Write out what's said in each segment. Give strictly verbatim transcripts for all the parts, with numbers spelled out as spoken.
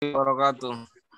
wabarakatuh.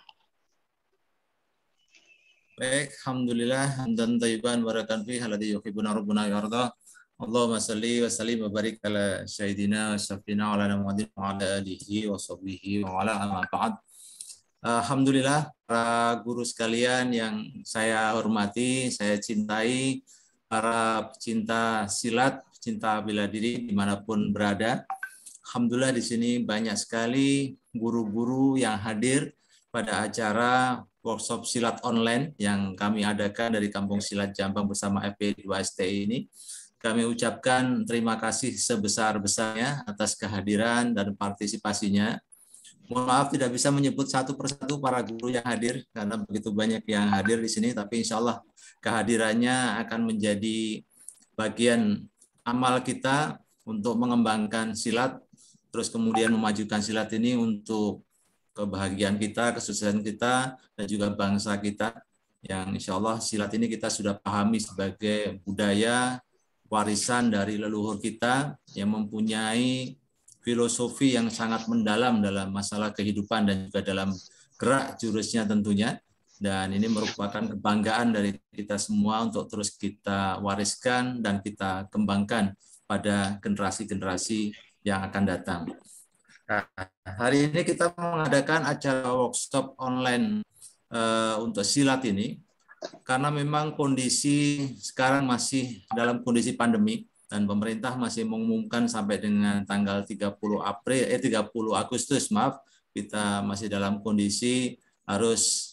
Baik, alhamdulillah hamdan thayyiban barakan fi alladzi yuhibbuna rabbuna yarda. Allahumma salli wa sallim wa barik ala sayyidina wa safina wa ala Muhammadin wa ala alihi wa sahbihi wa ala amma ba'd. Alhamdulillah para guru sekalian yang saya hormati, saya cintai, para pecinta silat, pecinta bela diri dimanapun berada. Alhamdulillah di sini banyak sekali guru-guru yang hadir pada acara workshop silat online yang kami adakan dari Kampung Silat Jambang bersama F P dua S T I ini. Kami ucapkan terima kasih sebesar-besarnya atas kehadiran dan partisipasinya. Mohon maaf tidak bisa menyebut satu persatu para guru yang hadir karena begitu banyak yang hadir di sini, tapi insya Allah kehadirannya akan menjadi bagian amal kita untuk mengembangkan silat, terus kemudian memajukan silat ini untuk kebahagiaan kita, kesuksesan kita, dan juga bangsa kita yang insya Allah silat ini kita sudah pahami sebagai budaya warisan dari leluhur kita yang mempunyai filosofi yang sangat mendalam dalam masalah kehidupan dan juga dalam gerak jurusnya tentunya. Dan ini merupakan kebanggaan dari kita semua untuk terus kita wariskan dan kita kembangkan pada generasi-generasi yang akan datang. Nah, hari ini kita mengadakan acara workshop online uh, untuk silat ini karena memang kondisi sekarang masih dalam kondisi pandemi dan pemerintah masih mengumumkan sampai dengan tanggal tiga puluh April eh tiga puluh Agustus maaf kita masih dalam kondisi harus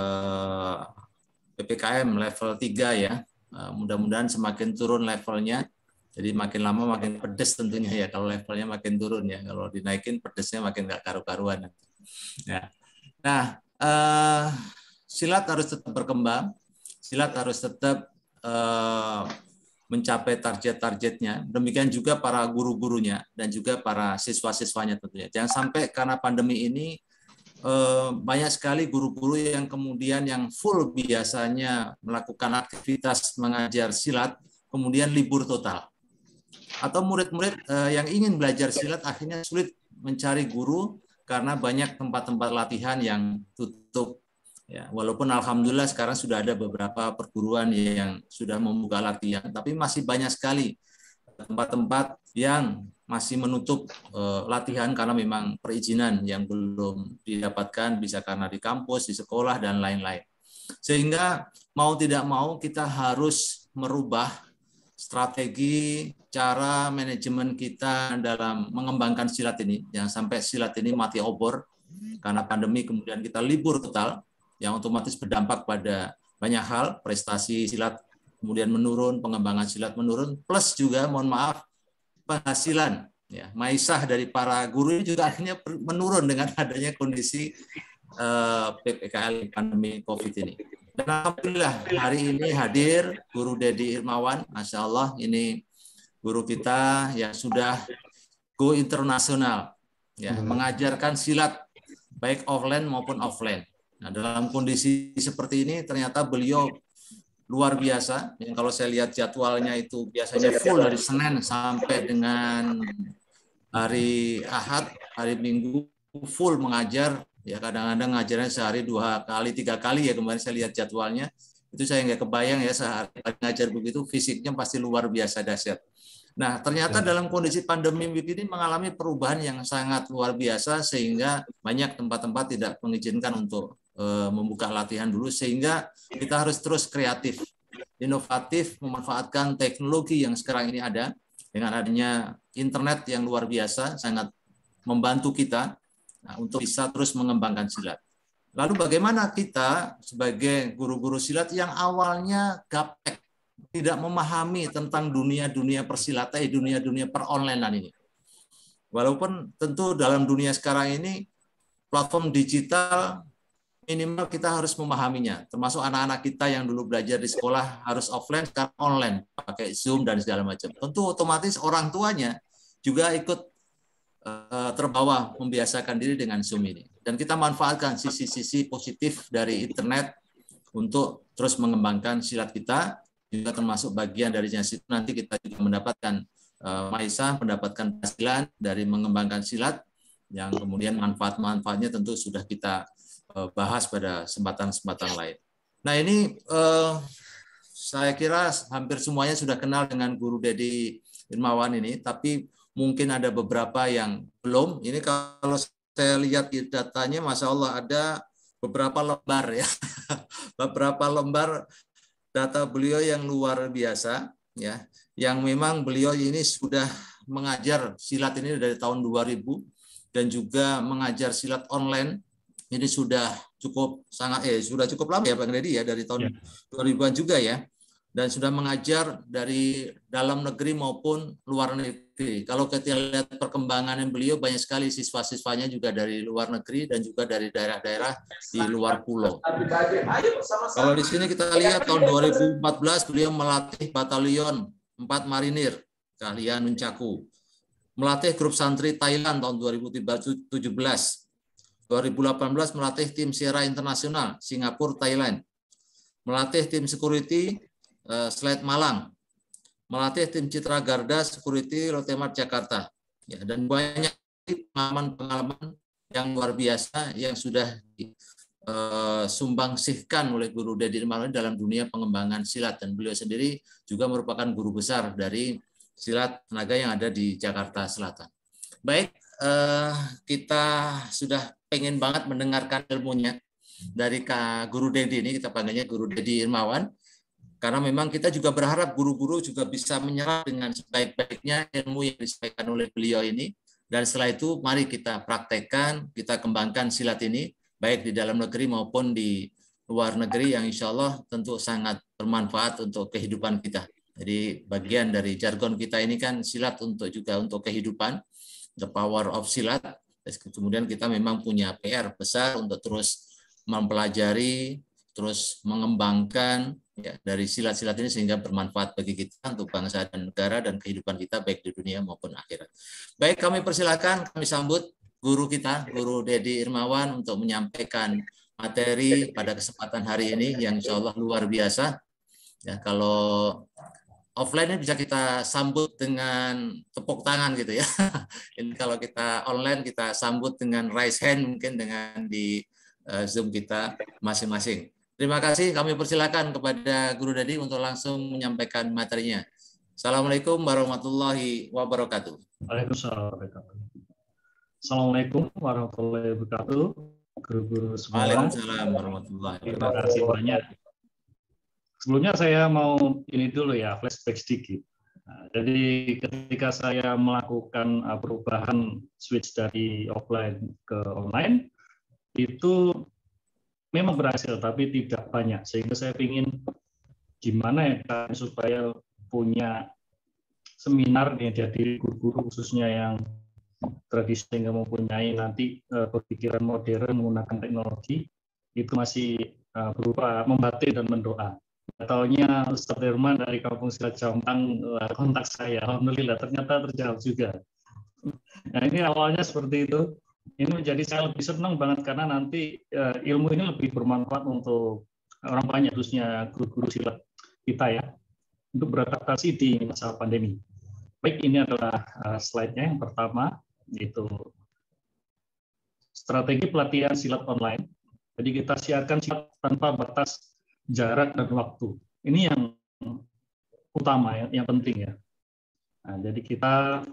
uh, P P K M level tiga ya. Uh, mudah-mudahan semakin turun levelnya. Jadi makin lama makin pedes tentunya ya kalau levelnya makin turun ya. Kalau dinaikin pedesnya makin nggak karu-karuan. Ya. Nah, uh, silat harus tetap berkembang. Silat harus tetap uh, mencapai target-targetnya. Demikian juga para guru-gurunya dan juga para siswa-siswanya tentunya. Jangan sampai karena pandemi ini uh, banyak sekali guru-guru yang kemudian yang full biasanya melakukan aktivitas mengajar silat, kemudian libur total. Atau murid-murid yang ingin belajar silat akhirnya sulit mencari guru karena banyak tempat-tempat latihan yang tutup. Ya, walaupun alhamdulillah sekarang sudah ada beberapa perguruan yang sudah membuka latihan, tapi masih banyak sekali tempat-tempat yang masih menutup uh, latihan karena memang perizinan yang belum didapatkan, bisa karena di kampus, di sekolah, dan lain-lain. Sehingga mau tidak mau kita harus merubah strategi, cara manajemen kita dalam mengembangkan silat ini. Jangan sampai silat ini mati obor karena pandemi kemudian kita libur total, yang otomatis berdampak pada banyak hal, prestasi silat kemudian menurun, pengembangan silat menurun, plus juga mohon maaf penghasilan, ya, maisah dari para guru ini juga akhirnya menurun dengan adanya kondisi uh, P P K M pandemi COVID ini. Dan alhamdulillah hari ini hadir Guru Dedi Irmawan, Masya Allah ini guru kita yang sudah go internasional, ya, hmm. mengajarkan silat baik offline maupun offline. Nah, dalam kondisi seperti ini ternyata beliau luar biasa. Yang kalau saya lihat jadwalnya itu biasanya full dari Senin sampai dengan hari Ahad, hari Minggu full mengajar. Ya kadang-kadang ngajarnya sehari dua kali, tiga kali ya kemarin saya lihat jadwalnya. Itu saya nggak kebayang ya sehari ngajar begitu fisiknya pasti luar biasa dahsyat. Nah ternyata ya. Dalam kondisi pandemi begini mengalami perubahan yang sangat luar biasa sehingga banyak tempat-tempat tidak mengizinkan untuk membuka latihan dulu sehingga kita harus terus kreatif, inovatif, memanfaatkan teknologi yang sekarang ini ada dengan adanya internet yang luar biasa sangat membantu kita nah, untuk bisa terus mengembangkan silat. Lalu bagaimana kita sebagai guru-guru silat yang awalnya gaptek, tidak memahami tentang dunia-dunia persilatan, dunia-dunia peronlinean ini. Walaupun tentu dalam dunia sekarang ini platform digital minimal kita harus memahaminya, termasuk anak-anak kita yang dulu belajar di sekolah harus offline, sekarang online, pakai Zoom dan segala macam. Tentu otomatis orang tuanya juga ikut uh, terbawa membiasakan diri dengan Zoom ini. Dan kita manfaatkan sisi-sisi positif dari internet untuk terus mengembangkan silat kita, juga termasuk bagian dari situ nanti kita juga mendapatkan uh, maisah, mendapatkan penghasilan dari mengembangkan silat. yang kemudian manfaat-manfaatnya tentu sudah kita bahas pada kesempatan-kesempatan lain. Nah ini eh, saya kira hampir semuanya sudah kenal dengan Guru Dedi Irmawan ini, tapi mungkin ada beberapa yang belum. Ini kalau saya lihat di datanya, Masya Allah ada beberapa lembar ya, beberapa lembar data beliau yang luar biasa ya, yang memang beliau ini sudah mengajar silat ini dari tahun dua ribu dan juga mengajar silat online ini sudah cukup sangat eh sudah cukup lama ya Bang Dedi ya, dari tahun ya. dua ribuan juga ya, dan sudah mengajar dari dalam negeri maupun luar negeri. Kalau kita lihat perkembangan beliau, banyak sekali siswa-siswanya juga dari luar negeri dan juga dari daerah-daerah di luar pulau. Kalau di sini kita lihat tahun dua ribu empat belas beliau melatih batalion empat marinir keahlian Nunchaku, melatih grup santri Thailand tahun dua ribu tujuh belas. dua ribu delapan belas melatih tim Sierra Internasional Singapura, Thailand, melatih tim security uh, Slide Malang, melatih tim Citra Garda Security Lotemart Jakarta, ya, dan banyak pengalaman-pengalaman yang luar biasa yang sudah disumbangsihkan uh, oleh Guru Dedi Irmawan dalam dunia pengembangan silat, dan beliau sendiri juga merupakan guru besar dari silat tenaga yang ada di Jakarta Selatan. Baik, uh, kita sudah pengen banget mendengarkan ilmunya dari Kak Guru Dedi ini, kita panggilnya Guru Dedi Irmawan, karena memang kita juga berharap guru-guru juga bisa menyerap dengan sebaik-baiknya ilmu yang disampaikan oleh beliau ini, dan setelah itu mari kita praktekkan, kita kembangkan silat ini, baik di dalam negeri maupun di luar negeri, yang insya Allah tentu sangat bermanfaat untuk kehidupan kita. Jadi bagian dari jargon kita ini kan silat untuk juga untuk kehidupan, the power of silat. Kemudian kita memang punya P R besar untuk terus mempelajari, terus mengembangkan ya, dari silat-silat ini sehingga bermanfaat bagi kita untuk bangsa dan negara dan kehidupan kita baik di dunia maupun akhirat. Baik, kami persilakan, kami sambut guru kita, Guru Dedi Irmawan, untuk menyampaikan materi pada kesempatan hari ini yang insya Allah luar biasa. Ya, kalau offline ini bisa kita sambut dengan tepuk tangan gitu ya. Ini kalau kita online kita sambut dengan raise hand, mungkin dengan di uh, Zoom kita masing-masing. Terima kasih, kami persilakan kepada Guru Dedi untuk langsung menyampaikan materinya. Assalamualaikum warahmatullahi wabarakatuh. Waalaikumsalam. Assalamualaikum warahmatullahi wabarakatuh. Guru-guru semua. Waalaikumsalam warahmatullahi wabarakatuh. Terima kasih banyak. Sebelumnya saya mau ini dulu ya, flashback sedikit. Nah, jadi ketika saya melakukan perubahan switch dari offline ke online, itu memang berhasil, tapi tidak banyak. Sehingga saya ingin gimana ya supaya punya seminar yang dihadiri guru-guru khususnya yang tradisi sehingga mempunyai nanti berpikiran modern menggunakan teknologi, itu masih berupa membatik dan mendoa. Taunya Ustaz Derman dari Kampung Silat Jombang kontak saya, alhamdulillah ternyata terjawab juga. Nah ini awalnya seperti itu. Ini menjadi saya lebih senang banget karena nanti uh, ilmu ini lebih bermanfaat untuk orang banyak, khususnya guru-guru silat kita ya, untuk beradaptasi di masa pandemi. Baik, ini adalah uh, slide-nya yang pertama, yaitu strategi pelatihan silat online. Jadi kita siarkan silat tanpa batas jarak dan waktu. Ini yang utama, yang, yang penting ya. Nah, jadi kita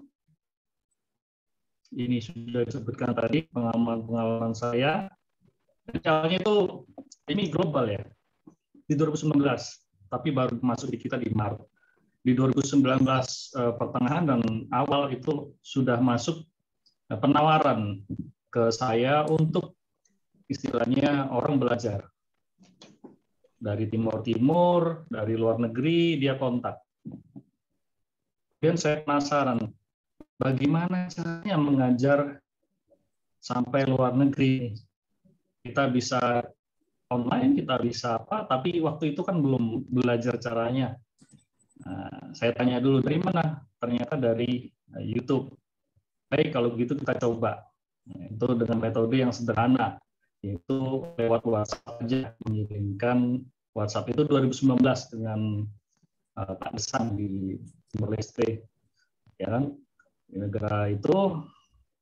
ini sudah disebutkan tadi pengalaman-pengalaman saya. Awalnya itu ini global ya di dua ribu sembilan belas, tapi baru masuk di kita di Maret. Di dua ribu sembilan belas eh, pertengahan dan awal itu sudah masuk eh, penawaran ke saya untuk istilahnya orang belajar. Dari Timur Timur, dari luar negeri, dia kontak. Dan saya penasaran, bagaimana caranya mengajar sampai luar negeri? Kita bisa online, kita bisa apa, tapi waktu itu kan belum belajar caranya. Nah, saya tanya dulu, dari mana? Ternyata dari YouTube. Baik, kalau begitu kita coba. Nah, itu dengan metode yang sederhana, yaitu lewat WhatsApp aja, mengirimkan WhatsApp itu dua ribu sembilan belas dengan uh, Pak Desang di Timor Leste, ya kan, di negara itu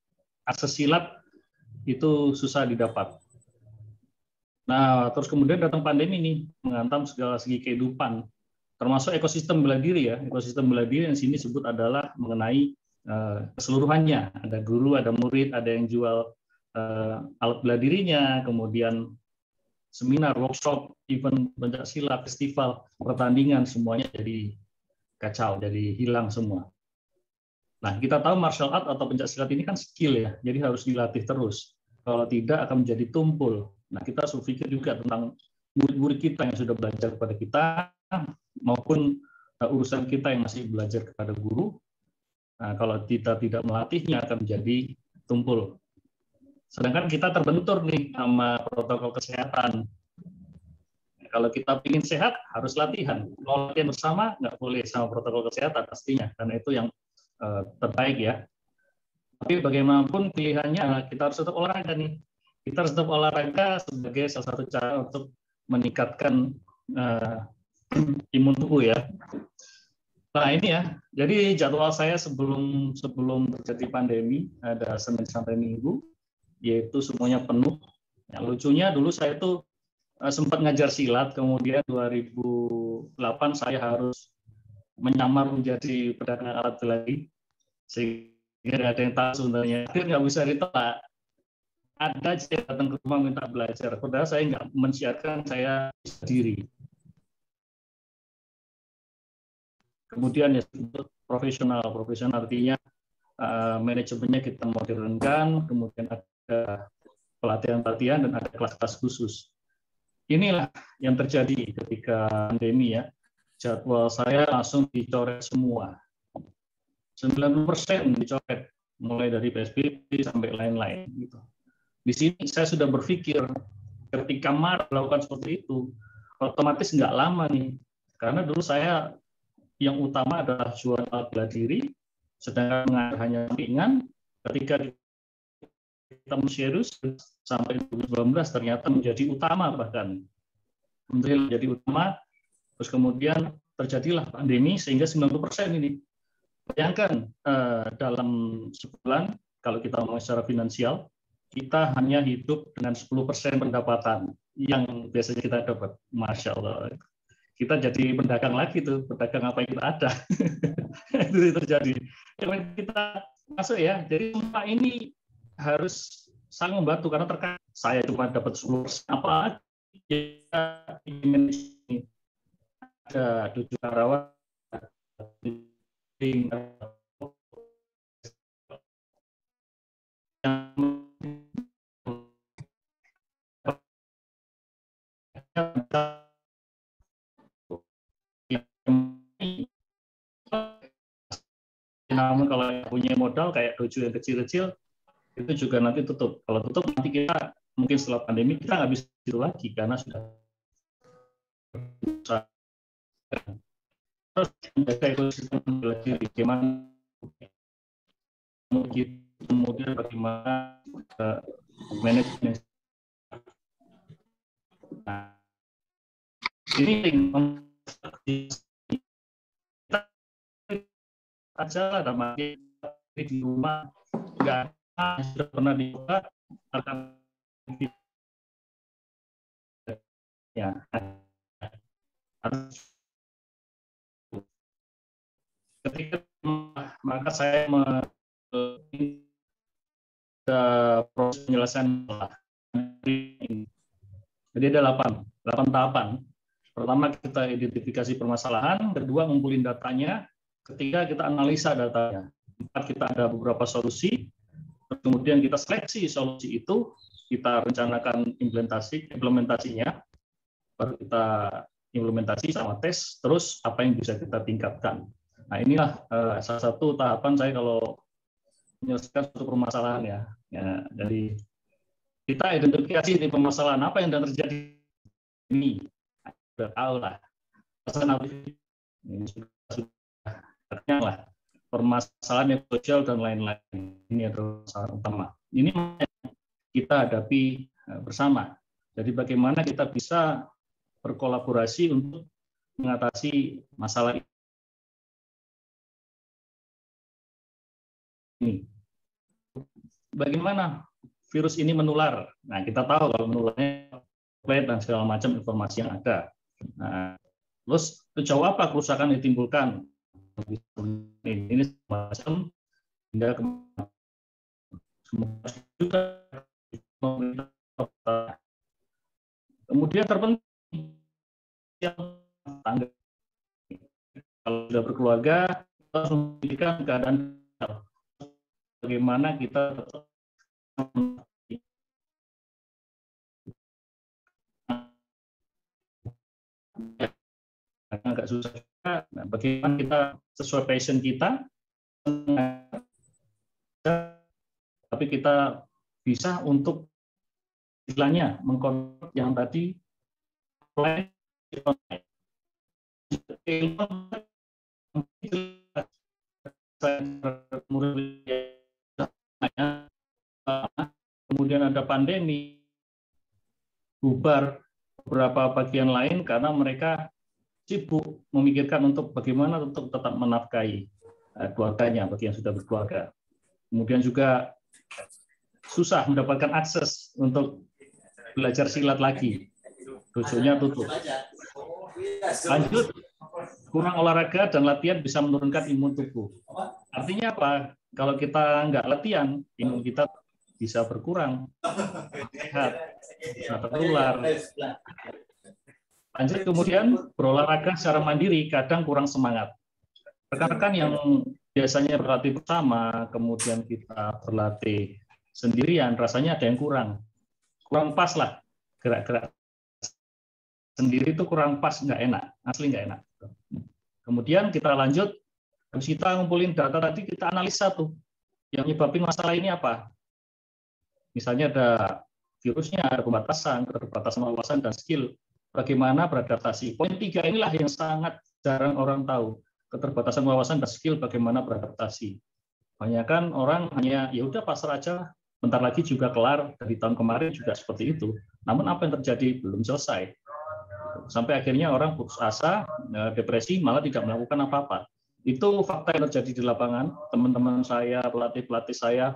akses silat itu susah didapat. Nah, terus kemudian datang pandemi nih, menghantam segala segi kehidupan, termasuk ekosistem bela diri ya. Ekosistem bela diri yang sini disebut adalah mengenai uh, keseluruhannya. Ada guru, ada murid, ada yang jual uh, alat bela dirinya, kemudian seminar, workshop, event pencak silat, festival, pertandingan, semuanya jadi kacau, jadi hilang semua. Nah, kita tahu martial art atau pencak silat ini kan skill ya, jadi harus dilatih terus. Kalau tidak akan menjadi tumpul. Nah, kita harus berpikir juga tentang murid-murid kita yang sudah belajar kepada kita, maupun uh, urusan kita yang masih belajar kepada guru. Nah, kalau kita tidak melatihnya akan menjadi tumpul. Sedangkan kita terbentur nih sama protokol kesehatan. Kalau kita ingin sehat, harus latihan. Kalau latihan bersama, nggak boleh sama protokol kesehatan pastinya, karena itu yang uh, terbaik ya. Tapi bagaimanapun pilihannya, kita harus tetap olahraga nih. Kita harus tetap olahraga sebagai salah satu cara untuk meningkatkan uh, imun tubuh ya. Nah ini ya, jadi jadwal saya sebelum sebelum terjadi pandemi ada Senin sampai Minggu, yaitu semuanya penuh. Yang lucunya dulu saya tuh uh, sempat ngajar silat, kemudian dua ribu delapan saya harus menyamar menjadi pedagang alat lagi, sehingga ada yang tahu sebenarnya. Akhirnya nggak bisa ditolak. Ada yang datang ke rumah minta belajar, padahal saya nggak mensiarkan saya sendiri. Kemudian ya profesional, profesional artinya uh, manajemennya kita modernkan, kemudian ada pelatihan-pelatihan dan ada kelas-kelas khusus. Inilah yang terjadi ketika pandemi ya. Jadwal saya langsung dicoret semua. sembilan puluh persen dicoret, mulai dari P S B B sampai lain-lain gitu. Di sini saya sudah berpikir ketika Maret melakukan seperti itu, otomatis nggak lama nih, karena dulu saya yang utama adalah jual alat bela diri, sedangkan mengajar hanya sampingan. Ketika kita serius sampai dua ribu sembilan belas ternyata menjadi utama, bahkan menjadi utama, terus kemudian terjadilah pandemi sehingga sembilan puluh persen ini. Bayangkan eh, dalam sebulan kalau kita ngomong secara finansial, kita hanya hidup dengan sepuluh persen pendapatan yang biasanya kita dapat. Masya Allah. Kita jadi pedagang lagi tuh, pedagang apa yang kita ada. Itu terjadi. Yang kita masuk ya, jadi semua ini harus saling membantu, karena terkait saya cuma dapat sepuluh persen apa kita ingin ada tujuh karyawan namun kalau punya modal kayak dojo yang kecil-kecil itu juga nanti tutup. Kalau tutup nanti kita mungkin setelah pandemi kita nggak bisa itu lagi karena sudah terus menjaga ekosistem bela diri. Bagaimana kemudian bagaimana uh, manajemen. Nah, ini aja lah, dalam di rumah nggak sudah pernah dibuka akan ya ketika maka saya proses penyelesaian. Jadi ada delapan, delapan tahapan. Pertama kita identifikasi permasalahan, kedua ngumpulin datanya, ketiga kita analisa datanya, empat kita ada beberapa solusi, kemudian kita seleksi solusi itu, kita rencanakan implementasi implementasinya, baru kita implementasi sama tes, terus apa yang bisa kita tingkatkan. Nah inilah uh, salah satu tahapan saya kalau menyelesaikan suatu permasalahan ya. Ya, jadi kita identifikasi di permasalahan apa yang sudah terjadi ini, sudah tahu lah. Ini sudah sudah lah permasalahan yang sosial dan lain-lain. Ini adalah masalah utama. Ini kita hadapi bersama. Jadi bagaimana kita bisa berkolaborasi untuk mengatasi masalah ini. bagaimana virus ini menular. Nah, kita tahu kalau menularnya dan segala macam informasi yang ada. Nah, terus sejauh apa kerusakan yang ditimbulkan? Ini macam hingga kemudian terpenting tangga kalau sudah berkeluarga kita harus memikirkan keadaan bagaimana kita tetap agak susah juga. Nah, bagaimana kita sesuai passion kita, tapi kita bisa untuk istilahnya mengkonvert yang tadi kemudian ada pandemi, bubar beberapa bagian lain karena mereka sibuk memikirkan untuk bagaimana untuk tetap menafkahi keluarganya bagi yang sudah berkeluarga. Kemudian juga susah mendapatkan akses untuk belajar silat lagi, dojonya tutup. Lanjut, kurang olahraga dan latihan bisa menurunkan imun tubuh. Artinya apa? Kalau kita nggak latihan, imun kita bisa berkurang, sehat, bisa tertular. Lanjut, kemudian berolahraga secara mandiri kadang kurang semangat. Rekan-rekan yang biasanya berlatih bersama, kemudian kita berlatih sendirian, rasanya ada yang kurang. Kurang pas lah, gerak-gerak sendiri itu kurang pas, nggak enak, asli nggak enak. Kemudian kita lanjut, habis kita ngumpulin data tadi, kita analisa tuh, yang nyebabin masalah ini apa. Misalnya ada virusnya, ada pembatasan, keterbatasan wawasan dan skill. Bagaimana beradaptasi. Poin tiga inilah yang sangat jarang orang tahu. Keterbatasan wawasan dan skill bagaimana beradaptasi. Banyakan orang hanya ya udah pasrah aja, bentar lagi juga kelar, dari tahun kemarin juga seperti itu. Namun apa yang terjadi belum selesai. Sampai akhirnya orang putus asa, depresi, malah tidak melakukan apa-apa. Itu fakta yang terjadi di lapangan. Teman-teman saya, pelatih-pelatih saya,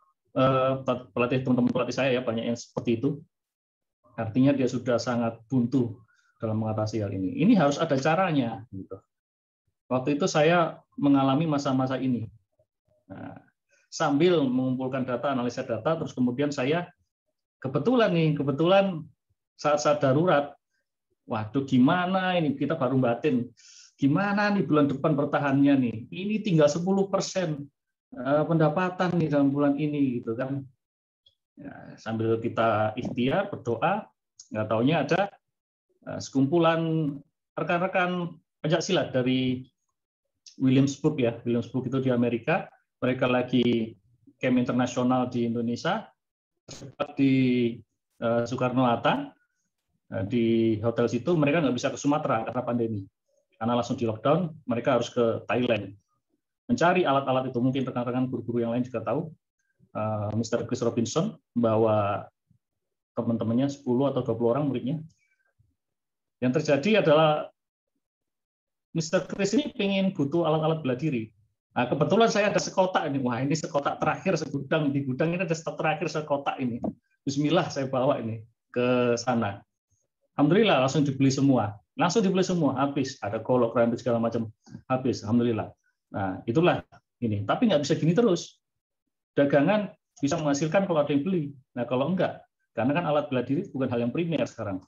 pelatih teman-teman pelatih saya ya banyak yang seperti itu. Artinya dia sudah sangat buntu dalam mengatasi hal ini. Ini harus ada caranya. Gitu. Waktu itu saya mengalami masa-masa ini. Nah, sambil mengumpulkan data, analisa data, terus kemudian saya kebetulan nih, kebetulan saat-saat darurat, waduh gimana ini, kita baru batin, gimana nih bulan depan bertahannya nih, ini tinggal sepuluh persen pendapatan nih dalam bulan ini, gitu kan. Ya, sambil kita ikhtiar, berdoa, nggak taunya ada uh, sekumpulan rekan-rekan pencaksilat dari Williamsburg ya, Williamsburg itu di Amerika, mereka lagi camp internasional di Indonesia, di uh, Soekarno-Hatta, uh, di hotel situ, mereka nggak bisa ke Sumatera karena pandemi, karena langsung di lockdown, mereka harus ke Thailand, mencari alat-alat itu, mungkin rekan-rekan guru-guru yang lain juga tahu. Uh, mister Chris Robinson bawa teman-temannya sepuluh atau dua puluh orang muridnya. Yang terjadi adalah mister Chris ini pengen butuh alat-alat bela diri. Nah, kebetulan saya ada sekotak ini. Wah, ini sekotak terakhir segudang, di gudang ini ada stok terakhir sekotak ini. Bismillah saya bawa ini ke sana. Alhamdulillah langsung dibeli semua. Langsung dibeli semua, habis. Ada golok, rambut segala macam, habis. Alhamdulillah. Nah, itulah ini. Tapi nggak bisa gini terus. Dagangan bisa menghasilkan kalau ada yang beli. Nah, kalau enggak, karena kan alat bela diri bukan hal yang primer sekarang.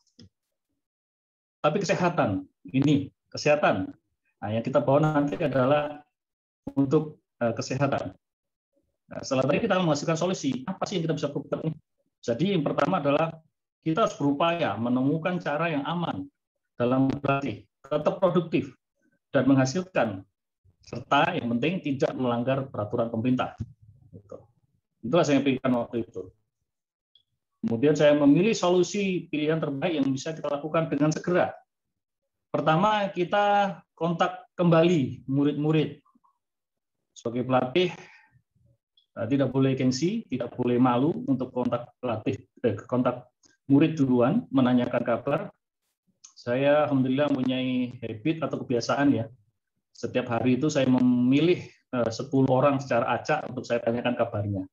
Tapi kesehatan, ini kesehatan. Nah, yang kita bawa nanti adalah untuk uh, kesehatan. Nah, setelah tadi kita menghasilkan solusi, apa sih yang kita bisa lakukan? Jadi yang pertama adalah kita harus berupaya menemukan cara yang aman dalam berlatih, tetap produktif, dan menghasilkan, serta yang penting tidak melanggar peraturan pemerintah. Itulah saya pikirkan waktu itu. Kemudian saya memilih solusi pilihan terbaik yang bisa kita lakukan dengan segera. Pertama, kita kontak kembali murid-murid. Sebagai pelatih, tidak boleh gengsi, tidak boleh malu untuk kontak pelatih, eh, kontak murid duluan, menanyakan kabar. Saya alhamdulillah mempunyai habit atau kebiasaan ya. Setiap hari itu saya memilih sepuluh orang secara acak untuk saya tanyakan kabarnya.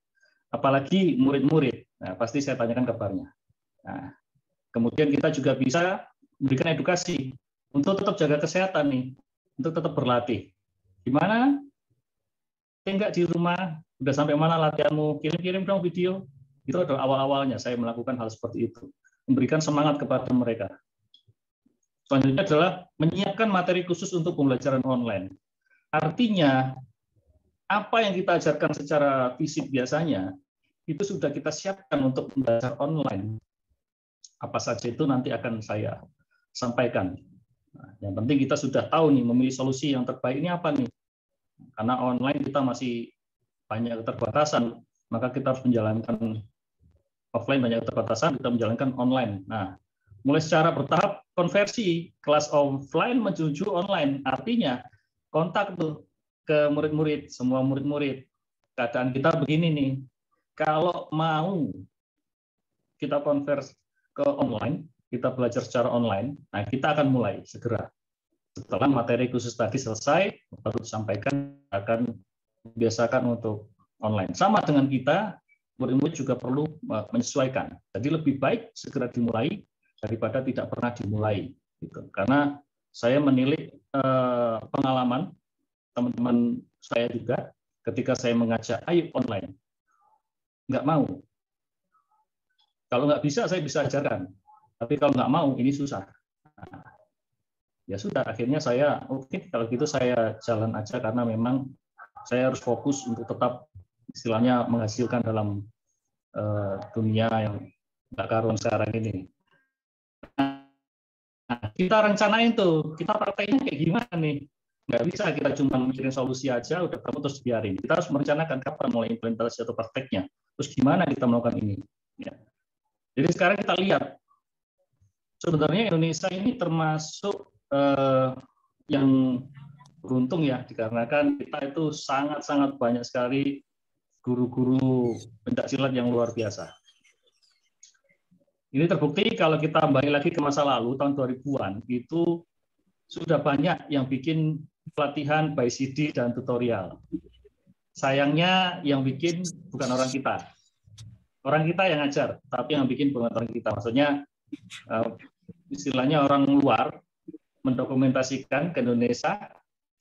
apalagi murid-murid. Nah, pasti saya tanyakan kabarnya. Nah, kemudian kita juga bisa memberikan edukasi untuk tetap jaga kesehatan nih, untuk tetap berlatih. Gimana? Enggak di rumah, udah sampai mana latihanmu? Kirim-kirim dong video. Itu adalah awal-awalnya saya melakukan hal seperti itu, memberikan semangat kepada mereka. Selanjutnya adalah menyiapkan materi khusus untuk pembelajaran online. Artinya, apa yang kita ajarkan secara fisik biasanya, itu sudah kita siapkan untuk belajar online. Apa saja itu nanti akan saya sampaikan. Nah, yang penting kita sudah tahu nih, memilih solusi yang terbaik ini apa nih. Karena online kita masih banyak keterbatasan, maka kita harus menjalankan offline banyak keterbatasan, kita menjalankan online. Nah, mulai secara bertahap konversi kelas offline menuju online. Artinya kontak tuh ke murid-murid, semua murid-murid. Keadaan kita begini nih, kalau mau kita konversi ke online, kita belajar secara online, nah kita akan mulai segera. Setelah materi khusus tadi selesai, baru disampaikan akan biasakan untuk online. Sama dengan kita, murid-murid juga perlu menyesuaikan. Jadi lebih baik segera dimulai daripada tidak pernah dimulai. Gitu. Karena saya menilik eh, pengalaman teman-teman saya juga ketika saya mengajak, ayo online. Nggak mau. Kalau nggak bisa, saya bisa ajarkan. Tapi kalau nggak mau, ini susah. Nah, ya sudah, akhirnya saya, oke, okay, kalau gitu saya jalan aja karena memang saya harus fokus untuk tetap istilahnya menghasilkan dalam uh, dunia yang nggak karuan sekarang ini. Nah, kita rencanain tuh, kita prakteknya kayak gimana nih? Nggak bisa kita cuma mikirin solusi aja, udah kamu terus biarin. Kita harus merencanakan kapan mulai implementasi atau prakteknya. Terus gimana kita melakukan ini? Ya. Jadi sekarang kita lihat, sebenarnya Indonesia ini termasuk eh, yang beruntung ya, dikarenakan kita itu sangat-sangat banyak sekali guru-guru pencaksilat yang luar biasa. Ini terbukti kalau kita kembali lagi ke masa lalu, tahun dua ribuan, itu sudah banyak yang bikin pelatihan by C D dan tutorial. Sayangnya yang bikin bukan orang kita. Orang kita yang ngajar, tapi yang bikin bukan orang kita. Maksudnya, istilahnya orang luar mendokumentasikan ke Indonesia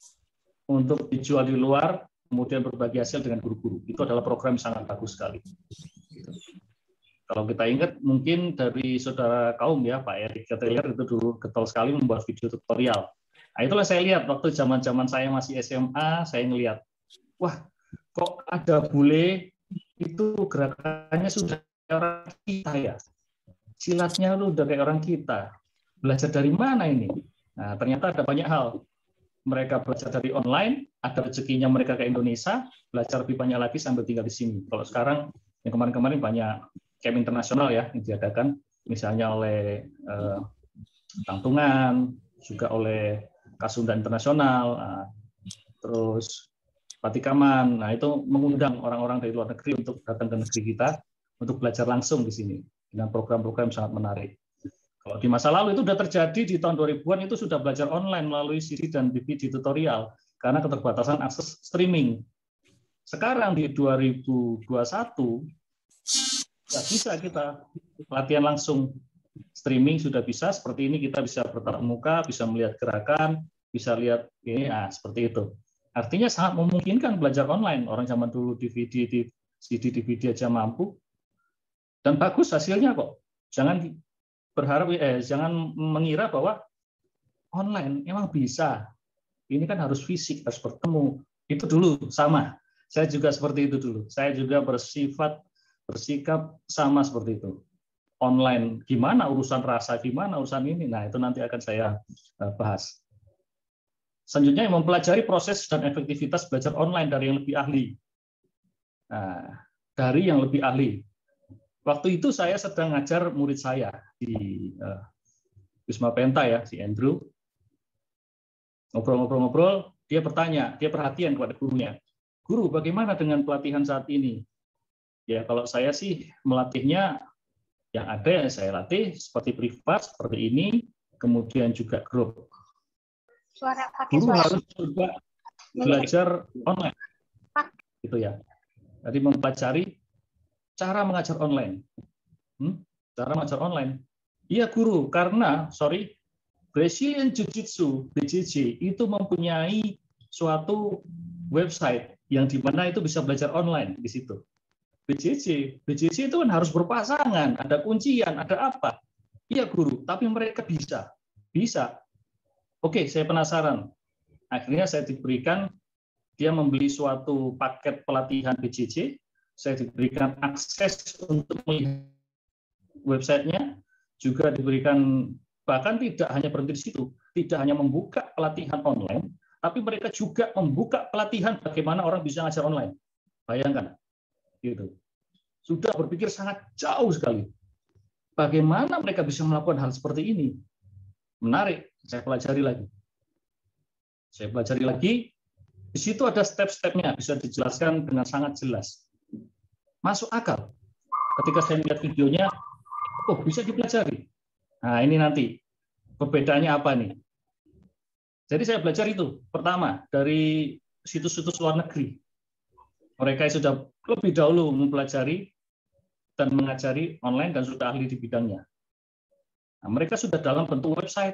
untuk dijual di luar, kemudian berbagi hasil dengan guru-guru. Itu adalah program yang sangat bagus sekali. Gitu. Kalau kita ingat, mungkin dari saudara kaum ya, Pak Erik Keteler itu dulu getol sekali membuat video tutorial. Nah, itulah saya lihat waktu zaman-zaman saya masih S M A, saya ngelihat, wah, kok ada bule itu gerakannya sudah kayak orang kita ya. Silatnya lu udah kayak orang kita. Belajar dari mana ini? Nah, ternyata ada banyak hal. Mereka belajar dari online, ada rezekinya mereka ke Indonesia, belajar lebih banyak lagi sambil tinggal di sini. Kalau sekarang, yang kemarin-kemarin banyak camp internasional ya yang diadakan, misalnya oleh eh, Tangtungan, juga oleh Kasunda Internasional, nah, terus Patikaman. Nah, itu mengundang orang-orang dari luar negeri untuk datang ke negeri kita untuk belajar langsung di sini dengan program-program sangat menarik. Kalau di masa lalu itu sudah terjadi di tahun dua ribuan itu sudah belajar online melalui C D dan D V D tutorial karena keterbatasan akses streaming. Sekarang di dua ribu dua puluh satu nggak bisa kita latihan langsung, streaming sudah bisa seperti ini, kita bisa bertatap muka, bisa melihat gerakan, bisa lihat ini, nah, seperti itu. Artinya sangat memungkinkan belajar online. Orang zaman dulu D V D, C D, D V D aja mampu, dan bagus hasilnya kok. Jangan berharap, eh, jangan mengira bahwa online emang bisa. Ini kan harus fisik, harus bertemu. Itu dulu sama. Saya juga seperti itu dulu. Saya juga bersifat bersikap sama seperti itu. Online, gimana urusan rasa, gimana urusan ini, nah itu nanti akan saya bahas. Selanjutnya, mempelajari proses dan efektivitas belajar online dari yang lebih ahli. Nah, dari yang lebih ahli. Waktu itu saya sedang ngajar murid saya di uh, Wisma Penta ya, si Andrew. Ngobrol-ngobrol-ngobrol, dia bertanya, dia perhatian kepada gurunya. Guru, bagaimana dengan pelatihan saat ini? Ya, kalau saya sih melatihnya yang ada yang saya latih seperti privat seperti ini, kemudian juga grup. Suara, Guru suara. harus juga belajar online, gitu ya. Jadi mempelajari cara mengajar online. Hmm? Cara mengajar online. Iya guru, karena sorry, Brazilian Jiu-Jitsu B J J itu mempunyai suatu website yang di mana itu bisa belajar online di situ. B J J, B J J itu kan harus berpasangan, ada kuncian, ada apa? Iya guru, tapi mereka bisa, bisa. Oke, saya penasaran. Akhirnya saya diberikan, dia membeli suatu paket pelatihan B J J, saya diberikan akses untuk melihat websitenya, juga diberikan, bahkan tidak hanya berhenti di situ, tidak hanya membuka pelatihan online, tapi mereka juga membuka pelatihan bagaimana orang bisa ngajar online. Bayangkan, gitu. Sudah berpikir sangat jauh sekali. Bagaimana mereka bisa melakukan hal seperti ini? Menarik, saya pelajari lagi. Saya pelajari lagi, di situ ada step-stepnya, bisa dijelaskan dengan sangat jelas. Masuk akal. Ketika saya melihat videonya, oh bisa dipelajari. Nah ini nanti, perbedaannya apa nih? Jadi saya belajar itu, pertama, dari situs-situs luar negeri. Mereka sudah lebih dahulu mempelajari dan mengajari online dan sudah ahli di bidangnya. Nah, mereka sudah dalam bentuk website.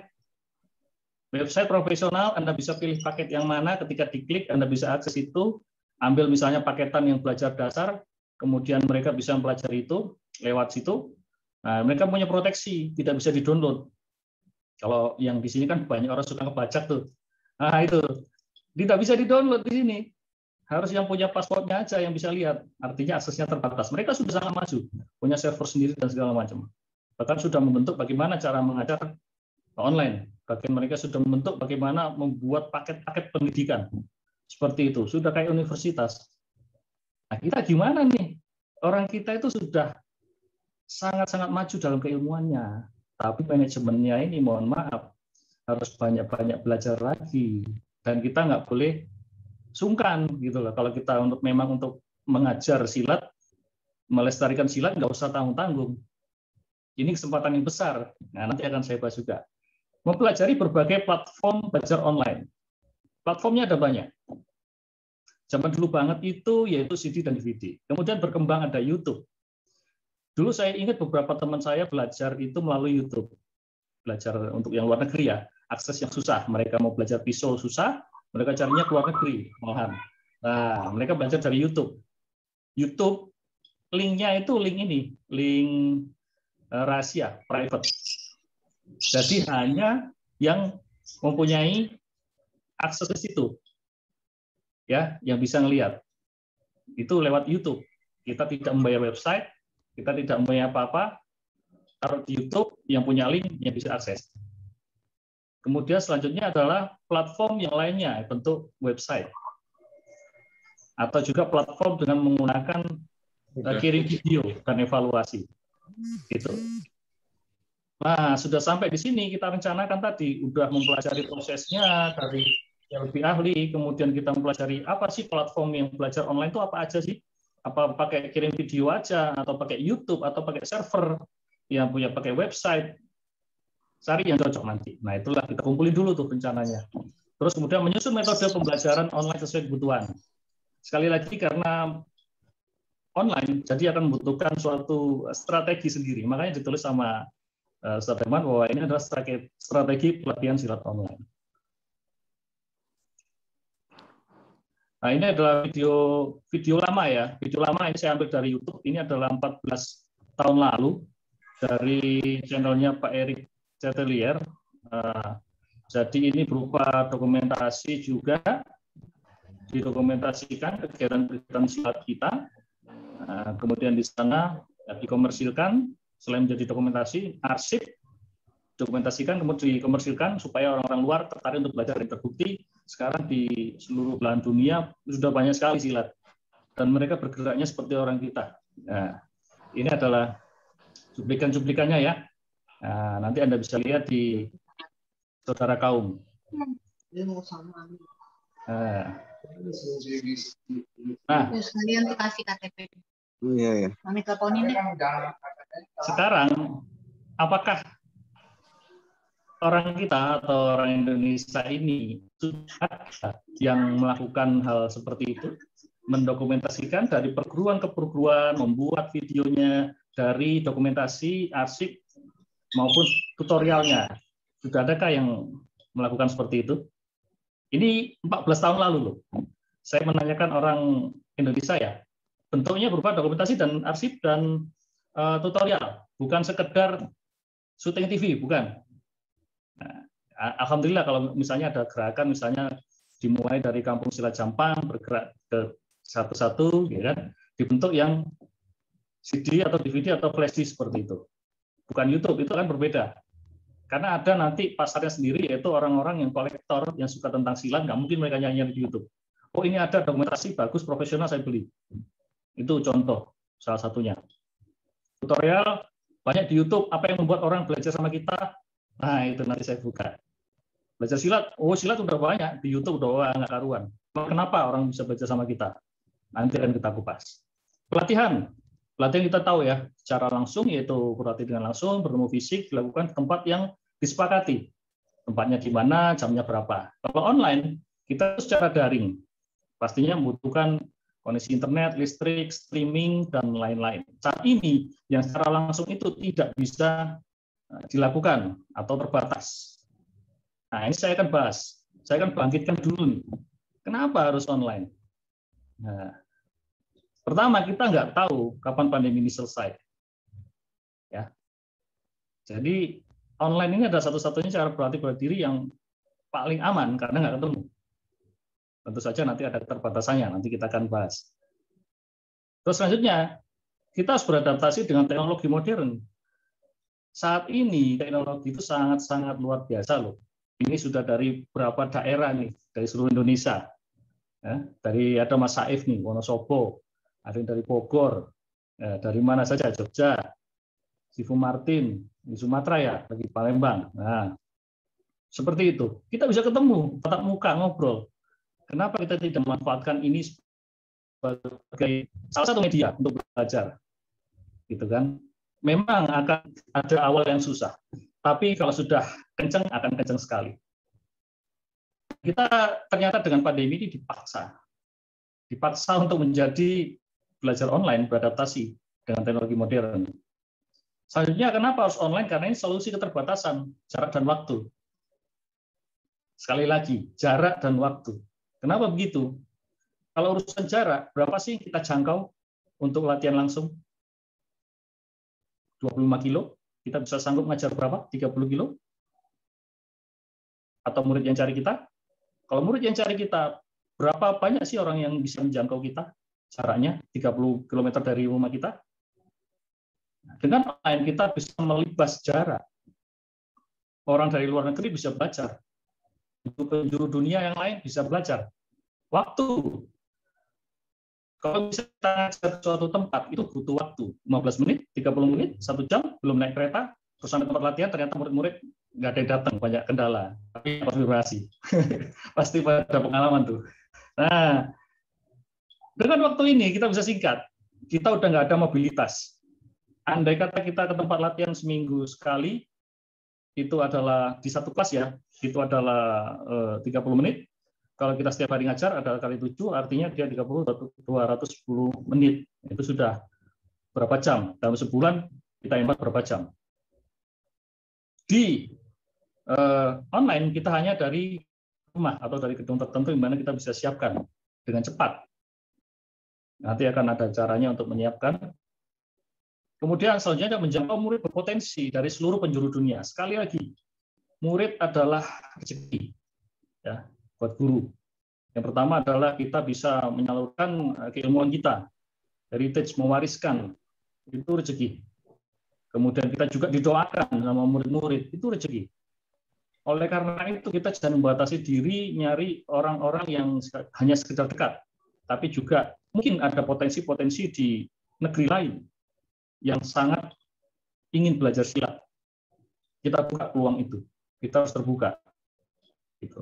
Website profesional, Anda bisa pilih paket yang mana, ketika diklik Anda bisa akses itu, ambil misalnya paketan yang belajar dasar, kemudian mereka bisa mempelajari itu lewat situ. Nah, mereka punya proteksi, tidak bisa di-download. Kalau yang di sini kan banyak orang suka ngebajak tuh. Nah, itu tidak bisa di-download di sini. Harus yang punya paspornya aja yang bisa lihat. Artinya aksesnya terbatas. Mereka sudah sangat maju, punya server sendiri dan segala macam. Bahkan sudah membentuk bagaimana cara mengajar online. Bagian mereka sudah membentuk bagaimana membuat paket-paket pendidikan. Seperti itu, sudah kayak universitas. Nah, kita gimana nih? Orang kita itu sudah sangat-sangat maju dalam keilmuannya. Tapi manajemennya ini, mohon maaf, harus banyak-banyak belajar lagi. Dan kita nggak boleh sungkan gitu loh. Kalau kita untuk memang untuk mengajar silat, melestarikan silat, nggak usah tanggung-tanggung. Ini kesempatan yang besar. Nah, nanti akan saya bahas juga. Mempelajari berbagai platform belajar online. Platformnya ada banyak. Zaman dulu banget itu yaitu C D dan D V D. Kemudian berkembang ada YouTube. Dulu saya ingat beberapa teman saya belajar itu melalui YouTube. Belajar untuk yang luar negeri ya, akses yang susah. Mereka mau belajar pisau susah, mereka carinya ke luar negeri malahan. Nah, mereka belajar dari YouTube. YouTube linknya itu link ini, link rahasia, private. Jadi hanya yang mempunyai akses ke situ, ya, yang bisa ngelihat. Itu lewat YouTube. Kita tidak membayar website, kita tidak membayar apa-apa. Taruh di YouTube, yang punya link yang bisa akses. Kemudian selanjutnya adalah platform yang lainnya, bentuk website. Atau juga platform dengan menggunakan okay. kirim video dan evaluasi. Gitu. Nah, sudah sampai di sini kita rencanakan tadi, udah mempelajari prosesnya dari yang lebih ahli, kemudian kita mempelajari apa sih platform yang belajar online itu apa aja sih? Apa pakai kirim video aja, atau pakai YouTube, atau pakai server, yang punya pakai website, cari yang cocok nanti. Nah, itulah kita kumpulin dulu tuh rencananya. Terus kemudian menyusun metode pembelajaran online sesuai kebutuhan. Sekali lagi karena online, jadi akan membutuhkan suatu strategi sendiri. Makanya ditulis sama Ustaz Herman bahwa ini adalah strategi, strategi pelatihan silat online. Nah, ini adalah video video lama ya. Video lama ini saya ambil dari YouTube. Ini adalah empat belas tahun lalu dari channelnya Pak Erik Cetelier. Uh, jadi ini berupa dokumentasi juga, didokumentasikan kegiatan-kegiatan silat kita. Uh, kemudian di sana ya, dikomersilkan. Selain menjadi dokumentasi, arsip, dokumentasikan, kemudian dikomersilkan supaya orang-orang luar tertarik untuk belajar dan terbukti. Sekarang di seluruh belahan dunia sudah banyak sekali silat. Dan mereka bergeraknya seperti orang kita. Nah, ini adalah cuplikan-cuplikannya ya. Nah, nanti Anda bisa lihat di Saudara Kaum. Nah, nah. Sekalian kasih K T P. Oh, iya, iya. Sekarang, apakah orang kita atau orang Indonesia ini sudah ada yang melakukan hal seperti itu? mendokumentasikan dari perguruan ke perguruan, membuat videonya dari dokumentasi, arsip, maupun tutorialnya. Sudah adakah yang melakukan seperti itu? Ini empat belas tahun lalu loh. Saya menanyakan orang Indonesia ya, bentuknya berupa dokumentasi dan arsip dan uh, tutorial, bukan sekedar syuting T V, bukan. Nah, alhamdulillah kalau misalnya ada gerakan, misalnya dimulai dari Kampung Silat Jampang, bergerak ke satu-satu, ya kan, dibentuk yang C D atau D V D atau flash disk seperti itu. Bukan YouTube, itu kan berbeda. Karena ada nanti pasarnya sendiri, yaitu orang-orang yang kolektor, yang suka tentang silat, nggak mungkin mereka nyanyi di YouTube. Oh, ini ada dokumentasi bagus, profesional, saya beli. Itu contoh, salah satunya. Tutorial, banyak di YouTube, apa yang membuat orang belajar sama kita? Nah, itu nanti saya buka. Belajar silat, oh silat udah banyak, di YouTube udah nggak karuan. Kenapa orang bisa belajar sama kita? Nanti akan kita kupas. Pelatihan, pelatihan kita tahu ya, secara langsung yaitu berlatih dengan langsung, bertemu fisik, dilakukan di tempat yang disepakati. Tempatnya di mana, jamnya berapa. Kalau online, kita secara daring. Pastinya membutuhkan koneksi internet, listrik, streaming, dan lain-lain. Saat ini, yang secara langsung itu tidak bisa dilakukan atau terbatas. Nah, ini saya akan bahas. Saya akan bangkitkan dulu nih. Kenapa harus online? Nah, pertama, kita nggak tahu kapan pandemi ini selesai. Ya. Jadi, online ini adalah satu-satunya cara berlatih bela diri yang paling aman karena nggak ketemu. Tentu saja nanti ada keterbatasannya, nanti kita akan bahas. Terus selanjutnya, kita harus beradaptasi dengan teknologi modern. Saat ini teknologi itu sangat-sangat luar biasa loh. Ini sudah dari beberapa daerah nih, dari seluruh Indonesia. Ya, dari ada Mas Saif nih, Wonosobo, ada yang dari Bogor, ya, dari mana saja, Jogja, Sifu Martin, di Sumatera ya, lagi Palembang. Nah, seperti itu. Kita bisa ketemu, tatap muka, ngobrol. Kenapa kita tidak memanfaatkan ini sebagai salah satu media untuk belajar? Gitu kan? Memang akan ada awal yang susah, tapi kalau sudah kencang akan kencang sekali. Kita ternyata dengan pandemi ini dipaksa, dipaksa untuk menjadi belajar online, beradaptasi dengan teknologi modern. Selanjutnya, kenapa harus online? Karena ini solusi keterbatasan jarak dan waktu. Sekali lagi, jarak dan waktu. Kenapa begitu? Kalau urusan jarak, berapa sih kita jangkau untuk latihan langsung? dua puluh lima kilo, kita bisa sanggup ngajar berapa? tiga puluh kilo? Atau murid yang cari kita? Kalau murid yang cari kita, berapa banyak sih orang yang bisa menjangkau kita? Jaraknya tiga puluh kilometer dari rumah kita? Dengan online kita bisa melibas jarak. Orang dari luar negeri bisa belajar. Penjuru dunia yang lain bisa belajar. Waktu. Kalau bisa kita ngajar suatu tempat, itu butuh waktu. lima belas menit, tiga puluh menit, satu jam, belum naik kereta, terus sampai tempat latihan, ternyata murid-murid nggak ada yang datang, banyak kendala. Tapi konfirmasi. Pasti pada pengalaman tuh. Nah, dengan waktu ini kita bisa singkat. Kita udah nggak ada mobilitas. Andai kata kita ke tempat latihan seminggu sekali, itu adalah di satu kelas ya, itu adalah eh, tiga puluh menit. Kalau kita setiap hari ngajar adalah kali tujuh, artinya dia tiga puluh, dua ratus sepuluh menit. Itu sudah berapa jam? Dalam sebulan kita hemat berapa jam? Di eh, online kita hanya dari rumah atau dari gedung tertentu di mana kita bisa siapkan dengan cepat. Nanti akan ada caranya untuk menyiapkan. Kemudian selanjutnya menjangkau murid berpotensi dari seluruh penjuru dunia. Sekali lagi, murid adalah rezeki ya, buat guru. Yang pertama adalah kita bisa menyalurkan keilmuan kita, heritage, mewariskan, itu rezeki. Kemudian kita juga didoakan sama murid-murid, itu rezeki. Oleh karena itu kita jangan membatasi diri nyari orang-orang yang hanya sekedar dekat, tapi juga mungkin ada potensi-potensi di negeri lain yang sangat ingin belajar silat. Kita buka peluang itu, kita harus terbuka. Gitu.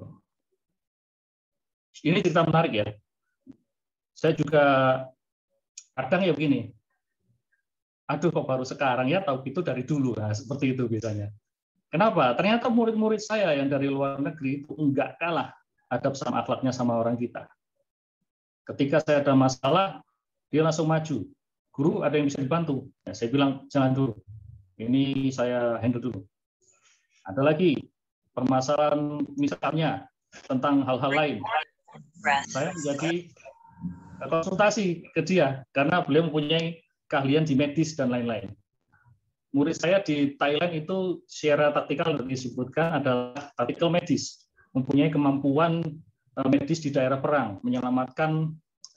Ini cerita menarik ya. Saya juga kadang ya begini, aduh kok baru sekarang ya, tahu itu dari dulu, nah, seperti itu biasanya. Kenapa? Ternyata murid-murid saya yang dari luar negeri itu enggak kalah adab sama akhlaknya sama orang kita. Ketika saya ada masalah, dia langsung maju. Guru, ada yang bisa dibantu? Ya, saya bilang, jangan dulu. Ini saya handle dulu. Ada lagi, permasalahan misalnya tentang hal-hal lain. Saya menjadi konsultasi ke dia, karena beliau mempunyai keahlian di medis dan lain-lain. Murid saya di Thailand itu secara taktikal disebutkan adalah taktikal medis, mempunyai kemampuan medis di daerah perang, menyelamatkan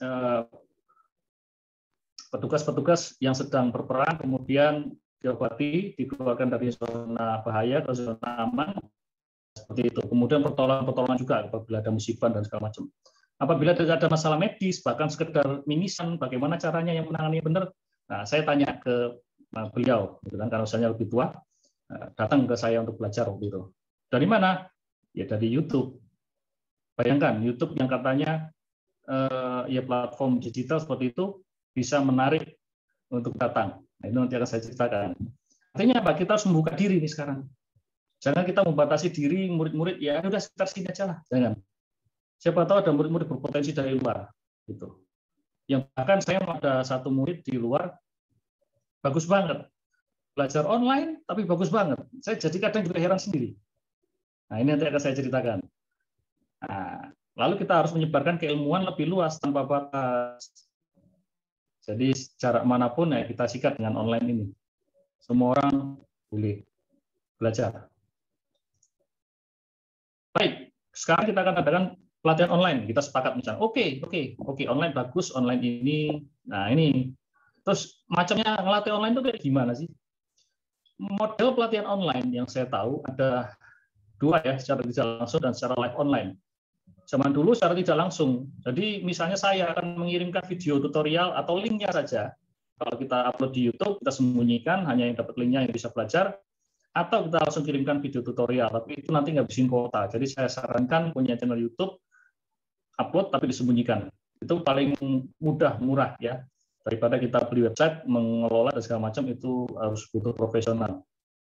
petugas-petugas yang sedang berperang, kemudian diobati, dikeluarkan dari zona bahaya ke zona aman, seperti itu. Kemudian pertolongan-pertolongan juga apabila ada musibah dan segala macam. Apabila ada masalah medis, bahkan sekedar mimisan, bagaimana caranya yang menangani benar? Nah, saya tanya ke beliau, gitu kan, karena usianya lebih tua, datang ke saya untuk belajar waktu itu. Dari mana? Ya dari YouTube. Bayangkan, YouTube yang katanya eh, ya platform digital seperti itu bisa menarik untuk datang. Nah, itu nanti akan saya ceritakan. Artinya apa? Kita harus membuka diri nih sekarang. Jangan kita membatasi diri murid-murid, ya udah sekitar sini aja lah. Jangan. Siapa tahu ada murid-murid berpotensi dari luar. Gitu. Yang bahkan saya ada satu murid di luar, bagus banget. Belajar online, tapi bagus banget. Saya jadi kadang juga heran sendiri. Nah, ini nanti akan saya ceritakan. Nah, lalu kita harus menyebarkan keilmuan lebih luas tanpa batas. Jadi jarak manapun ya kita sikat dengan online ini. Semua orang boleh belajar. Baik, sekarang kita akan adakan pelatihan online. Kita sepakat misalnya, oke, okay, oke, okay, oke, okay, online bagus, online ini. Nah ini, terus macamnya ngelatih online itu kayak gimana sih? Model pelatihan online yang saya tahu ada dua ya, secara tidak langsung dan secara live online. Zaman dulu secara tidak langsung. Jadi misalnya saya akan mengirimkan video tutorial atau linknya saja. Kalau kita upload di YouTube, kita sembunyikan, hanya yang dapat linknya yang bisa belajar. Atau kita langsung kirimkan video tutorial, tapi itu nanti ngabisin kuota. Jadi saya sarankan punya channel YouTube, upload tapi disembunyikan. Itu paling mudah, murah ya. Daripada kita beli website, mengelola dan segala macam, itu harus butuh profesional.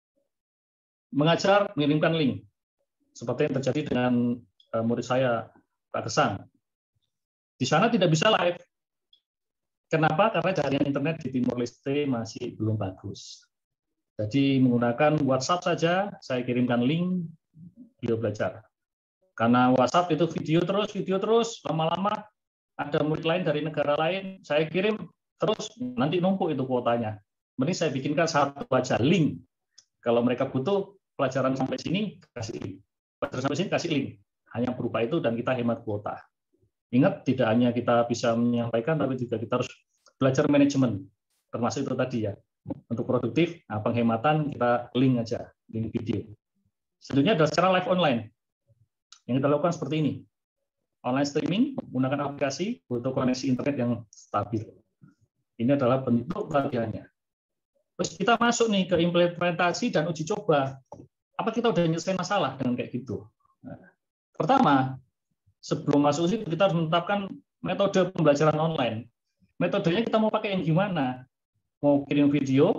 Mengajar, mengirimkan link. Seperti yang terjadi dengan murid saya, Pak Gesang. Di sana tidak bisa live. Kenapa? Karena jaringan internet di Timor Leste masih belum bagus. Jadi menggunakan WhatsApp saja, saya kirimkan link, video belajar. Karena WhatsApp itu video terus, video terus, lama-lama ada murid lain dari negara lain, saya kirim terus, nanti numpuk itu kuotanya. Mending saya bikinkan satu aja link. Kalau mereka butuh pelajaran sampai sini, kasih link. Pelajaran sampai sini, kasih link. Hanya berupa itu dan kita hemat kuota. Ingat, tidak hanya kita bisa menyampaikan, tapi juga kita harus belajar manajemen. Termasuk itu tadi ya. Untuk produktif, nah penghematan kita link aja, link video. Selanjutnya adalah secara live online. Yang kita lakukan seperti ini. Online streaming, menggunakan aplikasi, butuh koneksi internet yang stabil. Ini adalah bentuk pelatihannya. Terus kita masuk nih ke implementasi dan uji coba. Apa kita udah nyelesain masalah dengan kayak gitu? Nah, pertama, sebelum masuk situ kita harus menetapkan metode pembelajaran online. Metodenya kita mau pakai yang gimana? Mau kirim video,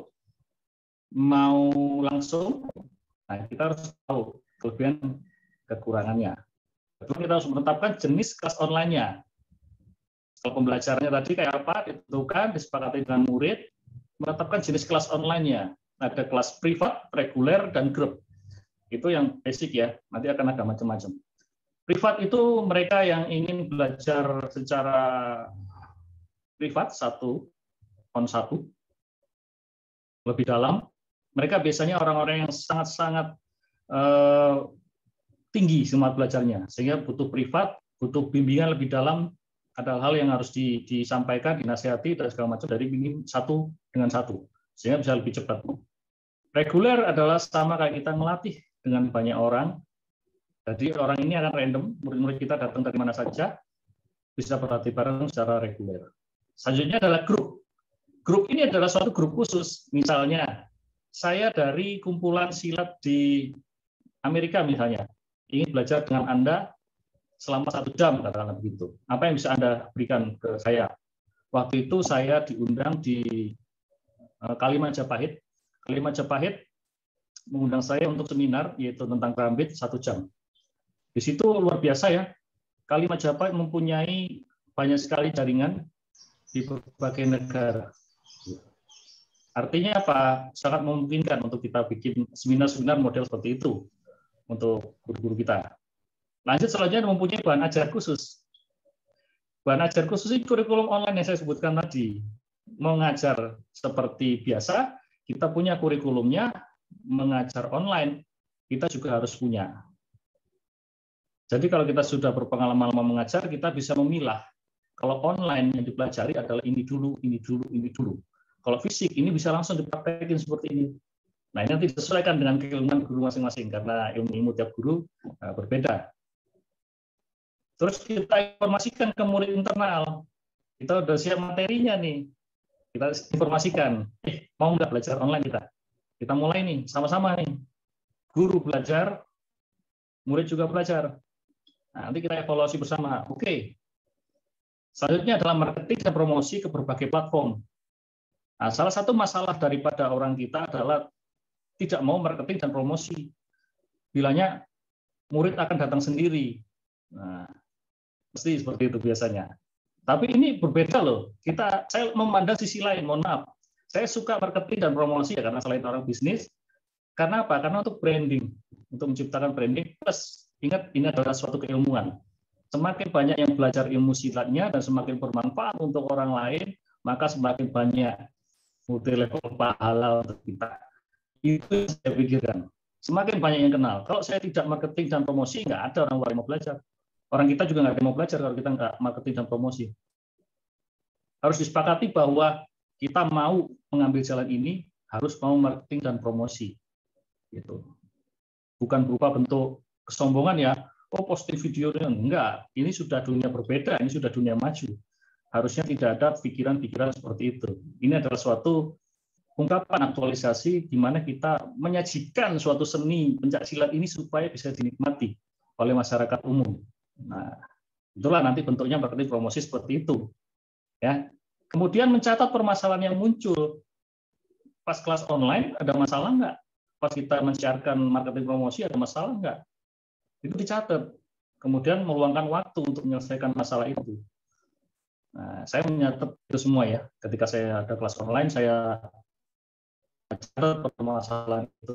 mau langsung? Nah, kita harus tahu kelebihan kekurangannya. Kedua, kita harus menetapkan jenis kelas online-nya. Kalau pembelajarannya tadi kayak apa? Ditentukan, disepakati dengan murid, menetapkan jenis kelas online-nya. Ada kelas privat, reguler, dan grup. Itu yang basic ya, nanti akan ada macam-macam. Privat itu mereka yang ingin belajar secara privat, satu on satu, lebih dalam. Mereka biasanya orang-orang yang sangat-sangat eh, tinggi semangat belajarnya, sehingga butuh privat, butuh bimbingan lebih dalam, ada hal yang harus di, disampaikan, dinasihati, dan segala macam dari bimbing satu dengan satu, sehingga bisa lebih cepat. Reguler adalah sama kayak kita melatih dengan banyak orang. Jadi orang ini akan random, murid-murid kita datang dari mana saja, bisa berlatih bareng secara reguler. Selanjutnya adalah grup. Grup ini adalah suatu grup khusus. Misalnya, saya dari kumpulan silat di Amerika misalnya, ingin belajar dengan Anda selama satu jam, katakanlah begitu. Apa yang bisa Anda berikan ke saya? Waktu itu saya diundang di Kali Majapahit. Kali Majapahit mengundang saya untuk seminar, yaitu tentang kerambit, satu jam. Di situ luar biasa ya, Kali Majapahit mempunyai banyak sekali jaringan di berbagai negara. Artinya apa? Sangat memungkinkan untuk kita bikin seminar-seminar model seperti itu untuk guru-guru kita. Lanjut selanjutnya mempunyai bahan ajar khusus. Bahan ajar khusus ini kurikulum online yang saya sebutkan tadi. Mengajar seperti biasa, kita punya kurikulumnya, mengajar online, kita juga harus punya. Jadi kalau kita sudah berpengalaman mengajar, kita bisa memilah. Kalau online yang dipelajari adalah ini dulu, ini dulu, ini dulu. Kalau fisik, ini bisa langsung dipraktekin seperti ini. Nah, ini nanti disesuaikan dengan keilmuan guru masing-masing, karena ilmu-ilmu tiap guru uh, berbeda. Terus kita informasikan ke murid internal. Kita udah siap materinya nih. Kita informasikan, eh, mau nggak belajar online kita? Kita mulai nih, sama-sama nih. Guru belajar, murid juga belajar. Nah, nanti kita evaluasi bersama. Oke. Selanjutnya adalah marketing dan promosi ke berbagai platform. Nah, salah satu masalah daripada orang kita adalah tidak mau marketing dan promosi. Bilangnya murid akan datang sendiri. Nah, pasti seperti itu biasanya. Tapi ini berbeda loh. Kita, saya memandang sisi lain. Mohon maaf. Saya suka marketing dan promosi ya karena selain orang bisnis. Karena apa? Karena untuk branding, untuk menciptakan branding. Plus, ingat ini adalah suatu keilmuan. Semakin banyak yang belajar ilmu silatnya dan semakin bermanfaat untuk orang lain, maka semakin banyak multi level pahala untuk kita. Itu yang saya pikirkan. Semakin banyak yang kenal. Kalau saya tidak marketing dan promosi, nggak ada orang luar yang mau belajar. Orang kita juga nggak ada yang mau belajar kalau kita nggak marketing dan promosi. Harus disepakati bahwa kita mau mengambil jalan ini, harus mau marketing dan promosi. Gitu. Bukan berupa bentuk kesombongan ya, oh posting videonya. Enggak, ini sudah dunia berbeda, ini sudah dunia maju. Harusnya tidak ada pikiran-pikiran seperti itu. Ini adalah suatu ungkapan aktualisasi di mana kita menyajikan suatu seni pencaksilat ini supaya bisa dinikmati oleh masyarakat umum. Nah, itulah nanti bentuknya marketing promosi seperti itu. Ya. Kemudian mencatat permasalahan yang muncul. Pas kelas online ada masalah nggak? Pas kita mensiarkan marketing promosi ada masalah nggak? Itu dicatat. Kemudian meluangkan waktu untuk menyelesaikan masalah itu. Nah, saya mencatat itu semua ya. Ketika saya ada kelas online, saya catat permasalahan itu.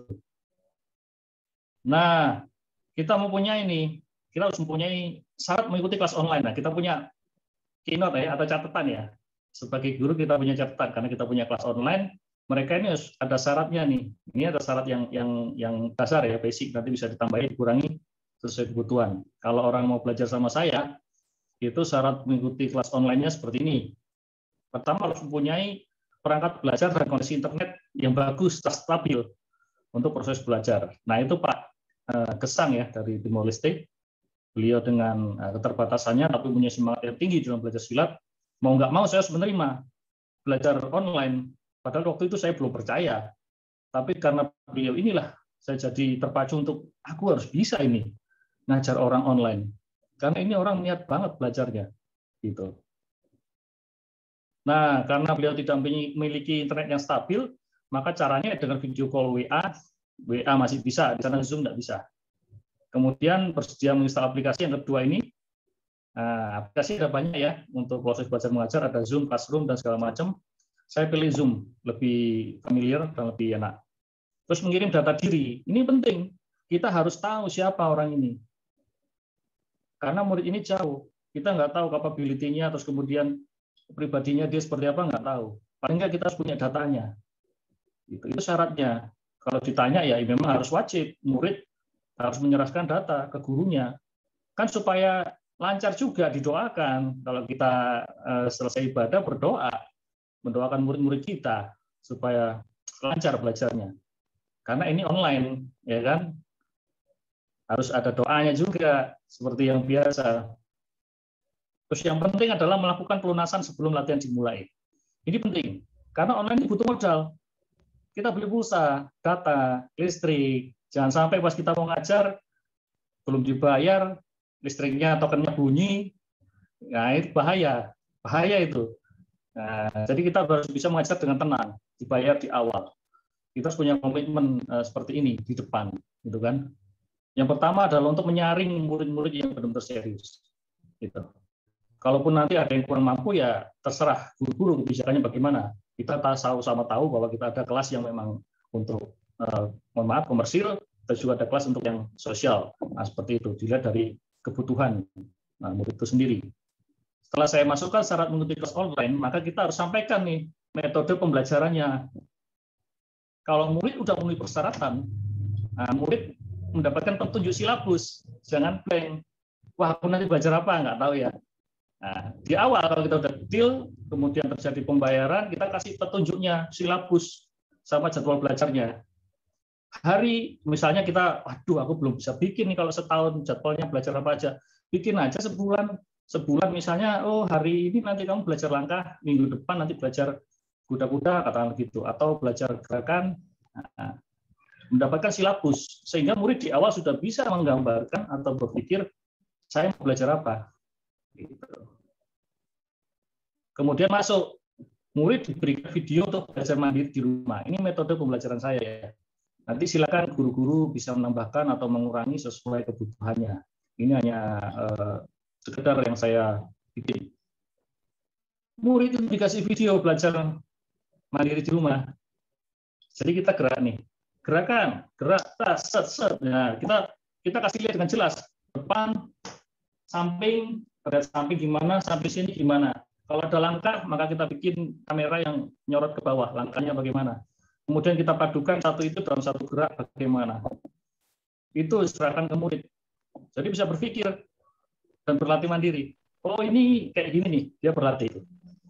Nah, kita mempunyai ini, kita harus mempunyai syarat mengikuti kelas online. Nah, kita punya keynote ya atau catatan ya. Sebagai guru kita punya catatan karena kita punya kelas online. Mereka ini harus ada syaratnya nih. Ini ada syarat yang yang yang dasar ya, basic. Nanti bisa ditambahin, dikurangi sesuai kebutuhan. Kalau orang mau belajar sama saya, itu syarat mengikuti kelas online-nya seperti ini. Pertama harus mempunyai perangkat belajar dan koneksi internet yang bagus, stabil untuk proses belajar. Nah itu Pak Gesang ya dari Timor Leste. Beliau dengan keterbatasannya tapi punya semangat yang tinggi dalam belajar silat. Mau nggak mau saya harus menerima belajar online. Padahal waktu itu saya belum percaya. Tapi karena beliau inilah saya jadi terpacu untuk aku harus bisa ini ngajar orang online. Karena ini orang niat banget belajarnya, gitu. Nah, karena beliau tidak memiliki internet yang stabil, maka caranya dengan video call W A, W A masih bisa, di sana Zoom nggak bisa. Kemudian bersedia menginstal aplikasi yang kedua ini. Nah, aplikasi ada banyak ya untuk proses belajar mengajar, ada Zoom, Classroom dan segala macam. Saya pilih Zoom, lebih familiar dan lebih enak. Terus mengirim data diri, ini penting. Kita harus tahu siapa orang ini. Karena murid ini jauh, kita nggak tahu capability-nya, terus kemudian pribadinya dia seperti apa, nggak tahu. Paling nggak kita harus punya datanya. Itu, itu syaratnya. Kalau ditanya ya memang harus wajib, murid harus menyerahkan data ke gurunya. Kan supaya lancar juga didoakan. Kalau kita uh, selesai ibadah berdoa, mendoakan murid-murid kita supaya lancar belajarnya. Karena ini online, ya kan? Harus ada doanya juga, seperti yang biasa. Terus yang penting adalah melakukan pelunasan sebelum latihan dimulai. Ini penting, karena online ini butuh modal. Kita beli pulsa, data, listrik. Jangan sampai pas kita mau ngajar, belum dibayar, listriknya, tokennya bunyi. Nah, itu bahaya. Bahaya itu. Nah, jadi kita harus bisa mengajar dengan tenang, dibayar di awal. Kita harus punya komitmen uh, seperti ini di depan, gitu kan? Yang pertama adalah untuk menyaring murid-murid yang benar-benar serius. Gitu. Kalaupun nanti ada yang kurang mampu, ya terserah guru-guru kebijakannya bagaimana. Kita tahu sama tahu bahwa kita ada kelas yang memang untuk eh, mohon maaf komersil, dan juga ada kelas untuk yang sosial. Nah, seperti itu dilihat dari kebutuhan nah, murid itu sendiri. Setelah saya masukkan syarat mengikuti kelas online, maka kita harus sampaikan nih metode pembelajarannya. Kalau murid udah memenuhi persyaratan, nah, murid mendapatkan petunjuk silabus, jangan blank. Wah, aku nanti belajar apa? Nggak tahu ya. Nah, di awal kalau kita udah deal, kemudian terjadi pembayaran, kita kasih petunjuknya, silabus, sama jadwal belajarnya. Hari, misalnya kita, waduh, aku belum bisa bikin nih kalau setahun jadwalnya belajar apa aja. Bikin aja sebulan, sebulan misalnya, oh hari ini nanti kamu belajar langkah, minggu depan nanti belajar kuda-kuda, katakan gitu, atau belajar gerakan, nah, mendapatkan silabus, sehingga murid di awal sudah bisa menggambarkan atau berpikir, saya mau belajar apa. Gitu. Kemudian masuk, murid diberikan video untuk belajar mandiri di rumah. Ini metode pembelajaran saya ya. Nanti silakan guru-guru bisa menambahkan atau mengurangi sesuai kebutuhannya. Ini hanya eh, sekedar yang saya bikin. Murid itu dikasih video belajar mandiri di rumah. Jadi kita gerak nih, gerakan, gerak, tas, set, set. Nah, kita kita kasih lihat dengan jelas depan, samping, pada samping gimana, sampai sini gimana. Kalau ada langkah, maka kita bikin kamera yang nyorot ke bawah, langkahnya bagaimana. Kemudian kita padukan satu itu dalam satu gerak bagaimana. Itu serahkan ke murid. Jadi bisa berpikir dan berlatih mandiri. Oh ini kayak gini nih, dia berlatih.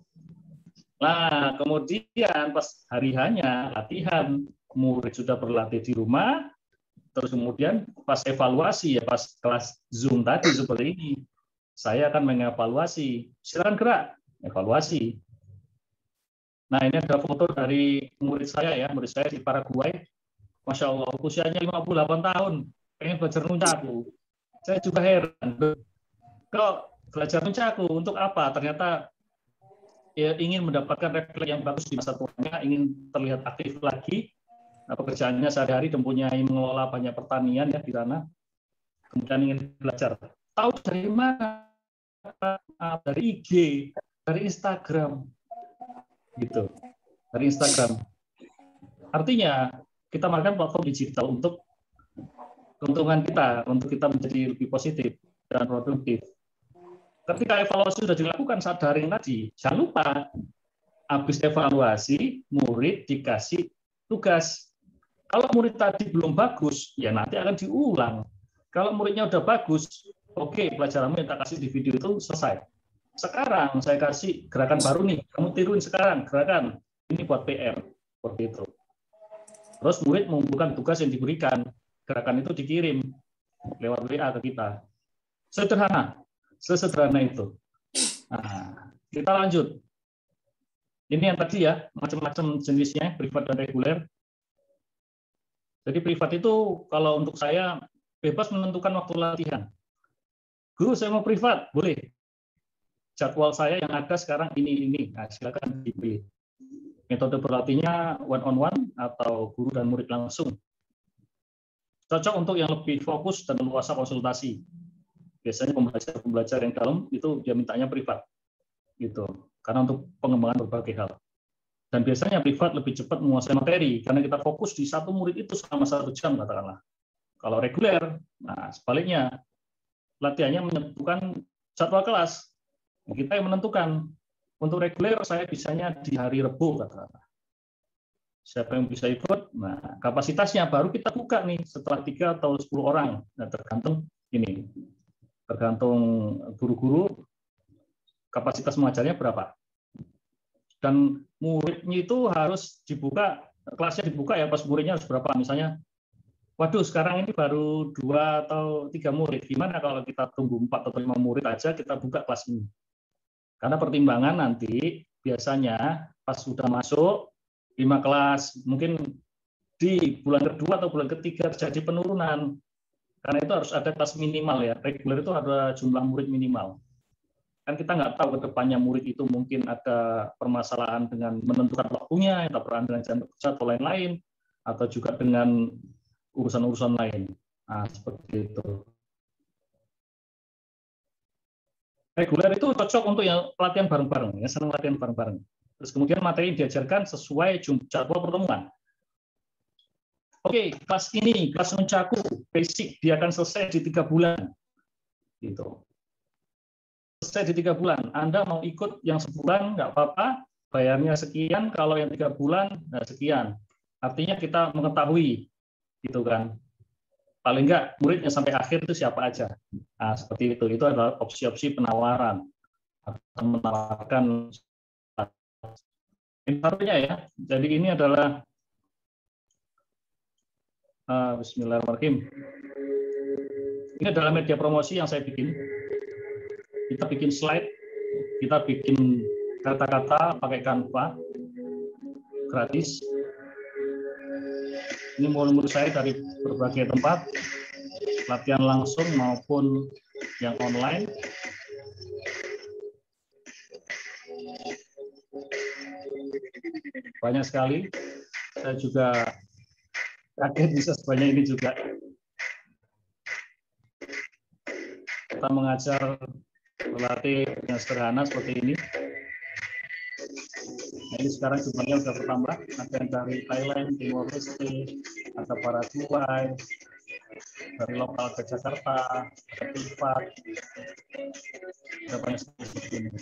Nah, kemudian pas hari hanya latihan, murid sudah berlatih di rumah, terus kemudian pas evaluasi ya pas kelas Zoom tadi seperti ini, saya akan mengevaluasi. Silakan gerak, evaluasi. Nah, ini ada foto dari murid saya ya, murid saya di Paraguay. Masya Allah, usianya lima puluh delapan tahun, pengen belajar nuncaku. Saya juga heran, kok belajar nuncaku untuk apa? Ternyata ya, ingin mendapatkan refleks yang bagus di masa tuanya, ingin terlihat aktif lagi. Nah, pekerjaannya sehari-hari mempunyai mengelola banyak pertanian ya di sana. Kemudian ingin belajar. Tahu dari mana? Dari I G, dari Instagram. Gitu. Dari Instagram. Artinya, kita makan platform digital untuk keuntungan kita, untuk kita menjadi lebih positif dan produktif. Ketika evaluasi sudah dilakukan saat daring tadi, jangan lupa, habis evaluasi, murid dikasih tugas. Kalau murid tadi belum bagus, ya nanti akan diulang. Kalau muridnya udah bagus, oke, okay, pelajaranmu yang tak kasih di video itu selesai. Sekarang saya kasih gerakan baru nih, kamu tiruin sekarang gerakan. Ini buat P R, seperti itu. Terus murid mengumpulkan tugas yang diberikan, gerakan itu dikirim lewat W A ke kita. Sederhana, sesederhana itu. Nah, kita lanjut. Ini yang tadi ya, macam-macam jenisnya, privat dan reguler. Jadi privat itu kalau untuk saya bebas menentukan waktu latihan. Guru, saya mau privat, boleh. Jadwal saya yang ada sekarang ini ini. Nah, silakan dipilih. Metode berlatihnya one on one atau guru dan murid langsung. Cocok untuk yang lebih fokus dan luasa konsultasi. Biasanya pembelajar-pembelajar yang dalam itu dia mintanya privat. Gitu. Karena untuk pengembangan berbagai hal. Dan biasanya privat lebih cepat menguasai materi karena kita fokus di satu murid itu selama satu jam katakanlah. Kalau reguler, nah sebaliknya latihannya menentukan jadwal kelas. Kita yang menentukan. Untuk reguler saya bisanya di hari Rabu katakanlah. Siapa yang bisa ikut? Nah, kapasitasnya baru kita buka nih setelah tiga atau sepuluh orang. Nah, tergantung ini. Tergantung guru-guru kapasitas mengajarnya berapa. Dan muridnya itu harus dibuka, kelasnya dibuka ya pas muridnya harus berapa. Misalnya, waduh sekarang ini baru dua atau tiga murid. Gimana kalau kita tunggu empat atau lima murid aja kita buka kelas ini? Karena pertimbangan nanti biasanya pas sudah masuk lima kelas, mungkin di bulan kedua atau bulan ketiga terjadi penurunan. Karena itu harus ada kelas minimal ya. Reguler itu ada jumlah murid minimal. Kan kita nggak tahu ke depannya murid itu mungkin ada permasalahan dengan menentukan waktunya, atau peran dengan jam kerja atau lain-lain, atau juga dengan urusan-urusan lain. Nah, seperti itu. Reguler itu cocok untuk yang pelatihan bareng-bareng, ya senang latihan bareng-bareng. Terus kemudian materi yang diajarkan sesuai jadwal pertemuan. Oke, kelas ini, kelas Nunchaku basic, dia akan selesai di tiga bulan. Gitu. Selesai di tiga bulan. Anda mau ikut yang sebulan, nggak apa-apa, bayarnya sekian, kalau yang tiga bulan, nah sekian. Artinya kita mengetahui, gitu kan. Paling nggak muridnya sampai akhir itu siapa aja. Nah, seperti itu. Itu adalah opsi-opsi penawaran. Atau menawarkan intinya ya. Jadi ini adalah uh, Bismillahirrahmanirrahim. Ini adalah media promosi yang saya bikin. Kita bikin slide, kita bikin kata-kata pakai Canva gratis. Ini murid-murid saya dari berbagai tempat, latihan langsung maupun yang online. Banyak sekali. Saya juga kaget bisa sebanyak ini juga. Kita mengajar melatih yang sederhana seperti ini. Jadi sekarang jumlahnya sudah bertambah. Ada yang dari Thailand, Timor Leste, ada Paraguay, dari lokal ke Jakarta, ada Pilpat, ada banyak seperti ini.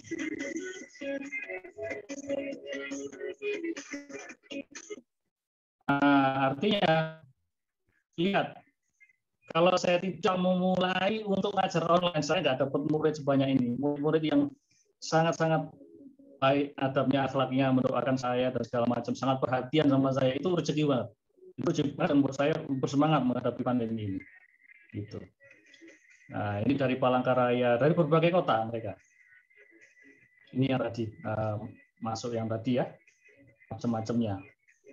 Nah, artinya, lihat, kalau saya tidak memulai untuk ngajar online, saya nggak dapat murid sebanyak ini. Murid-murid yang sangat-sangat baik adabnya, akhlaknya, mendoakan saya dan segala macam, sangat perhatian sama saya, itu rezeki banget. Itu rezeki banget dan buat saya bersemangat menghadapi pandemi ini. Gitu. Nah, ini dari Palangkaraya, dari berbagai kota mereka. Ini yang tadi uh, masuk yang tadi ya, macam-macamnya.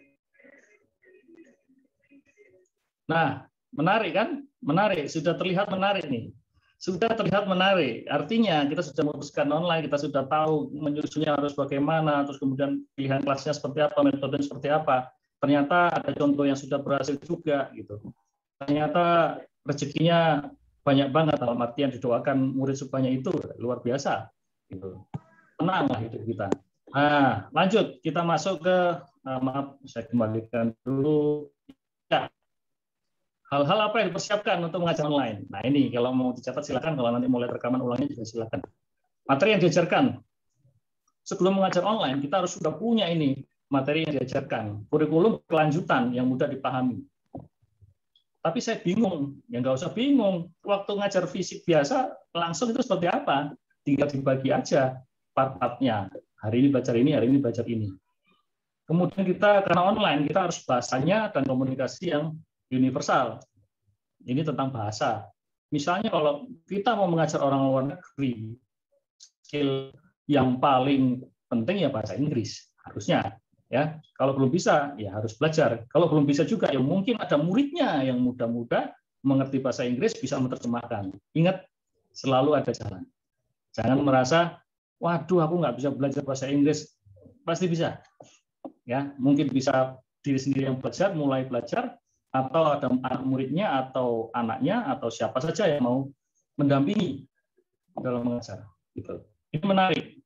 Nah, menarik kan? Menarik, sudah terlihat menarik nih. Sudah terlihat menarik. Artinya kita sudah memutuskan online, kita sudah tahu menyusunnya harus bagaimana, terus kemudian pilihan kelasnya seperti apa, metode seperti apa. Ternyata ada contoh yang sudah berhasil juga gitu. Ternyata rezekinya banyak banget, dalam artian didoakan murid sebanyak itu luar biasa gitu. Tenanglah hidup kita. Nah, lanjut kita masuk ke uh, maaf saya kembalikan dulu. Ya. Hal-hal apa yang dipersiapkan untuk mengajar online? Nah ini kalau mau dicatat silakan, kalau nanti mulai rekaman ulangnya juga silakan. Materi yang diajarkan sebelum mengajar online kita harus sudah punya ini materi yang diajarkan, kurikulum kelanjutan yang mudah dipahami. Tapi saya bingung, ya nggak usah bingung. Waktu ngajar fisik biasa langsung itu seperti apa? Tinggal dibagi aja part-partnya. Hari ini belajar ini, hari ini belajar ini. Kemudian kita karena online kita harus bahasanya dan komunikasi yang universal. Ini tentang bahasa. Misalnya kalau kita mau mengajar orang luar negeri, skill yang paling penting ya bahasa Inggris harusnya. Ya, kalau belum bisa ya harus belajar. Kalau belum bisa juga ya mungkin ada muridnya yang muda-muda mengerti bahasa Inggris bisa menerjemahkan. Ingat, selalu ada jalan. Jangan merasa, waduh aku nggak bisa belajar bahasa Inggris. Pasti bisa. Ya, mungkin bisa diri sendiri yang belajar, mulai belajar. Atau ada anak muridnya atau anaknya atau siapa saja yang mau mendampingi dalam mengajar. Gitu. Ini menarik.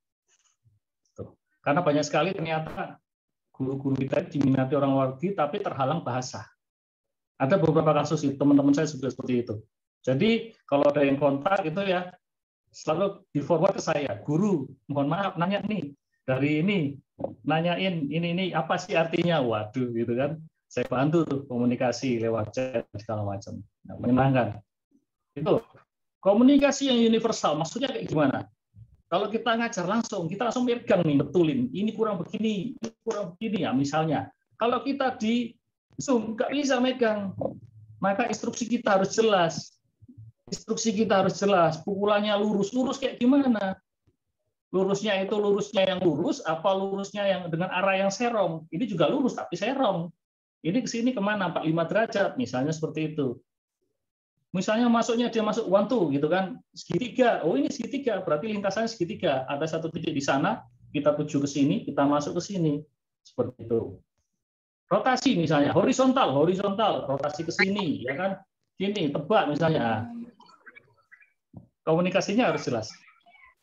Tuh. Karena banyak sekali ternyata guru-guru kita diminati orang luar negeri tapi terhalang bahasa. Ada beberapa kasus itu, teman-teman saya juga seperti itu. Jadi kalau ada yang kontak itu ya selalu di forward ke saya, guru, mohon maaf nanya nih dari ini, nanyain ini ini apa sih artinya, waduh gitu kan. Saya bantu tuh komunikasi lewat chat segala macam. Nah, menyenangkan. Itu komunikasi yang universal. Maksudnya kayak gimana? Kalau kita ngajar langsung, kita langsung pegang nih, betulin. Ini kurang begini, ini kurang begini ya misalnya. Kalau kita di Zoom nggak bisa megang, maka instruksi kita harus jelas. Instruksi kita harus jelas. Pukulannya lurus, lurus kayak gimana? Lurusnya itu lurusnya yang lurus, apa lurusnya yang dengan arah yang serong? Ini juga lurus tapi serong. Ini ke sini kemana? empat puluh lima derajat, misalnya seperti itu. Misalnya masuknya dia masuk one two gitu kan, segitiga. Oh ini segitiga, berarti lintasannya segitiga. Ada satu titik di sana, kita tuju ke sini, kita masuk ke sini. Seperti itu. Rotasi misalnya, horizontal, horizontal, rotasi ke sini, ya kan? Sini, tebak misalnya. Komunikasinya harus jelas.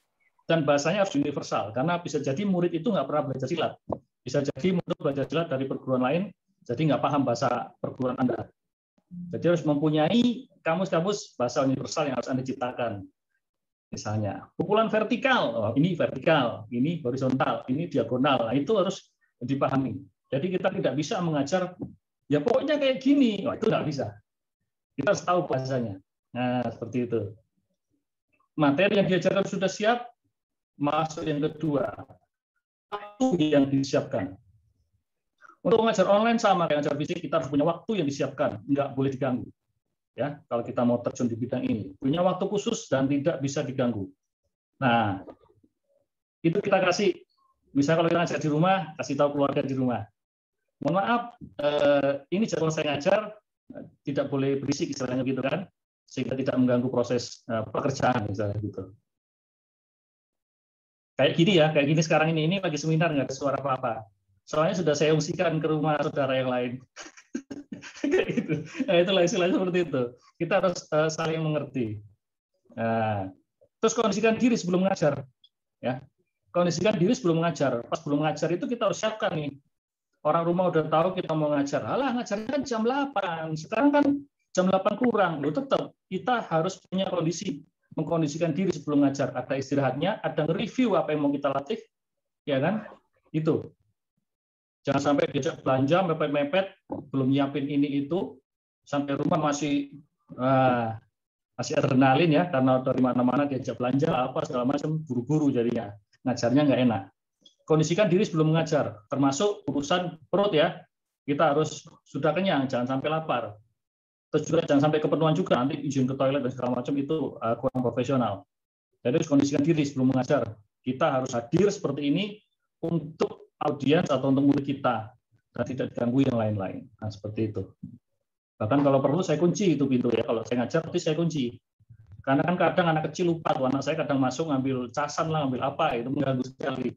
dan bahasanya harus universal, karena bisa jadi murid itu nggak pernah belajar silat. Bisa jadi murid belajar silat dari perguruan lain, jadi nggak paham bahasa perguruan Anda. Jadi harus mempunyai kamus-kamus bahasa universal yang harus Anda ciptakan. Misalnya, pukulan vertikal, oh, ini vertikal, ini horizontal, ini diagonal, nah, itu harus dipahami. Jadi kita tidak bisa mengajar, ya pokoknya kayak gini, oh, itu nggak bisa. Kita harus tahu bahasanya. Nah, seperti itu. Materi yang diajarkan sudah siap, masuk yang kedua, waktu yang disiapkan. Untuk mengajar online sama kayak mengajar fisik, kita harus punya waktu yang disiapkan, nggak boleh diganggu. Ya, kalau kita mau terjun di bidang ini, punya waktu khusus dan tidak bisa diganggu. Nah, itu kita kasih, misalnya kalau kita ngajar di rumah, kasih tahu keluarga di rumah. Mohon maaf, eh, ini jadwal saya ngajar, tidak boleh berisik istilahnya gitu kan, sehingga tidak mengganggu proses eh, pekerjaan misalnya gitu. Kayak gini ya, kayak gini sekarang ini, ini lagi seminar nggak ada suara apa-apa. Soalnya sudah saya ungsikan ke rumah saudara yang lain. Kayak gitu. Nah, itulah istilahnya seperti itu. Kita harus uh, saling mengerti. Nah, terus kondisikan diri sebelum mengajar. Ya, kondisikan diri sebelum mengajar. Pas sebelum mengajar itu kita harus siapkan nih. Orang rumah udah tahu kita mau ngajar. Alah, ngajarnya kan jam delapan. Sekarang kan jam delapan kurang. Loh, tetap kita harus punya kondisi, mengkondisikan diri sebelum ngajar. Ada istirahatnya, ada review apa yang mau kita latih, ya kan? Itu. Jangan sampai diajak belanja, mepet-mepet, belum nyiapin ini itu, sampai rumah masih uh, masih adrenalin ya, karena dari mana-mana diajak belanja, apa segala macam, buru-buru jadinya. Ngajarnya nggak enak. Kondisikan diri sebelum mengajar, termasuk urusan perut ya. Kita harus sudah kenyang, jangan sampai lapar. Terus juga jangan sampai kepenuhan juga, nanti izin ke toilet dan segala macam itu uh, kurang profesional. Jadi harus kondisikan diri sebelum mengajar. Kita harus hadir seperti ini untuk audiens atau untuk murid kita dan tidak diganggu yang lain-lain. Nah, seperti itu. Bahkan kalau perlu saya kunci itu pintu ya. Kalau saya ngajar pasti saya kunci. Karena kan kadang anak kecil lupa tuh, anak saya kadang masuk ngambil casan lah, ngambil apa, itu mengganggu sekali.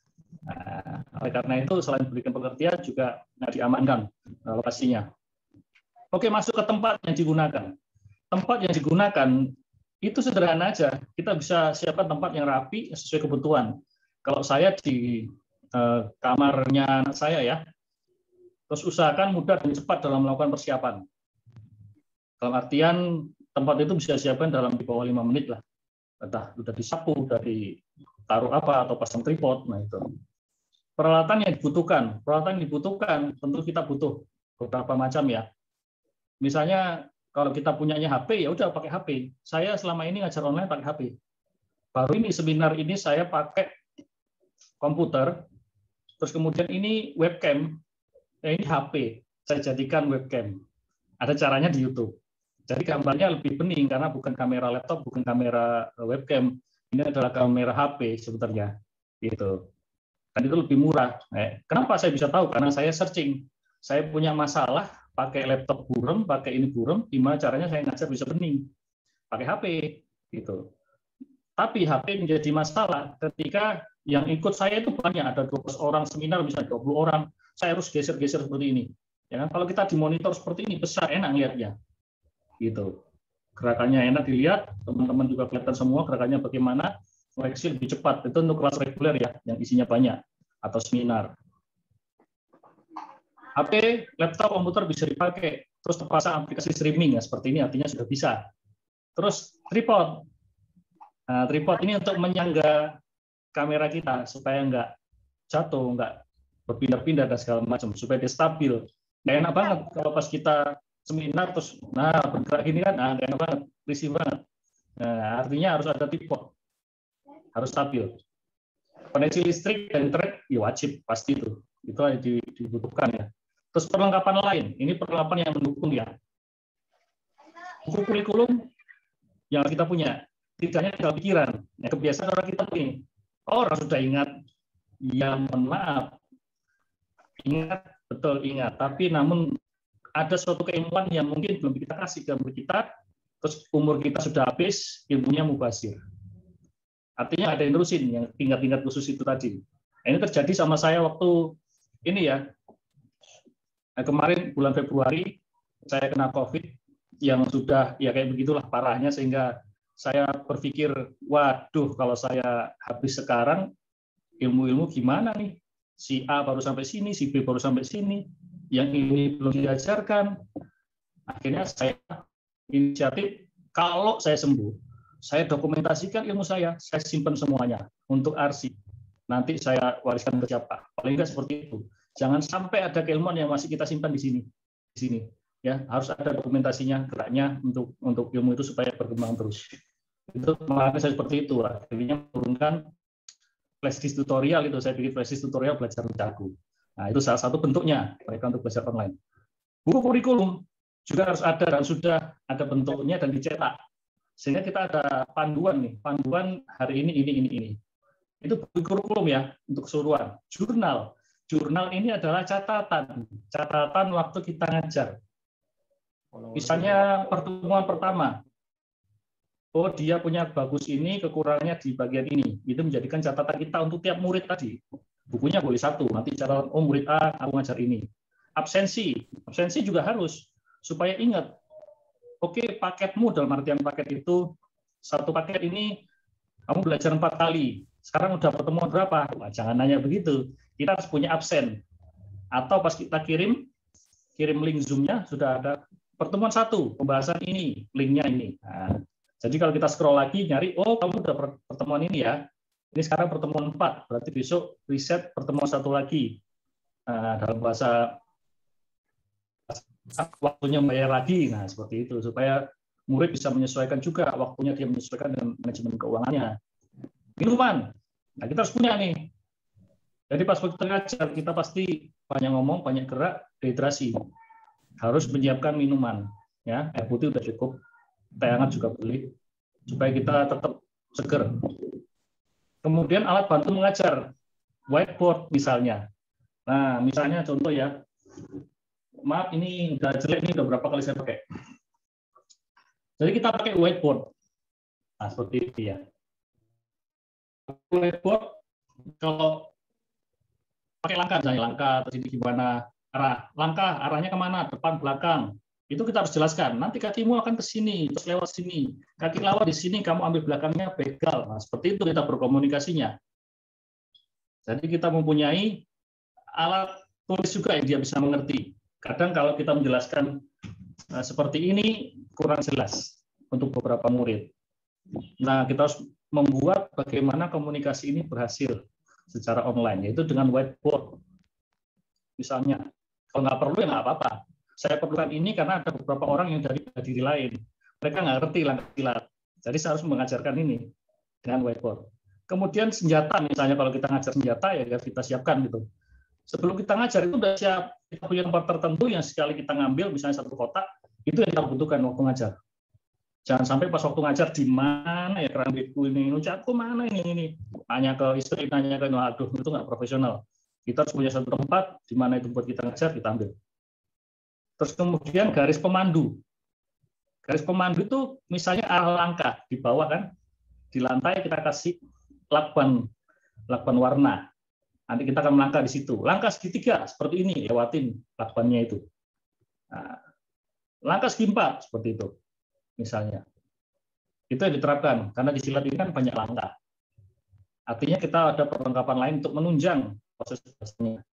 Nah, oleh karena itu selain berikan pengertian juga nah, diamankan lokasinya. Oke, masuk ke tempat yang digunakan. Tempat yang digunakan itu sederhana aja. Kita bisa siapkan tempat yang rapi sesuai kebutuhan. Kalau saya di Eh, kamarnya anak saya ya, terus usahakan mudah dan cepat dalam melakukan persiapan. Dalam artian tempat itu bisa siapkan dalam di bawah lima menit lah. Entah sudah disapu, sudah ditaruh apa atau pasang tripod. Nah itu. Peralatan yang dibutuhkan, peralatan yang dibutuhkan tentu kita butuh beberapa macam ya. Misalnya kalau kita punyanya H P ya udah pakai H P. Saya selama ini ngajar online pakai H P. Baru ini seminar ini saya pakai komputer. Terus kemudian ini webcam, ya ini H P, saya jadikan webcam. Ada caranya di YouTube. Jadi gambarnya lebih bening karena bukan kamera laptop, bukan kamera webcam. Ini adalah kamera H P sebenarnya. Gitu. Dan itu lebih murah. Eh, kenapa saya bisa tahu? Karena saya searching. Saya punya masalah pakai laptop buram, pakai ini buram, gimana caranya saya ngajar bisa bening? Pakai H P. Gitu. Tapi H P menjadi masalah ketika yang ikut saya itu banyak, ada dua belas orang seminar, misalnya dua puluh orang, saya harus geser-geser seperti ini. Ya kan? Kalau kita dimonitor seperti ini, besar, enak lihatnya. Gitu. Gerakannya enak dilihat, teman-teman juga kelihatan semua gerakannya bagaimana, koreksi lebih cepat. Itu untuk kelas reguler ya, yang isinya banyak, atau seminar. H P, laptop, komputer bisa dipakai, terus terpasang aplikasi streaming, ya seperti ini artinya sudah bisa. Terus tripod. Nah, tripod ini untuk menyangga kamera kita supaya nggak jatuh, nggak berpindah-pindah dan segala macam, supaya dia stabil. Nggak enak banget kalau pas kita seminar terus, nah bergerak gini kan, nah nggak enak banget, risih banget. Nah, artinya harus ada tripod, harus stabil. Koneksi listrik dan internet, ya wajib pasti itu, itu yang dibutuhkan ya. Terus perlengkapan lain, ini perlengkapan yang mendukung ya. Buku kurikulum yang kita punya, tidak hanya tinggal pikiran, ya, kebiasaan orang kita ini. Oh, orang sudah ingat, ya mohon maaf, ingat, betul ingat, tapi namun ada suatu keilmuan yang mungkin belum kita kasih ke murid kita, terus umur kita sudah habis, ilmunya mubazir. Artinya ada yang terusin, yang tingkat-tingkat khusus itu tadi. Nah, ini terjadi sama saya waktu ini ya, nah, kemarin bulan Februari, saya kena COVID, yang sudah, ya kayak begitulah parahnya, sehingga saya berpikir, waduh, kalau saya habis sekarang, ilmu-ilmu gimana nih? Si A baru sampai sini, si B baru sampai sini, yang ini belum diajarkan. Akhirnya saya inisiatif, kalau saya sembuh, saya dokumentasikan ilmu saya, saya simpan semuanya untuk arsip. Nanti saya wariskan ke siapa? Paling nggak seperti itu. Jangan sampai ada keilmuan yang masih kita simpan di sini. Di sini, ya harus ada dokumentasinya, geraknya untuk untuk ilmu itu supaya berkembang terus. Itu makanya saya seperti itu. Akhirnya menurunkan flash disk tutorial itu, saya bikin flash disk tutorial belajar mencaku. Nah, itu salah satu bentuknya mereka untuk belajar online. Buku kurikulum juga harus ada dan sudah ada bentuknya dan dicetak. Sehingga kita ada panduan nih, panduan hari ini ini ini ini. Itu buku kurikulum ya untuk keseluruhan. Jurnal, jurnal ini adalah catatan, catatan waktu kita ngajar. Misalnya pertemuan pertama, oh dia punya bagus ini, kekurangannya di bagian ini. Itu menjadikan catatan kita untuk tiap murid tadi. Bukunya boleh satu, nanti catatan, oh murid A, aku ngajar ini. Absensi, absensi juga harus, supaya ingat, oke paketmu dalam artian paket itu, satu paket ini kamu belajar empat kali, sekarang udah pertemuan berapa? Nah, jangan nanya begitu, kita harus punya absen. Atau pas kita kirim, kirim link Zoom-nya, sudah ada pertemuan satu, pembahasan ini, linknya ini. Nah, jadi kalau kita scroll lagi, nyari, oh kamu udah pertemuan ini ya, ini sekarang pertemuan empat, berarti besok riset pertemuan satu lagi. Nah, dalam bahasa waktunya bayar lagi, nah seperti itu, supaya murid bisa menyesuaikan juga waktunya, dia menyesuaikan dengan manajemen keuangannya. Minuman, nah kita harus punya nih. Jadi pas kita ngajar, kita pasti banyak ngomong, banyak gerak, dehidrasi. Harus menyiapkan minuman, ya air putih udah cukup, teh hangat juga boleh, supaya kita tetap seger. Kemudian alat bantu mengajar, whiteboard misalnya. Nah, misalnya contoh ya, maaf ini udah jelek, ini udah berapa kali saya pakai. Jadi kita pakai whiteboard. Nah, seperti itu ya. Whiteboard, kalau pakai langkah, misalnya langkah, terus ini gimana, arah, langkah, arahnya kemana, depan, belakang. Itu kita harus jelaskan. Nanti kakimu akan ke sini, terus lewat sini. Kaki lawat di sini, kamu ambil belakangnya, begal. Nah, seperti itu kita berkomunikasinya. Jadi kita mempunyai alat tulis juga yang dia bisa mengerti. Kadang kalau kita menjelaskan uh, seperti ini, kurang jelas untuk beberapa murid. Nah, kita harus membuat bagaimana komunikasi ini berhasil secara online, yaitu dengan whiteboard. Misalnya, kalau nggak perlu ya nggak apa-apa. Saya perlukan ini karena ada beberapa orang yang dari diri lain. Mereka nggak ngerti langkah silat. Jadi saya harus mengajarkan ini dengan whiteboard. Kemudian senjata, misalnya kalau kita ngajar senjata, ya kita siapkan gitu. Sebelum kita ngajar itu sudah siap. Kita punya tempat tertentu yang sekali kita ngambil, misalnya satu kotak, itu yang kita butuhkan waktu ngajar. Jangan sampai pas waktu ngajar di mana ya kerambitku ini, ucapku mana ini, ini. Tanya ke istri, tanya ke, aduh itu nggak profesional. Kita harus punya satu tempat di mana itu buat kita ngajar, kita ambil. Terus kemudian garis pemandu. Garis pemandu itu misalnya arah langkah di bawah kan, di lantai kita kasih lakban, lakban warna. Nanti kita akan melangkah di situ. Langkah segitiga seperti ini, lewatin lakbannya itu. Nah, langkah segi empat seperti itu, misalnya. Itu yang diterapkan karena di silat ini kan banyak langkah. Artinya kita ada perlengkapan lain untuk menunjang proses belajarnya.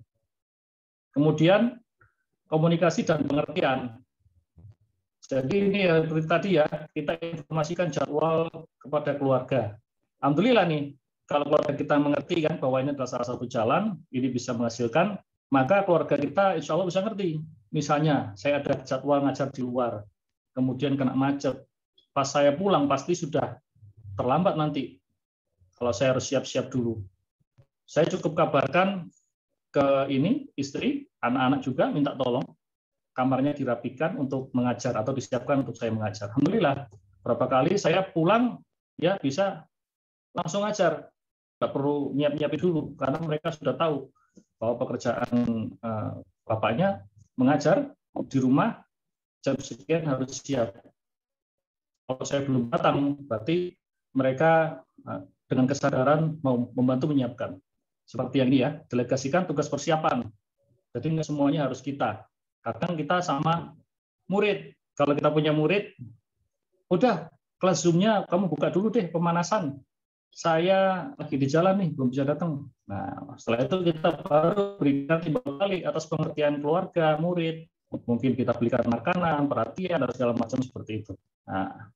Kemudian komunikasi dan pengertian. Jadi ini ya seperti tadi ya, kita informasikan jadwal kepada keluarga. Alhamdulillah nih, kalau keluarga kita mengerti kan bahwa ini adalah salah satu jalan, ini bisa menghasilkan, maka keluarga kita insya Allah bisa ngerti. Misalnya, saya ada jadwal ngajar di luar, kemudian kena macet, pas saya pulang pasti sudah terlambat nanti. Kalau saya harus siap-siap dulu. Saya cukup kabarkan ke ini, istri, anak-anak juga minta tolong, kamarnya dirapikan untuk mengajar atau disiapkan untuk saya mengajar. Alhamdulillah, berapa kali saya pulang ya bisa langsung ngajar, nggak perlu nyiap-nyiapin dulu karena mereka sudah tahu bahwa pekerjaan uh, bapaknya mengajar di rumah jam sekian harus siap. Kalau saya belum datang, berarti mereka uh, dengan kesadaran mau membantu menyiapkan. Seperti yang ini ya, delegasikan tugas persiapan. Jadi nggak semuanya harus kita. Kadang kita sama murid. Kalau kita punya murid, udah kelas Zoom-nya kamu buka dulu deh pemanasan. Saya lagi di jalan nih, belum bisa datang. Nah, setelah itu kita baru berikan timbal balik atas pengertian keluarga, murid. Mungkin kita belikan makanan, perhatian, dan segala macam seperti itu. Nah,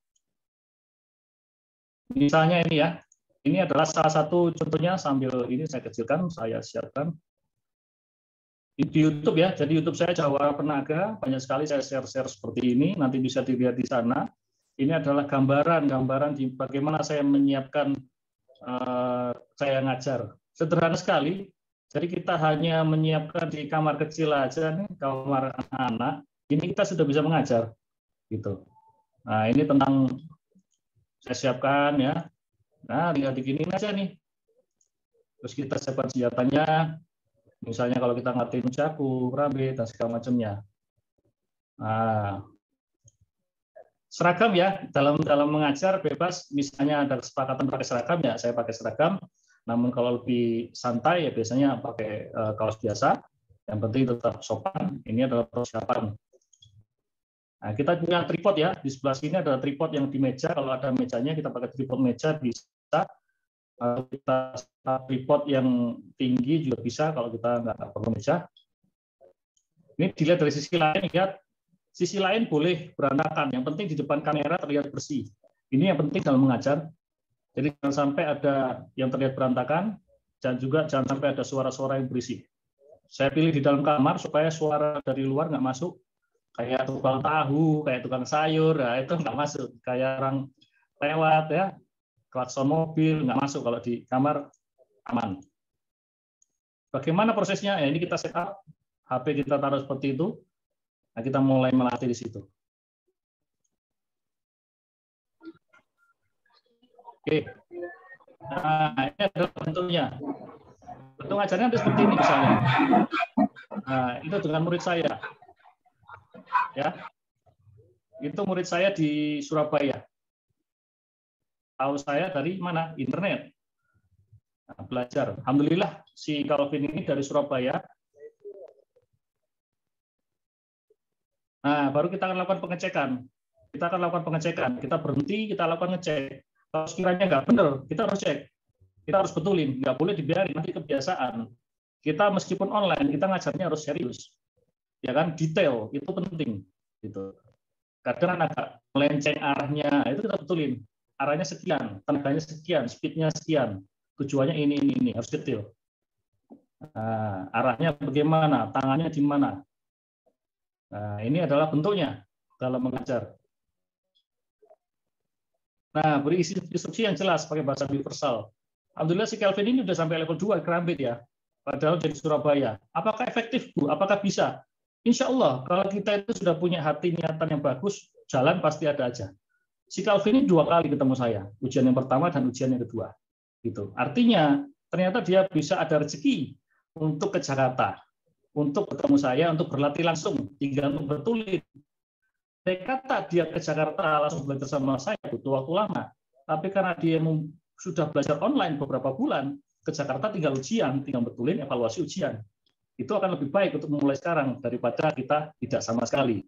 misalnya ini ya, ini adalah salah satu contohnya sambil ini saya kecilkan, saya siapkan. Di YouTube ya, jadi YouTube saya Jawa Penaga, banyak sekali saya share-share seperti ini, nanti bisa dilihat di sana. Ini adalah gambaran-gambaran di bagaimana saya menyiapkan uh, saya ngajar. Sederhana sekali, jadi kita hanya menyiapkan di kamar kecil aja nih, kamar anak-anak, ini kita sudah bisa mengajar. Gitu. Nah ini tentang saya siapkan ya, nah tinggal diginiin aja nih. Terus kita siapkan senjatanya, misalnya kalau kita ngatin jaku, rabe, dan segala macamnya. Nah, seragam ya, dalam dalam mengajar bebas, misalnya ada kesepakatan pakai seragam ya, saya pakai seragam. Namun kalau lebih santai ya biasanya pakai uh, kaos biasa. Yang penting tetap sopan. Ini adalah persiapan. Nah, kita punya tripod ya, di sebelah sini ada tripod yang di meja. Kalau ada mejanya kita pakai tripod meja bisa. Kalau kita tripod yang tinggi juga bisa kalau kita nggak perlu meja. Ini dilihat dari sisi lain, lihat sisi lain boleh berantakan. Yang penting di depan kamera terlihat bersih. Ini yang penting dalam mengajar. Jadi jangan sampai ada yang terlihat berantakan dan juga jangan sampai ada suara-suara yang berisik. Saya pilih di dalam kamar supaya suara dari luar nggak masuk. Kayak tukang tahu, kayak tukang sayur, nah itu nggak masuk. Kayak orang lewat ya. Klakson mobil nggak masuk kalau di kamar aman. Bagaimana prosesnya? Ya, ini kita setup, H P kita taruh seperti itu. Nah, kita mulai melatih di situ. Oke. Nah, ini adalah bentuknya. Bentuk ngajarnya seperti ini misalnya. Nah, itu dengan murid saya. Ya. Itu murid saya di Surabaya. Tahu saya dari mana? Internet. Nah, belajar. Alhamdulillah si Calvin ini dari Surabaya. Nah, baru kita akan lakukan pengecekan. Kita akan lakukan pengecekan. Kita berhenti, kita lakukan ngecek. Kalau sekiranya nggak benar, kita harus cek. Kita harus betulin. Nggak boleh dibiarin, nanti kebiasaan. Kita meskipun online, kita ngajarnya harus serius. Ya kan? Detail, itu penting. Gitu. Kadang agak melenceng arahnya, itu kita betulin. Arahnya sekian, tenaganya sekian, speednya sekian, tujuannya ini, ini, ini, harus detail. Nah, arahnya bagaimana, tangannya di mana. Nah, ini adalah bentuknya dalam mengajar. Nah, beri isi instruksi yang jelas pakai bahasa universal. Alhamdulillah si Calvin ini sudah sampai level dua Kerambit ya, padahal dari Surabaya. Apakah efektif, Bu? Apakah bisa? Insya Allah, kalau kita itu sudah punya hati niatan yang bagus, jalan pasti ada aja. Si Calvin ini dua kali ketemu saya, ujian yang pertama dan ujian yang kedua. Gitu. Artinya ternyata dia bisa ada rezeki untuk ke Jakarta, untuk ketemu saya, untuk berlatih langsung, tinggal untuk betulin. Saya kata dia ke Jakarta langsung belajar sama saya butuh waktu lama, tapi karena dia sudah belajar online beberapa bulan, ke Jakarta tinggal ujian, tinggal betulin evaluasi ujian. Itu akan lebih baik untuk memulai sekarang daripada kita tidak sama sekali.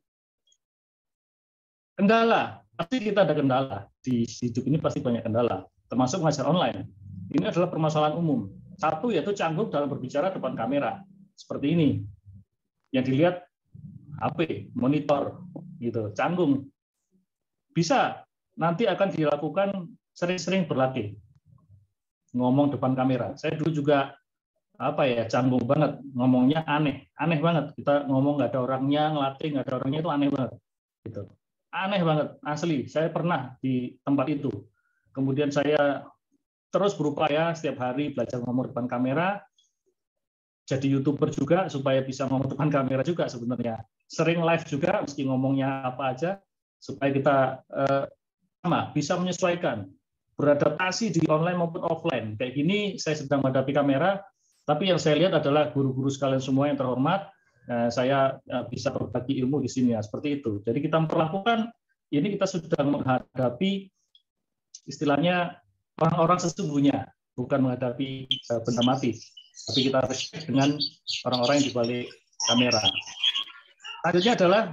Kendala, pasti kita ada kendala. Di hidup ini pasti banyak kendala, termasuk mengajar online. Ini adalah permasalahan umum. Satu yaitu canggung dalam berbicara depan kamera. Seperti ini. Yang dilihat H P, monitor, gitu, canggung. Bisa, nanti akan dilakukan sering-sering berlatih. Ngomong depan kamera. Saya dulu juga apa ya, canggung banget. Ngomongnya aneh, aneh banget. Kita ngomong nggak ada orangnya, ngelatih nggak ada orangnya, itu aneh banget. Gitu. Aneh banget, asli. Saya pernah di tempat itu. Kemudian saya terus berupaya setiap hari belajar ngomong depan kamera, jadi YouTuber juga supaya bisa ngomong depan kamera juga sebenarnya. Sering live juga, meski ngomongnya apa aja, supaya kita eh, sama bisa menyesuaikan, beradaptasi di online maupun offline. Kayak gini saya sedang menghadapi kamera, tapi yang saya lihat adalah guru-guru sekalian semua yang terhormat. Nah, saya bisa berbagi ilmu di sini ya, seperti itu. Jadi kita memperlakukan ini kita sedang menghadapi istilahnya orang-orang sesungguhnya, bukan menghadapi benda mati, tapi kita respect dengan orang-orang yang di balik kamera. Selanjutnya adalah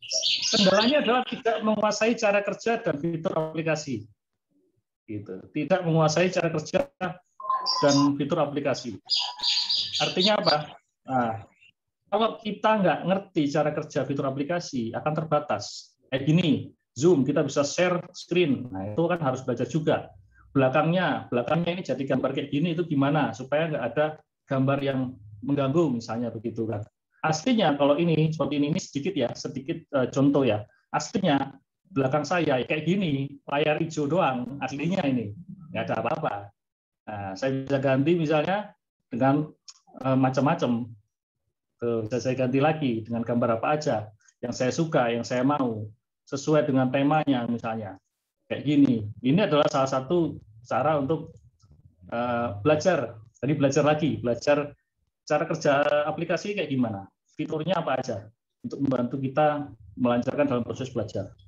Kendalanya adalah tidak menguasai cara kerja dan fitur aplikasi. Gitu. Tidak menguasai cara kerja dan fitur aplikasi. Artinya apa? Nah, kalau kita nggak ngerti cara kerja fitur aplikasi, akan terbatas. Kayak gini, Zoom, kita bisa share screen. Nah, itu kan harus belajar juga. Belakangnya, belakangnya ini jadi gambar kayak gini, itu gimana? Supaya nggak ada gambar yang mengganggu, misalnya begitu kan. Aslinya kalau ini seperti ini, ini sedikit ya, sedikit uh, contoh ya. Aslinya belakang saya kayak gini, layar hijau doang. Aslinya ini nggak ada apa-apa. Nah, saya bisa ganti misalnya dengan uh, macam-macam. Tuh, bisa saya ganti lagi dengan gambar apa aja yang saya suka, yang saya mau, sesuai dengan temanya misalnya. Kayak gini. Ini adalah salah satu cara untuk uh, belajar. Tadi belajar lagi, belajar cara kerja aplikasi kayak gimana. Fiturnya apa aja untuk membantu kita melancarkan dalam proses belajar.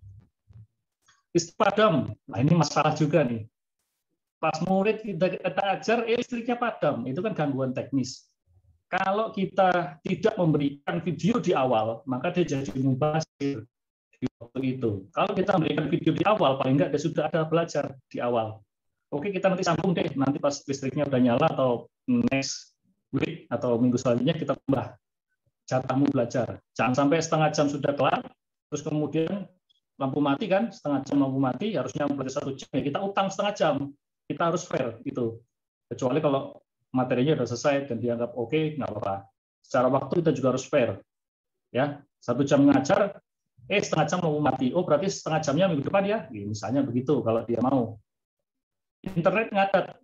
Listrik padam, nah ini masalah juga nih. Pas murid kita, kita ajar, eh, listriknya padam, itu kan gangguan teknis. Kalau kita tidak memberikan video di awal, maka dia jadi mubazir di waktu itu. Kalau kita memberikan video di awal, paling enggak dia sudah ada belajar di awal. Oke, kita nanti sambung deh, nanti pas listriknya udah nyala atau next week atau minggu selanjutnya kita tambah jatahmu belajar. Jangan sampai setengah jam sudah kelar, terus kemudian lampu mati kan, setengah jam lampu mati, harusnya belajar satu jam, ya kita utang setengah jam. Kita harus fair itu. Kecuali kalau materinya sudah selesai dan dianggap oke, okay, nggak apa-apa. Secara waktu kita juga harus fair. Ya, satu jam ngajar, eh setengah jam lampu mati. Oh berarti setengah jamnya minggu depan ya, misalnya begitu kalau dia mau. Internet ngadat.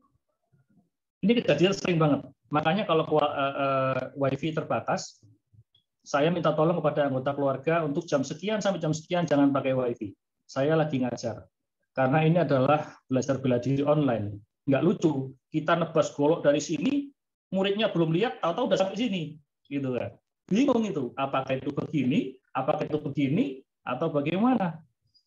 Ini kejadian sering banget. Makanya kalau uh, uh, wifi terbatas, saya minta tolong kepada anggota keluarga untuk jam sekian sampai jam sekian jangan pakai wifi. Saya lagi ngajar. Karena ini adalah belajar bela diri online. Nggak lucu. Kita nebas golok dari sini, muridnya belum lihat, tahu-tahu udah sampai sini. Gitu kan. Bingung itu. Apakah itu begini, apakah itu begini, atau bagaimana?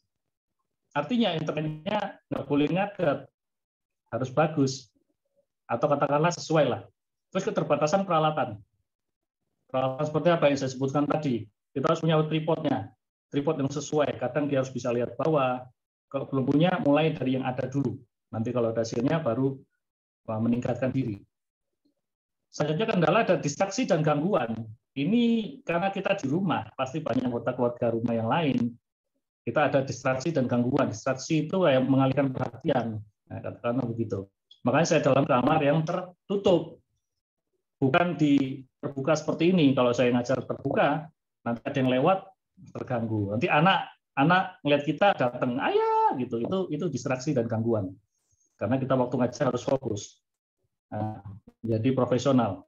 Artinya internetnya nggak boleh ngadat. Harus bagus. Atau katakanlah sesuai lah. Terus keterbatasan peralatan. Peralatan seperti apa yang saya sebutkan tadi. Kita harus punya tripodnya. Tripod yang sesuai. Kadang dia harus bisa lihat bawah. Kalau belum punya, mulai dari yang ada dulu. Nanti kalau ada hasilnya, baru meningkatkan diri. Selanjutnya kendala ada distraksi dan gangguan. Ini karena kita di rumah, pasti banyak anggota keluarga rumah yang lain. Kita ada distraksi dan gangguan. Distraksi itu kayak mengalihkan perhatian. Nah, katakanlah begitu. Makanya saya dalam kamar yang tertutup. Bukan di terbuka seperti ini. Kalau saya ngajar terbuka, nanti ada yang lewat, terganggu. Nanti anak anak ngeliat kita datang, ayah gitu. Itu itu distraksi dan gangguan. Karena kita waktu ngajar harus fokus. Nah, jadi profesional.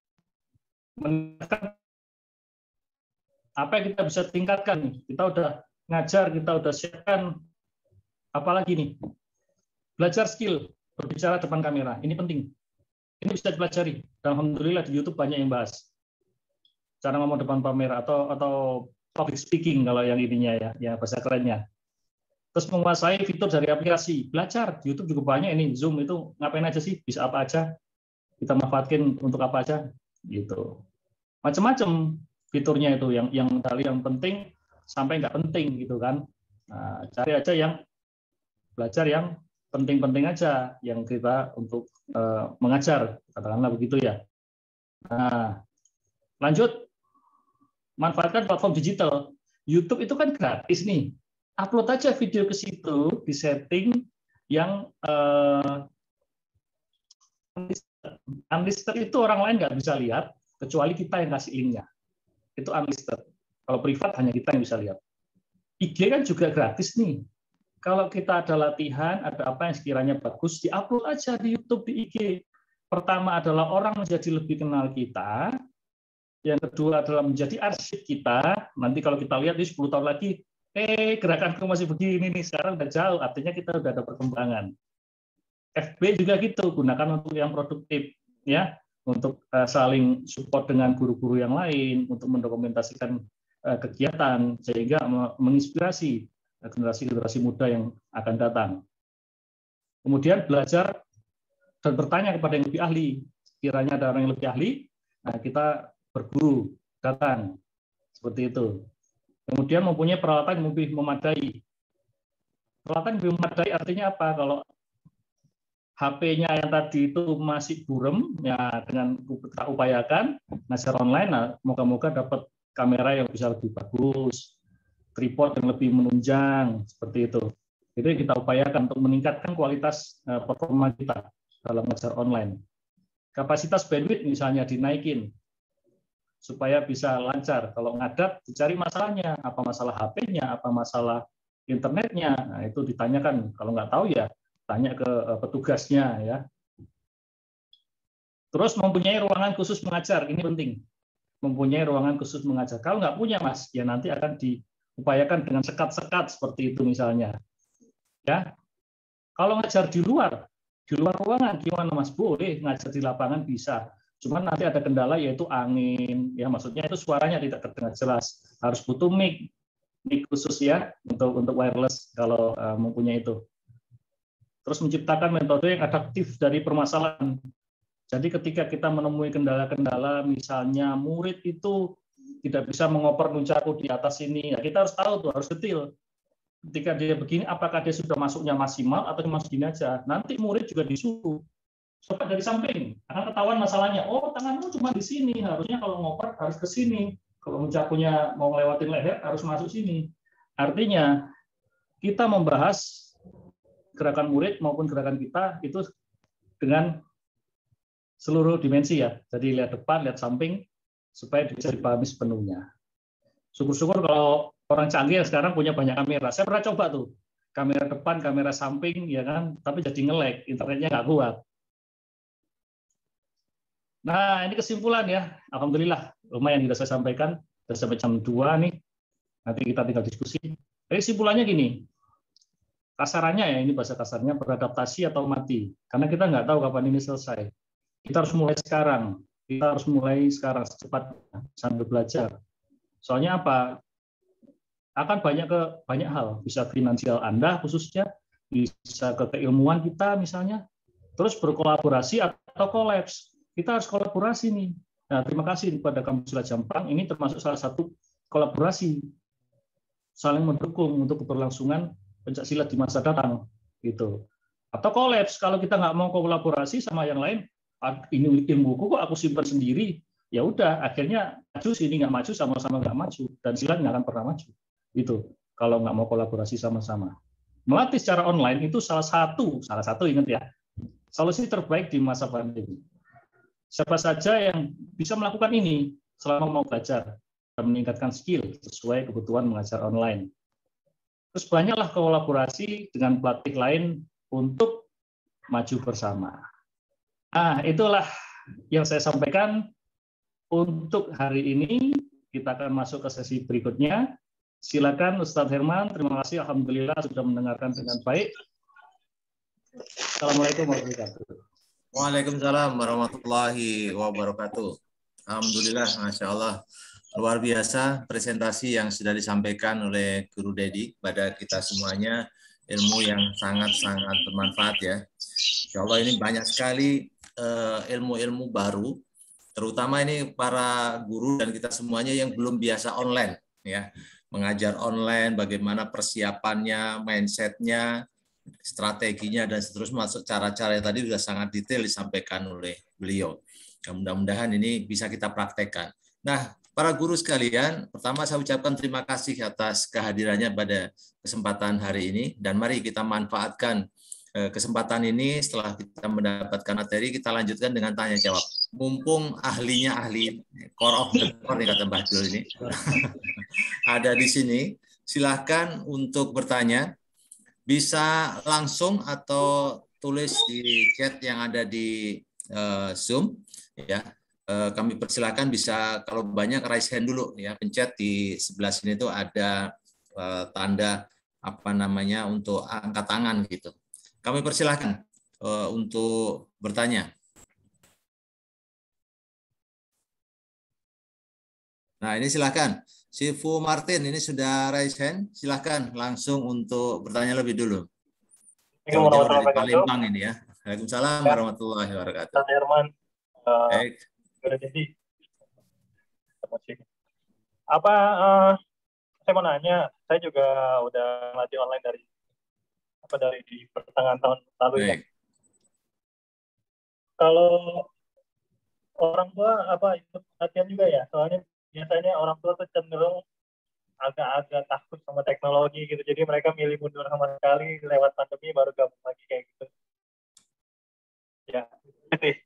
Apa yang kita bisa tingkatkan? Kita udah ngajar, kita udah siapkan. Apalagi nih? Belajar skill berbicara depan kamera. Ini penting. Ini bisa dipelajari. Dan alhamdulillah di YouTube banyak yang bahas. Cara ngomong depan kamera atau atau public speaking kalau yang ininya ya, ya bahasa kerennya. Terus menguasai fitur dari aplikasi. Belajar di YouTube juga banyak ini. Zoom itu ngapain aja sih? Bisa apa aja? Kita manfaatkan untuk apa aja? Gitu. Macam-macam fiturnya itu yang yang dari yang penting sampai nggak penting gitu kan. Nah, cari aja yang belajar yang penting-penting aja yang kita untuk uh, mengajar, katakanlah begitu ya. Nah, lanjut, manfaatkan platform digital. YouTube itu kan gratis nih. Upload aja video ke situ, di setting yang uh, unlisted itu orang lain nggak bisa lihat, kecuali kita yang kasih linknya. Itu unlisted. Kalau privat hanya kita yang bisa lihat. I G kan juga gratis nih. Kalau kita ada latihan, ada apa yang sekiranya bagus, di-upload aja di YouTube, di I G. Pertama adalah orang menjadi lebih kenal kita. Yang kedua adalah menjadi arsip kita. Nanti kalau kita lihat di sepuluh tahun lagi, eh gerakanku masih begini nih, sekarang udah jauh. Artinya kita udah ada perkembangan. F B juga gitu, gunakan untuk yang produktif. Ya, untuk saling support dengan guru-guru yang lain, untuk mendokumentasikan kegiatan, sehingga menginspirasi generasi-generasi muda yang akan datang. Kemudian belajar dan bertanya kepada yang lebih ahli. Kiranya ada orang yang lebih ahli, nah kita berguru, datang. Seperti itu. Kemudian mempunyai peralatan yang lebih memadai. Peralatan yang lebih memadai artinya apa? Kalau H P-nya yang tadi itu masih burem, ya dengan kita upayakan ngajar online, nah, moga-moga dapat kamera yang bisa lebih bagus, tripod yang lebih menunjang, seperti itu. Itu yang kita upayakan untuk meningkatkan kualitas performa kita dalam ngajar online. Kapasitas bandwidth misalnya dinaikin, supaya bisa lancar. Kalau ngadat, dicari masalahnya, apa masalah H P-nya, apa masalah internetnya, nah, itu ditanyakan. Kalau nggak tahu ya tanya ke petugasnya ya. Terus mempunyai ruangan khusus mengajar, ini penting. Mempunyai ruangan khusus mengajar. Kalau nggak punya, Mas, ya nanti akan diupayakan dengan sekat-sekat seperti itu misalnya. Ya. Kalau ngajar di luar, di luar ruangan gimana, Mas? Boleh ngajar di lapangan bisa. Cuman nanti ada kendala yaitu angin, ya maksudnya itu suaranya tidak terdengar jelas. Harus butuh mic, mic khusus ya untuk untuk wireless kalau uh, mempunyai itu. Terus menciptakan metode yang adaptif dari permasalahan. Jadi ketika kita menemui kendala-kendala, misalnya murid itu tidak bisa mengoper nunchaku di atas ini, ya kita harus tahu tuh, harus detail. Ketika dia begini, apakah dia sudah masuknya maksimal atau cuma segini aja? Nanti murid juga disuruh coba dari samping, akan ketahuan masalahnya. Oh, tanganmu cuma di sini, harusnya kalau ngoper harus ke sini. Kalau nunchakunya mau ngelewatin leher harus masuk sini. Artinya kita membahas gerakan murid maupun gerakan kita itu dengan seluruh dimensi ya. Jadi lihat depan, lihat samping, supaya bisa dipahami sepenuhnya. Syukur-syukur kalau orang canggih yang sekarang punya banyak kamera. Saya pernah coba tuh, kamera depan, kamera samping, ya kan, tapi jadi nge-lag, internetnya nggak kuat. Nah, ini kesimpulan ya. Alhamdulillah, lumayan sudah saya sampaikan. Sudah sampai jam dua nih. Nanti kita tinggal diskusi. Jadi kesimpulannya gini, kasarannya ya, ini bahasa kasarnya, beradaptasi atau mati. Karena kita nggak tahu kapan ini selesai. Kita harus mulai sekarang. Kita harus mulai sekarang secepatnya sambil belajar. Soalnya apa? Akan banyak ke banyak hal. Bisa finansial Anda khususnya, bisa ke keilmuan kita misalnya, terus berkolaborasi atau kolaps. Kita harus kolaborasi nih. Nah, terima kasih kepada Kampus Silat Jampang. Ini termasuk salah satu kolaborasi, saling mendukung untuk keberlangsungan pencaksilat di masa datang, gitu. Atau kolaps, kalau kita nggak mau kolaborasi sama yang lain, ini ilmuku kok aku simpan sendiri, ya udah, akhirnya maju sini nggak maju, sama-sama nggak maju, dan silat nggak akan pernah maju, gitu. Kalau nggak mau kolaborasi sama-sama. Melatih secara online itu salah satu, salah satu ingat ya, solusi terbaik di masa pandemi. Siapa saja yang bisa melakukan ini selama mau belajar dan meningkatkan skill sesuai kebutuhan mengajar online. Terus banyaklah kolaborasi dengan pelatih lain untuk maju bersama. Nah, itulah yang saya sampaikan untuk hari ini. Kita akan masuk ke sesi berikutnya. Silakan Ustadz Herman. Terima kasih. Alhamdulillah sudah mendengarkan dengan baik. Assalamualaikum warahmatullahi wabarakatuh. Waalaikumsalam warahmatullahi wabarakatuh. Alhamdulillah, Masya Allah. Luar biasa presentasi yang sudah disampaikan oleh Guru Dedi pada kita semuanya, ilmu yang sangat-sangat bermanfaat ya. Insya Allah ini banyak sekali ilmu-ilmu uh, baru, terutama ini para guru dan kita semuanya yang belum biasa online ya, mengajar online, bagaimana persiapannya, mindsetnya, strateginya dan seterusnya, masuk cara-cara tadi sudah sangat detail disampaikan oleh beliau. Mudah-mudahan ini bisa kita praktekkan. Nah, para guru sekalian, pertama saya ucapkan terima kasih atas kehadirannya pada kesempatan hari ini, dan mari kita manfaatkan kesempatan ini. Setelah kita mendapatkan materi, kita lanjutkan dengan tanya jawab. Mumpung ahlinya ahli core of the core nih, kata Mbah Dul ini ada di sini, silahkan untuk bertanya, bisa langsung atau tulis di chat yang ada di uh, Zoom ya. Kami persilakan, bisa kalau banyak raise hand dulu ya, pencet di sebelah sini tuh ada uh, tanda apa namanya untuk angkat tangan gitu. Kami persilakan uh, untuk bertanya. Nah, ini silakan. Sifu Martin ini sudah raise hand, silakan langsung untuk bertanya lebih dulu. Jauh-jauh dari Palembang ini ya. Waalaikumsalam warahmatullahi wabarakatuh. Ustadz Herman. Uh, Baik. Jadi apa uh, saya mau nanya, saya juga udah ngelatih online dari apa dari di pertengahan tahun lalu ya. Baik. Kalau orang tua apa ikut latihan juga ya? Soalnya biasanya orang tua tuh cenderung agak-agak takut sama teknologi gitu. Jadi mereka milih mundur sama sekali lewat pandemi baru gabung lagi kayak gitu. Ya, gitu.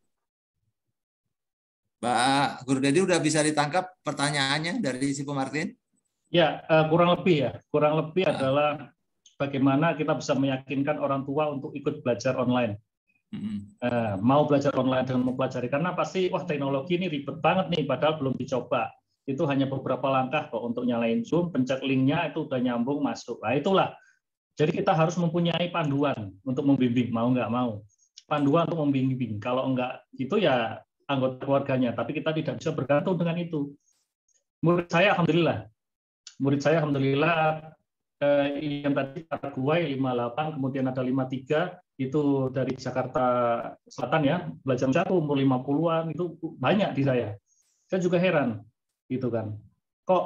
Pak Guru Dedi udah bisa ditangkap pertanyaannya dari si Martin? Ya, uh, kurang lebih ya. Kurang lebih Nah. adalah bagaimana kita bisa meyakinkan orang tua untuk ikut belajar online. Mm-hmm. Uh, mau belajar online dan mempelajari. Karena pasti, wah teknologi ini ribet banget nih, padahal belum dicoba. Itu hanya beberapa langkah kok untuk nyalain Zoom, pencet linknya itu udah nyambung masuk. Nah itulah. Jadi kita harus mempunyai panduan untuk membimbing, mau nggak mau. Panduan untuk membimbing. Kalau enggak itu ya anggota keluarganya, tapi kita tidak bisa bergantung dengan itu. Murid saya alhamdulillah, murid saya alhamdulillah eh, yang tadi Paraguay lima puluh delapan, kemudian ada lima puluh tiga itu dari Jakarta Selatan ya, belajar satu umur lima puluhan itu banyak di saya. Saya juga heran gitu kan. Kok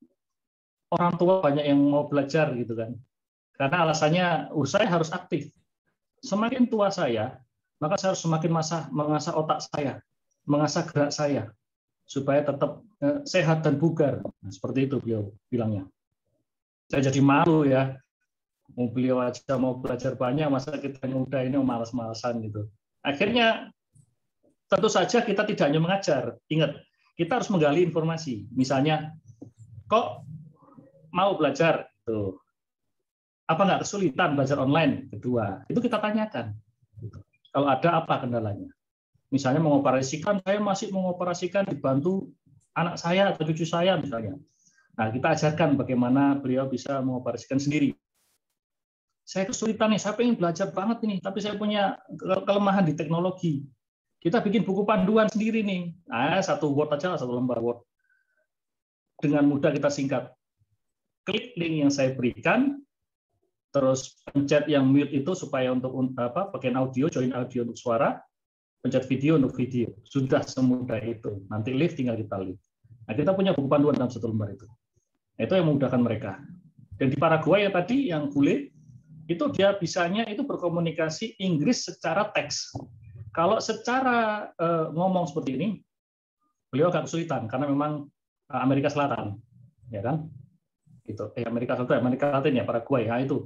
orang tua banyak yang mau belajar gitu kan. Karena alasannya, oh, saya harus aktif. Semakin tua saya, maka saya harus semakin masah, mengasah otak saya, mengasah gerak saya, supaya tetap eh, sehat dan bugar. Nah, seperti itu beliau bilangnya. Saya jadi malu ya, mau beliau aja mau belajar banyak, masa kita yang muda ini malas-malasan gitu. Akhirnya, tentu saja kita tidak hanya mengajar. Ingat, kita harus menggali informasi. Misalnya, kok mau belajar? Tuh. Apa nggak kesulitan belajar online? Kedua, itu kita tanyakan. Kalau ada apa kendalanya? Misalnya mengoperasikan, saya masih mengoperasikan dibantu anak saya atau cucu saya misalnya. Nah, kita ajarkan bagaimana beliau bisa mengoperasikan sendiri. Saya kesulitan nih, saya pengen belajar banget nih, tapi saya punya kelemahan di teknologi. Kita bikin buku panduan sendiri nih. Nah, satu Word aja, satu lembar Word. Dengan mudah kita singkat. Klik link yang saya berikan, terus pencet yang mute itu supaya untuk apa bagian audio, join audio untuk suara, pencet video untuk video. Sudah semudah itu. Nanti live tinggal kita live. Nah, kita punya buku panduan dalam satu lembar itu. Nah, itu yang memudahkan mereka. Dan di Paraguay ya tadi yang bule itu dia bisanya itu berkomunikasi Inggris secara teks. Kalau secara uh, ngomong seperti ini, beliau agak kesulitan karena memang uh, Amerika Selatan, ya kan? Itu eh, Amerika Selatan, Amerika Latin ya Paraguay. Nah, itu.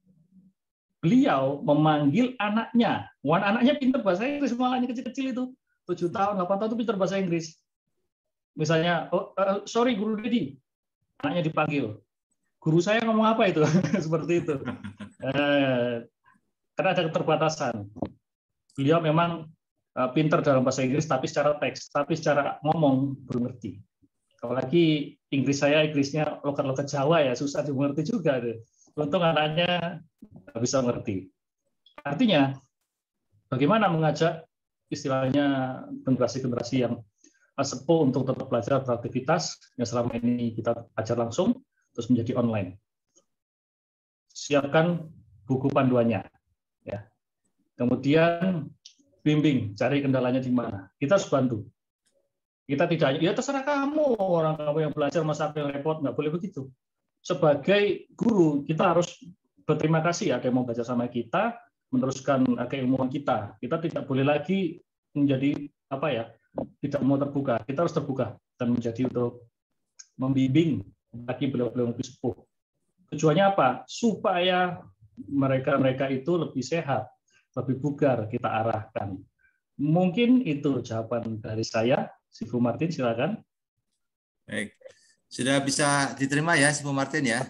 Beliau memanggil anaknya, wan anaknya pintar bahasa Inggris, malahnya kecil-kecil itu, tujuh tahun, delapan tahun itu pintar bahasa Inggris. Misalnya, oh, uh, sorry Guru Dedi, anaknya dipanggil. Guru saya ngomong apa itu? Seperti itu. Eh, karena ada keterbatasan. Beliau memang uh, pintar dalam bahasa Inggris, tapi secara teks, tapi secara ngomong belum ngerti. Apalagi Inggris saya, Inggrisnya lokat-lokat Jawa ya, susah dimengerti juga. Deh. Untung anaknya bisa mengerti. Artinya, bagaimana mengajak istilahnya generasi-generasi yang sepuh untuk tetap belajar beraktivitas yang selama ini kita ajar langsung, terus menjadi online. Siapkan buku panduannya. Ya. Kemudian bimbing, cari kendalanya di mana. Kita harus bantu. Kita tidak, ya terserah kamu, orang kamu yang belajar masa yang repot, nggak boleh begitu. Sebagai guru, kita harus berterima kasih ada yang mau belajar sama kita, meneruskan keilmuan kita. Kita tidak boleh lagi menjadi apa ya, tidak mau terbuka. Kita harus terbuka dan menjadi untuk membimbing lagi beliau-beliau lebih sepuh. Tujuannya apa? Supaya mereka-mereka itu lebih sehat, lebih bugar kita arahkan. Mungkin itu jawaban dari saya. Sifu Martin, silakan. Baik. Sudah bisa diterima ya, Sifu Martin ya?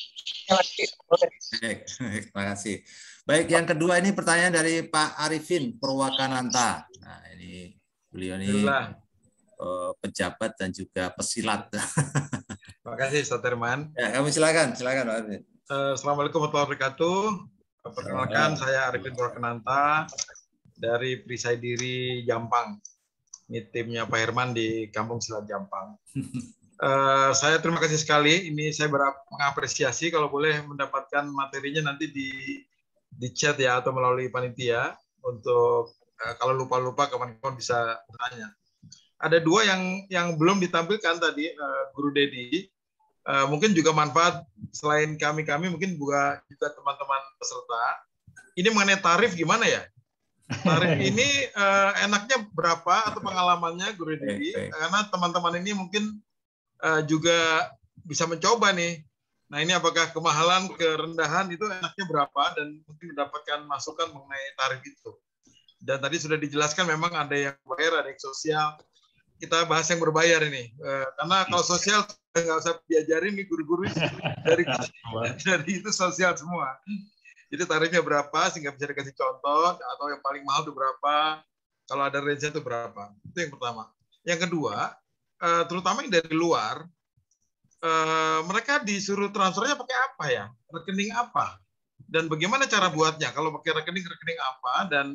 Baik, terima kasih. Baik, yang kedua ini pertanyaan dari Pak Arifin Purwakananta. Nah, ini beliau ini uh, pejabat dan juga pesilat. Terima kasih, Ustaz Herman. Ya, kami silakan, silakan Pak Arifin. Uh, Assalamualaikum warahmatullahi wabarakatuh. Perkenalkan, saya Arifin Purwakananta dari Perisai Diri Jampang. Ini timnya Pak Herman di Kampung Silat Jampang. Uh, saya terima kasih sekali. Ini saya mengapresiasi kalau boleh mendapatkan materinya nanti di di chat ya atau melalui panitia untuk uh, kalau lupa-lupa kawan-kawan bisa tanya. Ada dua yang yang belum ditampilkan tadi, uh, Guru Dedi. uh, mungkin juga manfaat selain kami-kami, mungkin juga juga teman-teman peserta. Ini mengenai tarif gimana ya? Tarif ini uh, enaknya berapa atau pengalamannya Guru Didi? Karena teman-teman ini mungkin uh, juga bisa mencoba nih. Nah ini apakah kemahalan, kerendahan itu enaknya berapa dan mungkin mendapatkan masukan mengenai tarif itu. Dan tadi sudah dijelaskan memang ada yang bayar, ada yang sosial. Kita bahas yang berbayar ini. Uh, karena kalau sosial nggak usah diajarin nih guru-guru dari dari itu sosial semua. Jadi tarifnya berapa sehingga bisa dikasih contoh atau yang paling mahal itu berapa? Kalau ada range itu berapa? Itu yang pertama. Yang kedua, uh, terutama yang dari luar. Uh, mereka disuruh transfernya pakai apa ya? Rekening apa? Dan bagaimana cara buatnya? Kalau pakai rekening, rekening apa? Dan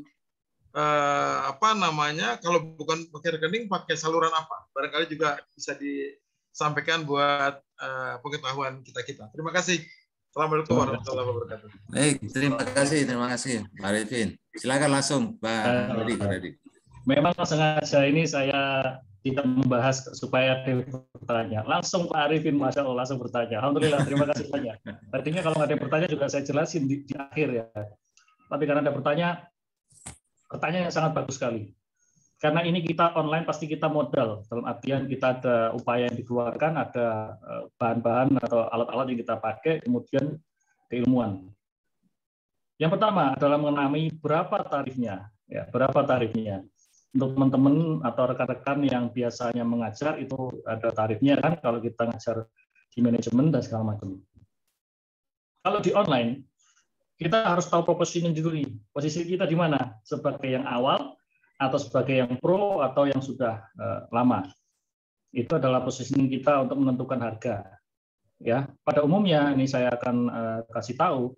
uh, apa namanya? Kalau bukan pakai rekening, pakai saluran apa? Barangkali juga bisa disampaikan buat uh, pengetahuan kita-kita. Terima kasih. Assalamualaikum warahmatullahi wabarakatuh. Baik, terima kasih, terima kasih, Pak Arifin. Silakan langsung, Pak Redi. Memang sengaja ini saya tidak membahas supaya ada bertanya. Langsung Pak Arifin, Masya Allah, langsung bertanya. Alhamdulillah, terima kasih banyak. Tadinya kalau nggak ada yang bertanya juga saya jelasin di, di akhir ya. Tapi karena ada bertanya, pertanyaan yang sangat bagus sekali. Karena ini kita online pasti kita modal. Dalam artian kita ada upaya yang dikeluarkan, ada bahan-bahan atau alat-alat yang kita pakai, kemudian keilmuan. Yang pertama adalah mengenai berapa tarifnya. Ya, berapa tarifnya. Untuk teman-teman atau rekan-rekan yang biasanya mengajar itu ada tarifnya kan kalau kita ngajar di manajemen dan segala macam. Kalau di online kita harus tahu posisinya dulu nih. Posisi kita di mana? Sebagai yang awal atau sebagai yang pro atau yang sudah uh, lama. Itu adalah positioning kita untuk menentukan harga. Ya, pada umumnya ini saya akan uh, kasih tahu.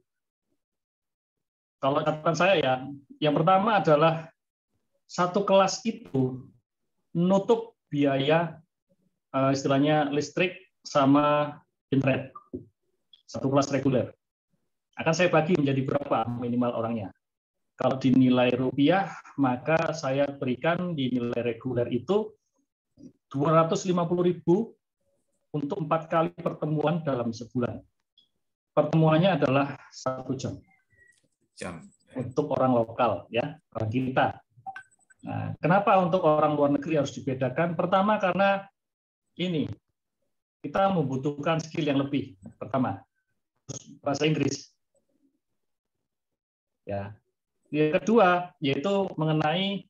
Kalau catatan saya ya, yang pertama adalah satu kelas itu nutup biaya uh, istilahnya listrik sama internet. Satu kelas reguler. Akan saya bagi menjadi berapa minimal orangnya. Kalau dinilai rupiah, maka saya berikan di nilai reguler itu dua ratus lima puluh ribu untuk empat kali pertemuan dalam sebulan. Pertemuannya adalah satu jam. Jam. Untuk orang lokal, ya, orang kita. Nah, kenapa untuk orang luar negeri harus dibedakan? Pertama karena ini kita membutuhkan skill yang lebih. Pertama, bahasa Inggris. Ya. Yang kedua yaitu mengenai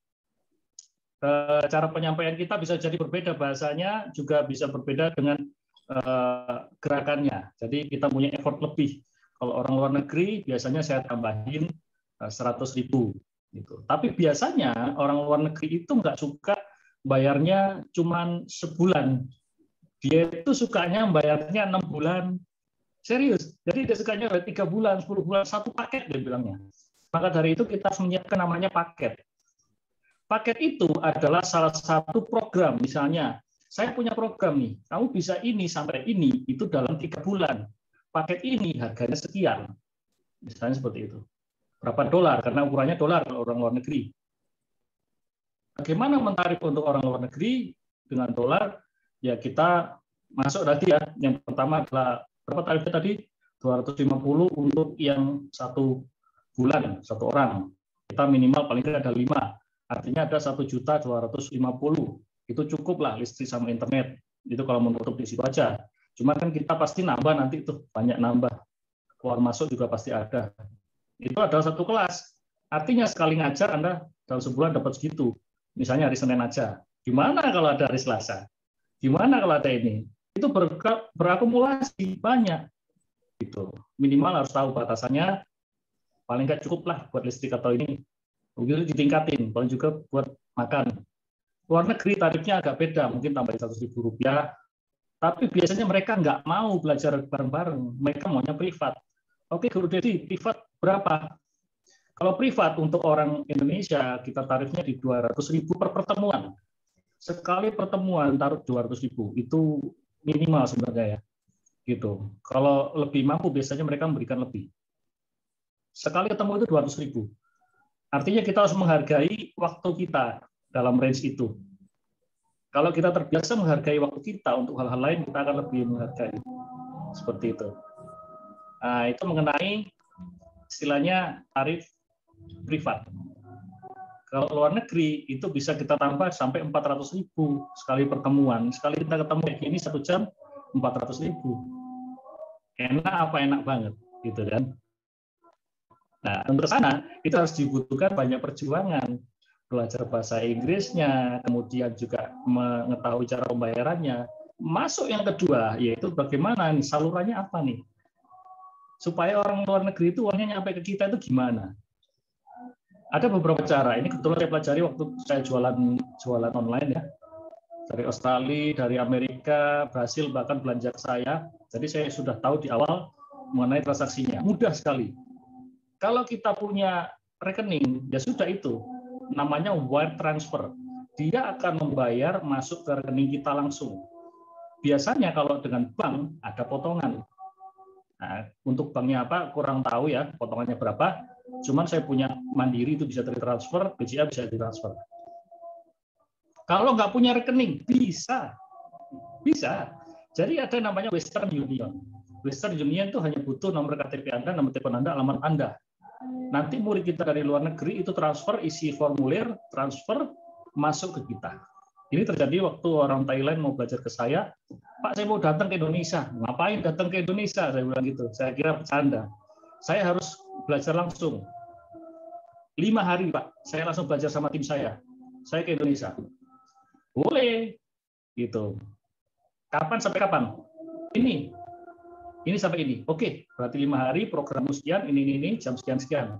eh, cara penyampaian kita bisa jadi berbeda, bahasanya juga bisa berbeda dengan eh, gerakannya. Jadi kita punya effort lebih. Kalau orang luar negeri biasanya saya tambahin eh, seratus ribu. Gitu. Tapi biasanya orang luar negeri itu nggak suka bayarnya cuma sebulan. Dia itu sukanya bayarnya enam bulan. Serius. Jadi dia sukanya tiga bulan, sepuluh bulan, satu paket dia bilangnya. Maka dari itu kita menyiapkan namanya paket. Paket itu adalah salah satu program. Misalnya, saya punya program nih, kamu bisa ini sampai ini, itu dalam tiga bulan. Paket ini harganya sekian. Misalnya seperti itu. Berapa dolar, karena ukurannya dolar kalau orang luar negeri. Bagaimana mentarif untuk orang luar negeri dengan dolar? Ya kita masuk tadi ya. Yang pertama adalah berapa tarifnya tadi? dua ratus lima puluh untuk yang satu bulan, satu orang. Kita minimal paling tidak ada lima. Artinya ada satu juta dua ratus lima puluh. Itu cukup lah listrik sama internet. Itu kalau menutup di situ aja. Cuma kan kita pasti nambah nanti itu banyak nambah. Keluar masuk juga pasti ada. Itu adalah satu kelas. Artinya sekali ngajar Anda dalam sebulan dapat segitu. Misalnya hari Senin aja. Gimana kalau ada hari Selasa? Gimana kalau ada ini? Itu ber berakumulasi banyak. Gitu. Minimal harus tahu batasannya. Paling nggak cukup lah buat listrik atau ini. Begitu ditingkatin. Paling juga buat makan. Luar negeri tarifnya agak beda. Mungkin tambahin seratus ribu rupiah. Tapi biasanya mereka nggak mau belajar bareng-bareng. Mereka maunya privat. Oke, Guru Dedi, privat berapa? Kalau privat untuk orang Indonesia, kita tarifnya di dua ratus ribu per pertemuan. Sekali pertemuan taruh dua ratus ribu, itu minimal sebenarnya ya. Gitu. Kalau lebih mampu, biasanya mereka memberikan lebih. Sekali ketemu itu dua ratus ribu. Artinya kita harus menghargai waktu kita dalam range itu. Kalau kita terbiasa menghargai waktu kita untuk hal-hal lain, kita akan lebih menghargai. seperti itu. Nah, itu mengenai istilahnya tarif privat. Kalau luar negeri itu bisa kita tambah sampai empat ratus ribu sekali pertemuan. Sekali kita ketemu kayak gini satu jam empat ratus ribu. Enak apa enak banget, gitu kan? Nah, untuk sana itu harus dibutuhkan banyak perjuangan, belajar bahasa Inggrisnya, kemudian juga mengetahui cara pembayarannya. Masuk yang kedua, yaitu bagaimana nih salurannya apa nih? Supaya orang luar negeri itu uangnya nyampe ke kita itu gimana? Ada beberapa cara. Ini kebetulan saya pelajari waktu saya jualan jualan online ya. Dari Australia, dari Amerika, Brasil, bahkan belanja ke saya. Jadi saya sudah tahu di awal mengenai transaksinya. Mudah sekali. Kalau kita punya rekening, ya sudah itu. Namanya wire transfer. Dia akan membayar masuk ke rekening kita langsung. Biasanya kalau dengan bank ada potongan. Nah, untuk banknya apa kurang tahu ya, potongannya berapa. Cuman saya punya Mandiri itu bisa ditransfer, B C A bisa ditransfer. Kalau nggak punya rekening, bisa. Bisa. Jadi ada yang namanya Western Union. Western Union itu hanya butuh nomor K T P Anda, nomor telepon Anda, alamat Anda. Nanti murid kita dari luar negeri itu transfer, isi formulir, transfer, masuk ke kita. Ini terjadi waktu orang Thailand mau belajar ke saya, Pak saya mau datang ke Indonesia. Ngapain datang ke Indonesia? Saya bilang gitu. Saya kira bercanda. Saya harus belajar langsung. Lima hari Pak, saya langsung belajar sama tim saya. Saya ke Indonesia. Boleh, gitu. Kapan sampai kapan? Ini, ini sampai ini. Oke, berarti lima hari program sekian, ini, ini, ini, jam sekian sekian.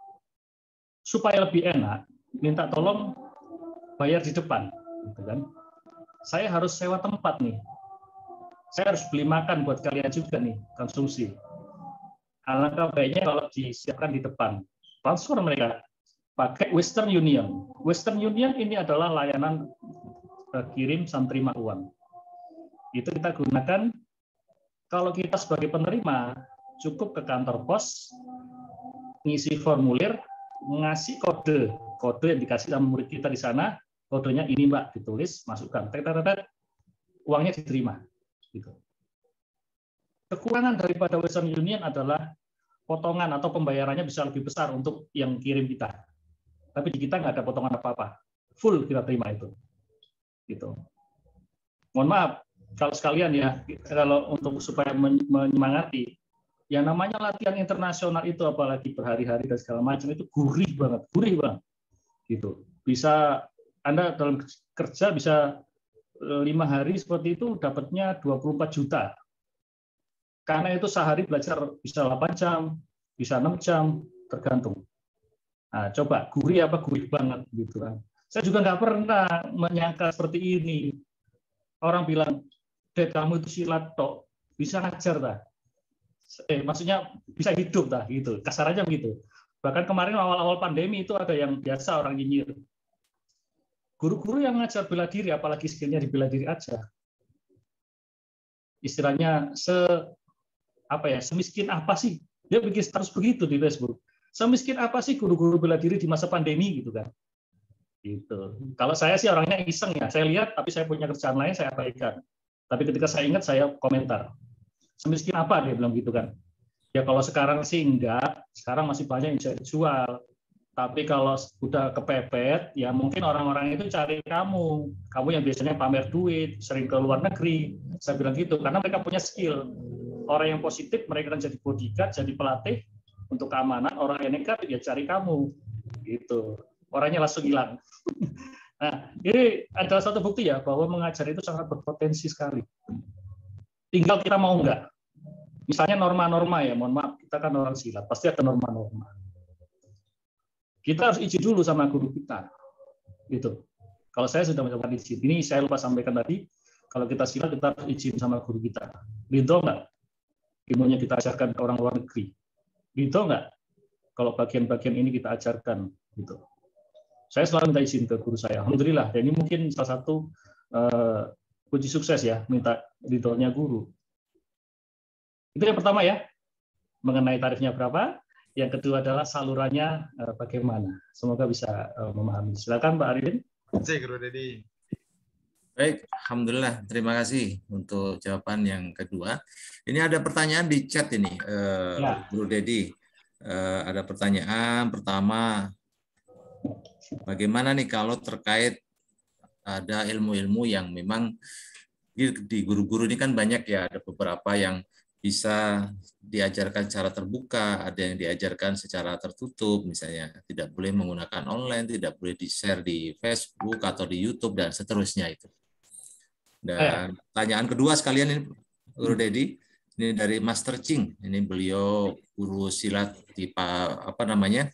Supaya lebih enak, minta tolong bayar di depan, gitu kan? Saya harus sewa tempat nih. Saya harus beli makan buat kalian juga nih, konsumsi. Alangkah baiknya kalau disiapkan di depan. Transfer mereka pakai Western Union. Western Union ini adalah layanan kirim dan terima uang. Itu kita gunakan kalau kita sebagai penerima cukup ke kantor pos, ngisi formulir, ngasih kode, kode yang dikasih sama murid kita di sana, kodenya ini Mbak, ditulis, masukkan, tet-tet-tet, uangnya diterima. Gitu. Kekurangan daripada Western Union adalah potongan atau pembayarannya bisa lebih besar untuk yang kirim kita. Tapi di kita nggak ada potongan apa-apa, full kita terima itu. Gitu. Mohon maaf, kalau sekalian ya, kalau untuk supaya menyemangati, yang namanya latihan internasional itu apalagi berhari-hari dan segala macam itu gurih banget, gurih banget. Gitu. Bisa Anda dalam kerja bisa lima hari seperti itu dapatnya dua puluh empat juta. Karena itu sehari belajar bisa delapan jam, bisa enam jam, tergantung. Nah, coba gurih apa gurih banget gitu kan. Saya juga nggak pernah menyangka seperti ini. Orang bilang, Dek, kamu itu silat tok, bisa ngajar dah. Eh, maksudnya bisa hidup dah gitu. Kasar aja begitu. Bahkan kemarin awal-awal pandemi itu ada yang biasa orang nyinyir. Guru-guru yang ngajar bela diri, apalagi skillnya di bela diri aja. Istilahnya se apa ya, semiskin apa sih? Dia bikin status begitu di Facebook. Semiskin apa sih guru-guru bela diri di masa pandemi gitu kan? Gitu. Kalau saya sih orangnya iseng ya. Saya lihat, tapi saya punya kerjaan lain saya abaikan. Tapi ketika saya ingat saya komentar. Semiskin apa dia bilang gitu kan? Ya kalau sekarang sih enggak. Sekarang masih banyak yang jual. Tapi kalau udah kepepet, ya mungkin orang-orang itu cari kamu. Kamu yang biasanya pamer duit, sering ke luar negeri. Saya bilang gitu karena mereka punya skill. Orang yang positif mereka akan jadi bodyguard, jadi pelatih untuk keamanan. Orang yang negatif ya cari kamu, gitu. Orangnya langsung hilang. Nah, ini adalah satu bukti ya bahwa mengajar itu sangat berpotensi sekali. Tinggal kita mau enggak. Misalnya norma-norma ya, mohon maaf kita kan orang silat, pasti ada norma-norma. Kita harus izin dulu sama guru kita, gitu. Kalau saya sudah mencoba izin, ini saya lupa sampaikan tadi. Kalau kita silat kita harus izin sama guru kita. Ridho enggak? Ilmunya kita ajarkan ke orang luar negeri. Gitu enggak? Kalau bagian-bagian ini kita ajarkan, gitu. Saya selalu minta izin ke guru saya. Alhamdulillah. Dan ini mungkin salah satu uh, kunci sukses ya, minta ridhonya guru. Itu yang pertama ya, mengenai tarifnya berapa. Yang kedua adalah salurannya uh, bagaimana. Semoga bisa uh, memahami. Silakan Pak Arifin. Saya Guru Dedi. Baik, alhamdulillah. Terima kasih untuk jawaban yang kedua. Ini ada pertanyaan di chat ini, eh, Ya. Bro Dedi. Eh, ada pertanyaan pertama, bagaimana nih kalau terkait ada ilmu-ilmu yang memang di di guru-guru ini kan banyak ya, ada beberapa yang bisa diajarkan secara terbuka, ada yang diajarkan secara tertutup, misalnya tidak boleh menggunakan online, tidak boleh di-share di Facebook atau di YouTube dan seterusnya itu. Dan pertanyaan kedua sekalian ini, Guru Dedi, ini dari Master Ching. Ini beliau guru silat di apa namanya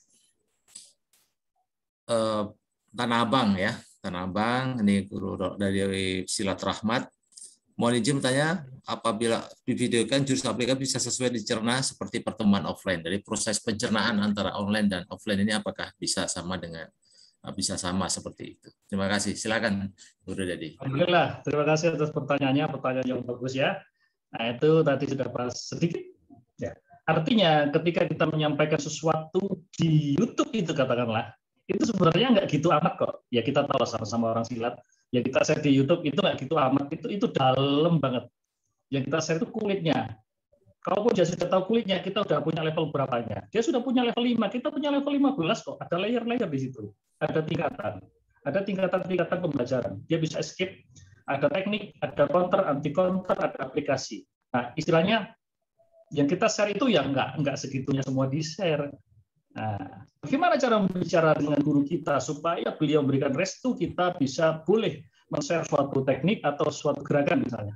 eh, Tanah Abang ya, Tanah Abang. Ini guru dari Silat Rahmat. Mohon izin bertanya, apabila divideokan jurus aplikasi bisa sesuai dicerna seperti pertemuan offline. Dari proses pencernaan antara online dan offline ini apakah bisa sama dengan bisa sama seperti itu? Terima kasih. Silakan, Guru Dedi. Alhamdulillah, terima kasih atas pertanyaannya, pertanyaan yang bagus ya. Nah itu tadi sudah bahas sedikit. Ya. Artinya ketika kita menyampaikan sesuatu di YouTube itu katakanlah, itu sebenarnya nggak gitu amat kok. Ya kita tahu sama-sama orang silat. Ya kita share di YouTube itu nggak gitu amat, itu itu dalam banget. Yang kita share itu kulitnya. Kalaupun dia sudah tahu kulitnya, kita sudah punya level berapanya. Dia sudah punya level lima, kita punya level lima belas kok. Ada layer-layer di situ. Ada tingkatan. Ada tingkatan-tingkatan pembelajaran. Dia bisa escape, ada teknik, ada counter, anti counter, ada aplikasi. Nah, istilahnya yang kita share itu ya enggak enggak segitunya semua di-share. Nah, bagaimana cara berbicara dengan guru kita supaya beliau memberikan restu kita bisa boleh men-share suatu teknik atau suatu gerakan misalnya.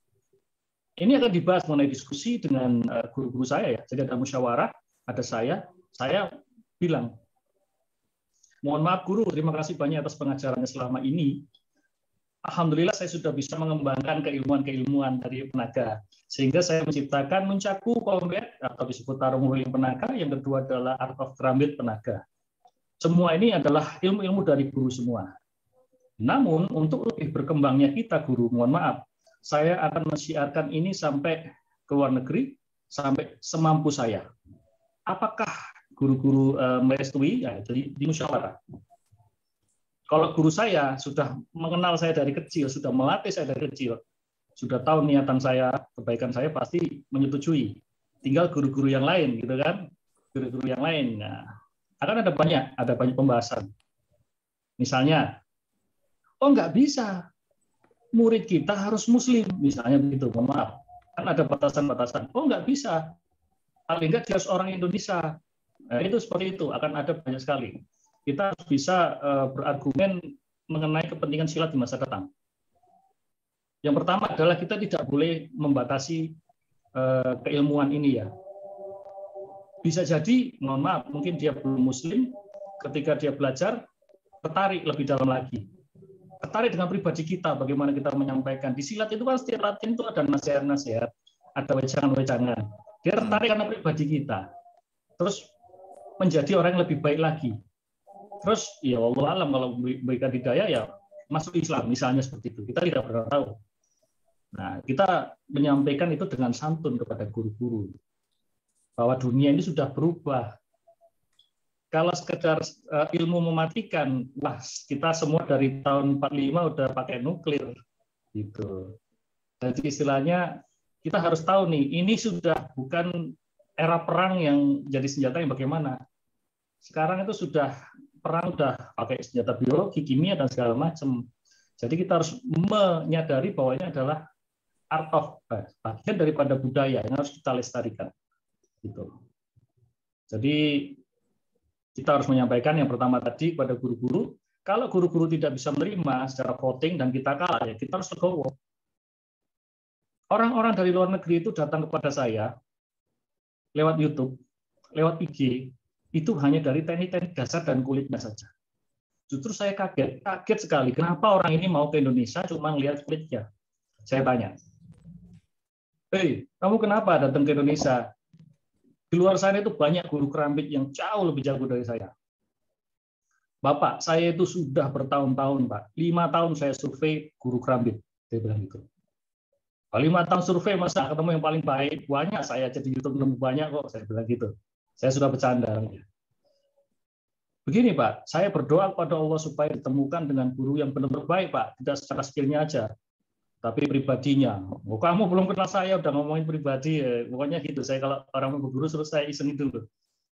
Ini akan dibahas mengenai diskusi dengan guru-guru saya ya. Jadi ada musyawarah, ada saya, saya bilang, mohon maaf guru, terima kasih banyak atas pengajarannya selama ini. Alhamdulillah saya sudah bisa mengembangkan keilmuan-keilmuan dari penaga. Sehingga saya menciptakan Nunchaku Combat atau disebut Tarung Ruling Penaga, yang kedua adalah Art of Karambit Penaga. Semua ini adalah ilmu-ilmu dari guru semua. Namun untuk lebih berkembangnya kita guru, mohon maaf, saya akan mensiarkan ini sampai ke luar negeri, sampai semampu saya. Apakah guru-guru uh, merestui? Ya, jadi di musyawarah. Kalau guru saya sudah mengenal saya dari kecil, sudah melatih saya dari kecil, sudah tahu niatan saya, kebaikan saya, pasti menyetujui. Tinggal guru-guru yang lain, gitu kan? Guru-guru yang lain. Nah, akan ada banyak, ada banyak pembahasan. Misalnya, oh nggak bisa, murid kita harus Muslim, misalnya begitu. Mohon maaf, kan ada batasan-batasan. Oh nggak bisa, paling nggak dia harus orang Indonesia. Nah, itu seperti itu, akan ada banyak sekali. Kita harus bisa uh, berargumen mengenai kepentingan silat di masa datang. Yang pertama adalah kita tidak boleh membatasi uh, keilmuan ini ya. Bisa jadi, mohon maaf, mungkin dia belum Muslim, ketika dia belajar, tertarik lebih dalam lagi. Tertarik dengan pribadi kita, bagaimana kita menyampaikan. Di silat itu kan setiap latihan itu ada nasihat-nasihat, ada wejangan-wejangan. Dia tertarik karena pribadi kita. Terus menjadi orang yang lebih baik lagi. Terus ya Allah alam kalau berikan hidayah ya masuk Islam misalnya seperti itu. Kita tidak pernah tahu. Nah, kita menyampaikan itu dengan santun kepada guru-guru bahwa dunia ini sudah berubah. Kalau sekedar uh, ilmu mematikan, wah kita semua dari tahun empat puluh lima udah pakai nuklir gitu. Jadi istilahnya kita harus tahu nih, ini sudah bukan era perang yang jadi senjata yang bagaimana. Sekarang itu sudah perang udah pakai senjata biologi, kimia dan segala macam. Jadi kita harus menyadari bahwa ini adalah art of bagian daripada budaya yang harus kita lestarikan. Gitu. Jadi kita harus menyampaikan yang pertama tadi kepada guru-guru. Kalau guru-guru tidak bisa menerima secara voting dan kita kalah, ya kita harus legowo. Orang-orang dari luar negeri itu datang kepada saya lewat YouTube, lewat I G. Itu hanya dari teknik-teknik dasar dan kulitnya saja. Justru saya kaget, kaget sekali. Kenapa orang ini mau ke Indonesia cuma lihat kulitnya? Saya tanya, hei, kamu kenapa datang ke Indonesia? Di luar sana itu banyak guru kerambit yang jauh lebih jago dari saya. Bapak, saya itu sudah bertahun-tahun, Pak. Lima tahun saya survei guru kerambit. Saya bilang gitu. Lima tahun survei, masa ketemu yang paling baik? Banyak, saya jadi YouTube nemu banyak kok. Saya bilang gitu. Saya sudah bercanda. Begini Pak, saya berdoa kepada Allah supaya ditemukan dengan guru yang benar-benar baik Pak, tidak secara skillnya aja, tapi pribadinya. Oh, kamu belum kenal saya udah ngomongin pribadi, ya. Pokoknya gitu. Saya kalau orang mau berguru terus saya iseng itu loh.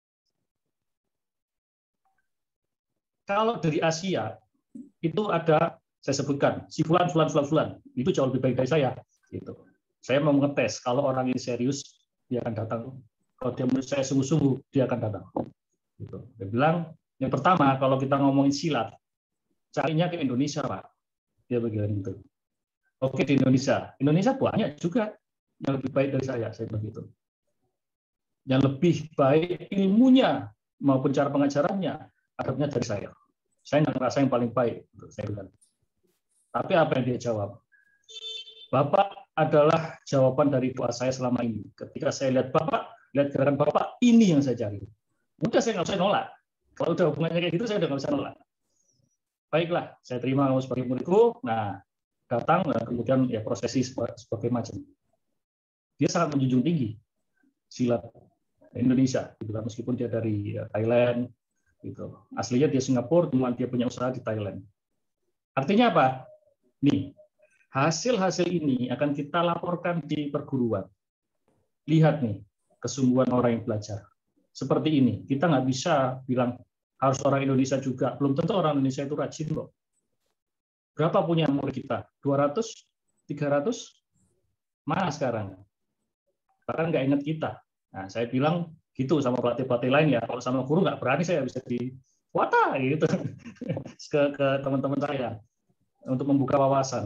Kalau dari Asia itu ada, saya sebutkan si fulan fulan fulan fulan itu jauh lebih baik dari saya. Gitu. Saya mau ngetes kalau orang ini serius dia akan datang. Kalau dia menurut saya sungguh-sungguh dia akan datang. Gitu. Dia bilang yang pertama kalau kita ngomongin silat, carinya ke Indonesia Pak. Dia bilang gitu. Oke di Indonesia, Indonesia banyak juga yang lebih baik dari saya, saya bilang gitu. Yang lebih baik ilmunya maupun cara pengajarannya, adabnya dari saya. Saya nggak merasa yang paling baik, saya bilang. Tapi apa yang dia jawab? Bapak adalah jawaban dari doa saya selama ini. Ketika saya lihat Bapak, lihat gerakan Bapak, ini yang saya cari. Udah saya nggak usah nolak. Kalau udah hubungannya kayak gitu, saya udah nggak bisa nolak. Baiklah, saya terima kamu sebagai muridku. Nah, datang, dan kemudian ya prosesi sebagai macam. Dia sangat menjunjung tinggi silat Indonesia, meskipun dia dari Thailand, gitu. Aslinya dia Singapura, cuma dia punya usaha di Thailand. Artinya apa? Nih, hasil-hasil ini akan kita laporkan di perguruan. Lihat nih, kesungguhan orang yang belajar. Seperti ini, kita nggak bisa bilang harus orang Indonesia juga. Belum tentu orang Indonesia itu rajin kok. Berapa punya murid kita? dua ratus? tiga ratus? Mana sekarang? Bahkan nggak ingat kita. Nah, saya bilang gitu sama pelatih-pelatih lain ya. Kalau sama guru nggak berani saya bisa di wata gitu ke, ke teman-teman saya untuk membuka wawasan.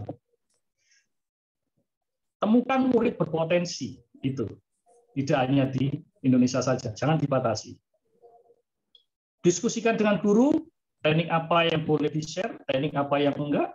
Temukan murid berpotensi itu. Tidak hanya di Indonesia saja. Jangan dibatasi. Diskusikan dengan guru. Teknik apa yang boleh di-share, teknik apa yang enggak.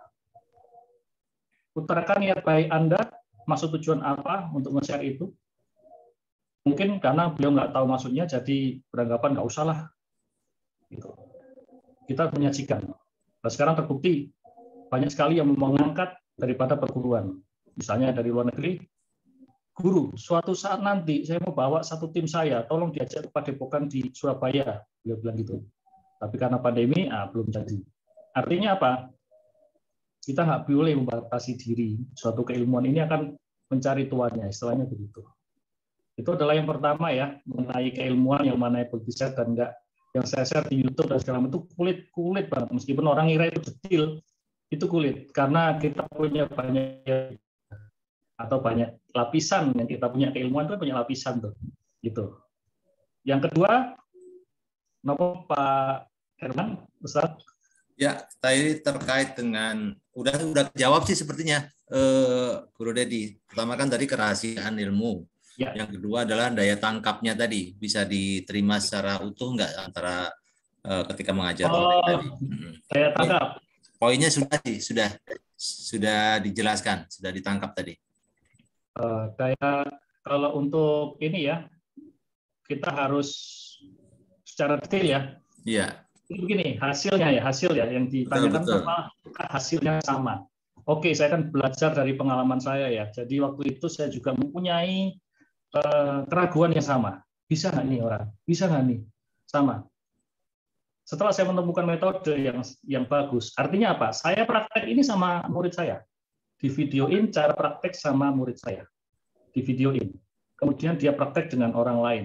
Utarakan niat baik Anda, maksud tujuan apa untuk nge-share itu. Mungkin karena beliau nggak tahu maksudnya, jadi beranggapan nggak usah lah. Gitu. Kita menyajikan. Nah, sekarang terbukti, banyak sekali yang mengangkat daripada perguruan. Misalnya dari luar negeri, guru, suatu saat nanti saya mau bawa satu tim saya, tolong diajak ke Padepokan di Surabaya. Beliau bilang gitu. Tapi karena pandemi, ah, belum jadi. Artinya apa? Kita nggak boleh membatasi diri. Suatu keilmuan ini akan mencari tuannya, istilahnya begitu. Itu adalah yang pertama ya, mengenai keilmuan yang mana yang bisa dan enggak. Yang saya share di YouTube dan segala macam itu kulit-kulit banget. Meskipun orang ngira itu detail, itu kulit. Karena kita punya banyak atau banyak lapisan yang kita punya keilmuan itu punya lapisan tuh. Gitu. Yang kedua, nopo Pak Herman, Ustaz? Ya, tadi terkait dengan udah udah jawab sih sepertinya, eh, Guru Dedi. Pertama kan tadi kerahasiaan ilmu. Ya. Yang kedua adalah daya tangkapnya tadi bisa diterima secara utuh nggak antara eh, ketika mengajar. Oh, tadi. Daya tangkap. Poinnya sudah sih sudah sudah dijelaskan, sudah ditangkap tadi. Uh, daya kalau untuk ini ya kita harus secara detail ya. Iya. Begini, hasilnya ya, hasil ya yang ditanyakan apa hasilnya sama. Oke, saya kan belajar dari pengalaman saya ya. Jadi waktu itu saya juga mempunyai uh, keraguan yang sama. Bisa nggak nih orang? Bisa nggak nih? Sama. Setelah saya menemukan metode yang yang bagus, artinya apa? Saya praktek ini sama murid saya. Di videoin cara praktek sama murid saya. Di videoin. Kemudian dia praktek dengan orang lain.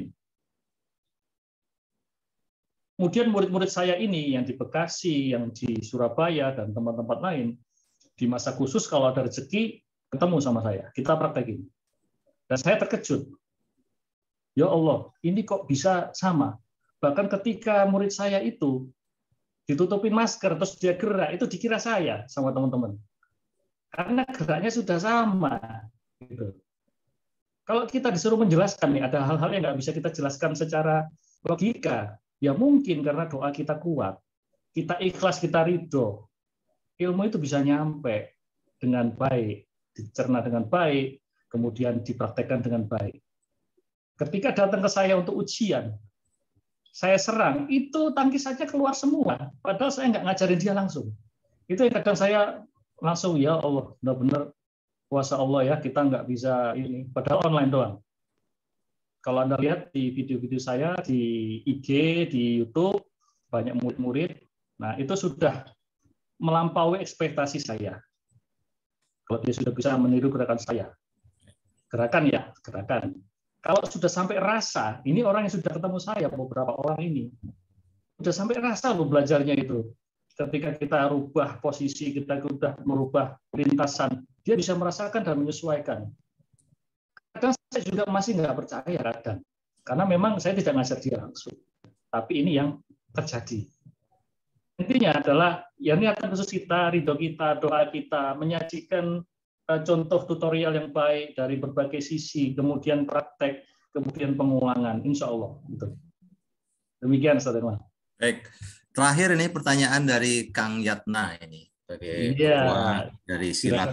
Kemudian murid-murid saya ini yang di Bekasi, yang di Surabaya, dan tempat-tempat lain, di masa khusus kalau ada rezeki, ketemu sama saya. Kita praktekin. Dan saya terkejut. Ya Allah, ini kok bisa sama? Bahkan ketika murid saya itu ditutupin masker, terus dia gerak, itu dikira saya sama teman-teman. Karena geraknya sudah sama. Gitu. Kalau kita disuruh menjelaskan, nih, ada hal-hal yang nggak bisa kita jelaskan secara logika. Ya mungkin karena doa kita kuat, kita ikhlas, kita ridho, ilmu itu bisa nyampe dengan baik, dicerna dengan baik, kemudian dipraktekkan dengan baik. Ketika datang ke saya untuk ujian, saya serang, itu tangkis saja keluar semua, padahal saya nggak ngajarin dia langsung. Itu yang kadang saya langsung, ya Allah, benar-benar kuasa Allah ya, kita nggak bisa ini, padahal online doang. Kalau Anda lihat di video-video saya di I G, di YouTube, banyak murid-murid. Nah, itu sudah melampaui ekspektasi saya. Kalau dia sudah bisa meniru gerakan saya. Gerakan ya, gerakan. Kalau sudah sampai rasa, ini orang yang sudah ketemu saya, beberapa orang ini. Sudah sampai rasa loh belajarnya itu. Ketika kita rubah posisi, kita sudah merubah lintasan, dia bisa merasakan dan menyesuaikan. Kadang saya juga masih nggak percaya kadang. Karena memang saya tidak ngajar dia langsung. Tapi ini yang terjadi. Intinya adalah ya niatan khusus kita, ridho kita, doa kita, menyajikan uh, contoh tutorial yang baik dari berbagai sisi, kemudian praktek, kemudian pengulangan, insya Allah. Gitu. Demikian, Ustaz Irwan. Baik, terakhir ini pertanyaan dari Kang Yatna ini sebagai Iya. ketua dari silat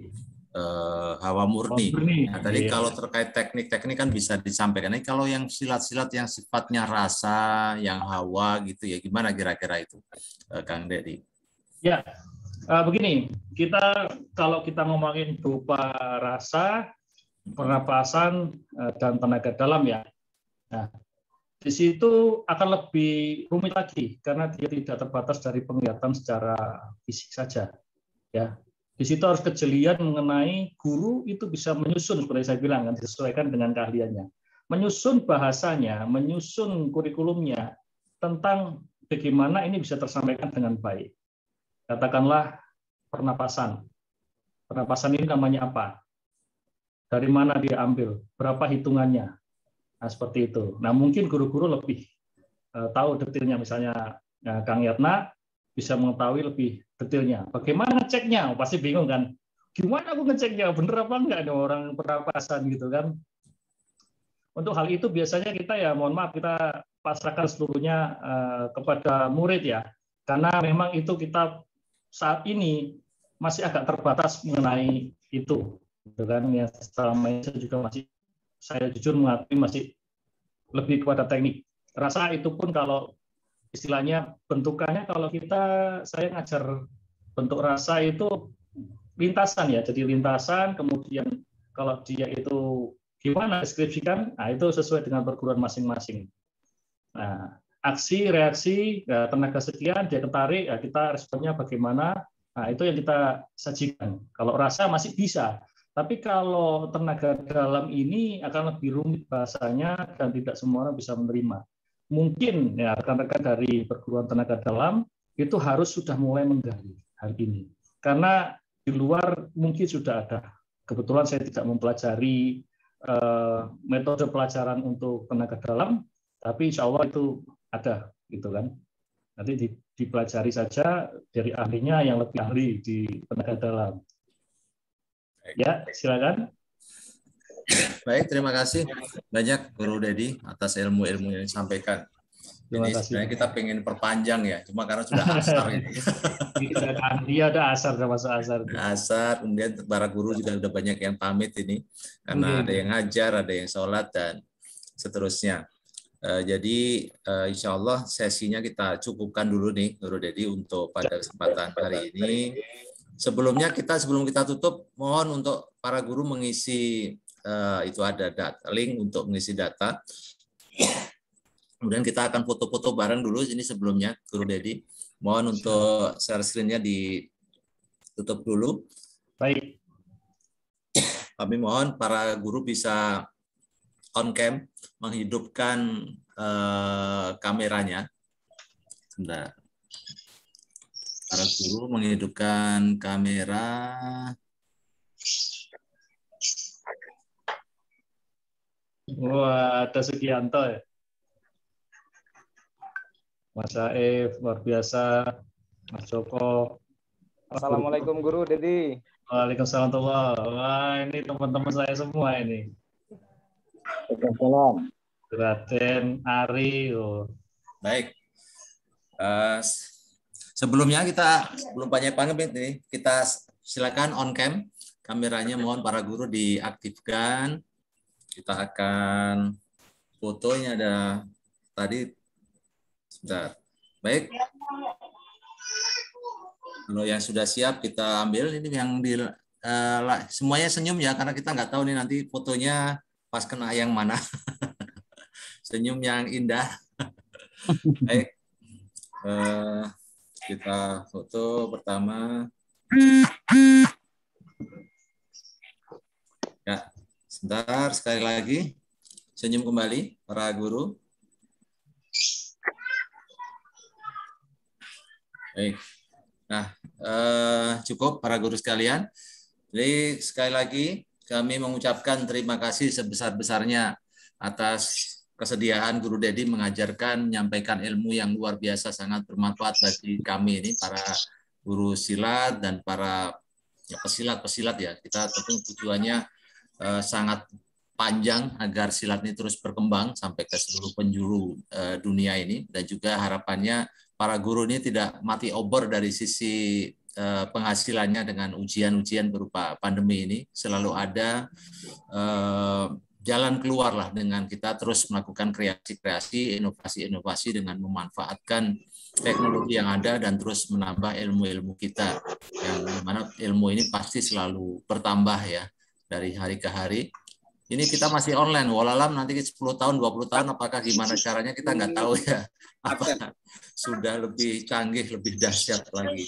uh, hawa murni. Nah, tadi iya. kalau terkait teknik-teknik kan bisa disampaikan. Ini kalau yang silat-silat yang sifatnya rasa, yang hawa gitu ya, gimana kira-kira itu, uh, Kang Dedi? Ya, uh, begini, kita kalau kita ngomongin berupa rasa, pernapasan uh, dan tenaga dalam ya. Nah, di situ akan lebih rumit lagi karena dia tidak terbatas dari penglihatan secara fisik saja. Ya, di situ harus kejelian mengenai guru itu bisa menyusun seperti saya bilang kan disesuaikan dengan keahliannya, menyusun bahasanya, menyusun kurikulumnya tentang bagaimana ini bisa tersampaikan dengan baik. Katakanlah pernapasan. Pernapasan ini namanya apa? Dari mana dia ambil? Berapa hitungannya? Nah, seperti itu. Nah, mungkin guru-guru lebih uh, tahu detailnya. Misalnya uh, Kang Yatna bisa mengetahui lebih detailnya. Bagaimana ngeceknya? Oh, pasti bingung kan? Gimana aku ngeceknya? Bener apa enggak ada orang pernapasan gitu kan? Untuk hal itu biasanya kita ya mohon maaf kita pasrahkan seluruhnya uh, kepada murid ya. Karena memang itu kita saat ini masih agak terbatas mengenai itu. Gitu kan? Ya, selama ini saya juga masih saya jujur mengakui masih lebih kepada teknik. Rasa itu pun kalau istilahnya bentukannya kalau kita saya ngajar bentuk rasa itu lintasan ya. Jadi lintasan kemudian kalau dia itu gimana deskripsikan, nah itu sesuai dengan perguruan masing-masing. Nah, aksi, reaksi, ya, tenaga sekian dia ketarik, ya kita responnya bagaimana, nah itu yang kita sajikan. Kalau rasa masih bisa. Tapi kalau tenaga dalam ini akan lebih rumit bahasanya dan tidak semua orang bisa menerima. Mungkin ya rekan-rekan dari perguruan tenaga dalam itu harus sudah mulai menggali hal ini. Karena di luar mungkin sudah ada. Kebetulan saya tidak mempelajari eh, metode pelajaran untuk tenaga dalam, tapi insya Allah itu ada, gitu kan. Nanti dipelajari saja dari ahlinya yang lebih ahli di tenaga dalam. Ya, silakan. Baik, terima kasih banyak Guru Dedi atas ilmu-ilmu yang disampaikan. Ini sebenarnya kita pengen perpanjang ya, cuma karena sudah asar ini. Dia ada asar, udah masuk asar. Asar, kemudian para guru juga udah banyak yang pamit ini, karena ada yang ngajar, ada yang sholat dan seterusnya. Jadi insya Allah sesinya kita cukupkan dulu nih, Guru Dedi, untuk pada kesempatan hari ini. Sebelumnya kita sebelum kita tutup, mohon untuk para guru mengisi uh, itu ada data, link untuk mengisi data. Kemudian kita akan foto-foto bareng dulu ini sebelumnya, Guru Dedi. Mohon untuk share screen-nya ditutup dulu. Baik. Kami mohon para guru bisa on cam menghidupkan uh, kameranya. Sebentar. Para guru menghidupkan kamera. Wah, ada Sugianto ya. Mas Aif, luar biasa. Mas Joko. Assalamualaikum Guru Dedi. Waalaikumsalam. Wah, ini teman-teman saya semua ini. Waalaikumsalam. Raden, Ari. Oh. Baik. Uh, Sebelumnya kita belum banyak pamit nih, kita silakan on cam kameranya, mohon para guru diaktifkan. Kita akan fotonya ada tadi. Sebentar. Baik. Kalau yang sudah siap kita ambil ini yang di uh, semuanya senyum ya karena kita nggak tahu nih nanti fotonya pas kena yang mana. Senyum yang indah. Baik. Uh, kita foto pertama. Ya, sebentar sekali lagi. Senyum kembali para guru. Baik. Nah, eh, cukup para guru sekalian. Jadi sekali lagi kami mengucapkan terima kasih sebesar-besarnya atas kesediaan Guru Dedi mengajarkan, menyampaikan ilmu yang luar biasa, sangat bermanfaat bagi kami ini, para guru silat dan para ya, pesilat-pesilat ya. Kita tentu tujuannya eh, sangat panjang agar silat ini terus berkembang sampai ke seluruh penjuru eh, dunia ini, dan juga harapannya para guru ini tidak mati obor dari sisi eh, penghasilannya dengan ujian-ujian berupa pandemi ini. Selalu ada eh, jalan keluar lah dengan kita terus melakukan kreasi-kreasi, inovasi-inovasi dengan memanfaatkan teknologi yang ada dan terus menambah ilmu-ilmu kita, yang mana ilmu ini pasti selalu bertambah ya dari hari ke hari. Ini kita masih online, walalam nanti sepuluh tahun, dua puluh tahun apakah gimana caranya kita nggak tahu ya. Apa sudah lebih canggih, lebih dahsyat lagi.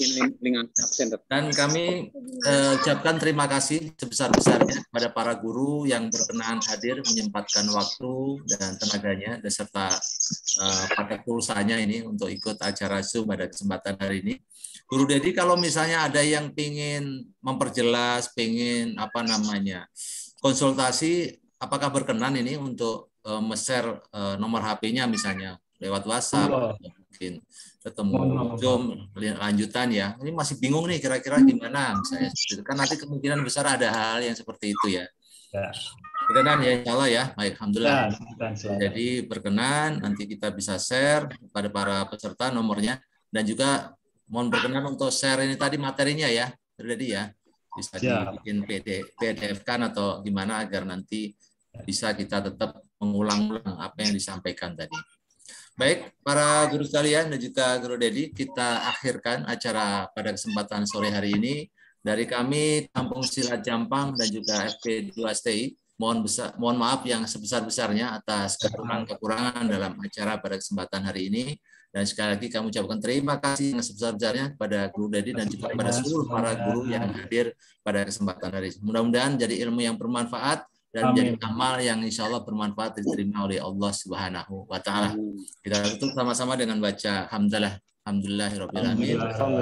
Dan kami eh, ucapkan terima kasih sebesar-besarnya kepada para guru yang berkenan hadir, menyempatkan waktu dan tenaganya beserta eh, pakai pulsanya ini untuk ikut acara Zoom pada kesempatan hari ini. Guru Dedi, kalau misalnya ada yang ingin memperjelas, ingin apa namanya konsultasi, apakah berkenan ini untuk uh, share uh, nomor H P-nya misalnya lewat WhatsApp, oh. mungkin ketemu oh. Zoom lanjutan ya. Ini masih bingung nih kira-kira gimana misalnya. Kan nanti kemungkinan besar ada hal yang seperti itu ya. Ya. Berkenan ya, insya Allah ya. Baik, alhamdulillah. Ya, jadi berkenan, nanti kita bisa share kepada para peserta nomornya, dan juga mohon berkenan untuk share ini tadi materinya ya, terjadi ya. Bisa dibikin P D F kan atau gimana agar nanti bisa kita tetap mengulang-ulang apa yang disampaikan tadi. Baik, para guru sekalian dan juga Guru Dedi, kita akhirkan acara pada kesempatan sore hari ini. Dari kami, Kampung Silat Jampang dan juga F P dua S T I, mohon, besar, mohon maaf yang sebesar-besarnya atas kekurangan-kekurangan dalam acara pada kesempatan hari ini. Dan sekali lagi kami ucapkan terima kasih yang sebesar-besarnya kepada Guru Dedi dan juga kepada seluruh para guru yang hadir pada kesempatan hari ini. Mudah-mudahan jadi ilmu yang bermanfaat dan menjadi amal yang insya Allah bermanfaat diterima oleh Allah Subhanahu wa Ta'ala. Kita tutup sama-sama dengan baca hamdalah. Alhamdulillahirabbil alamin.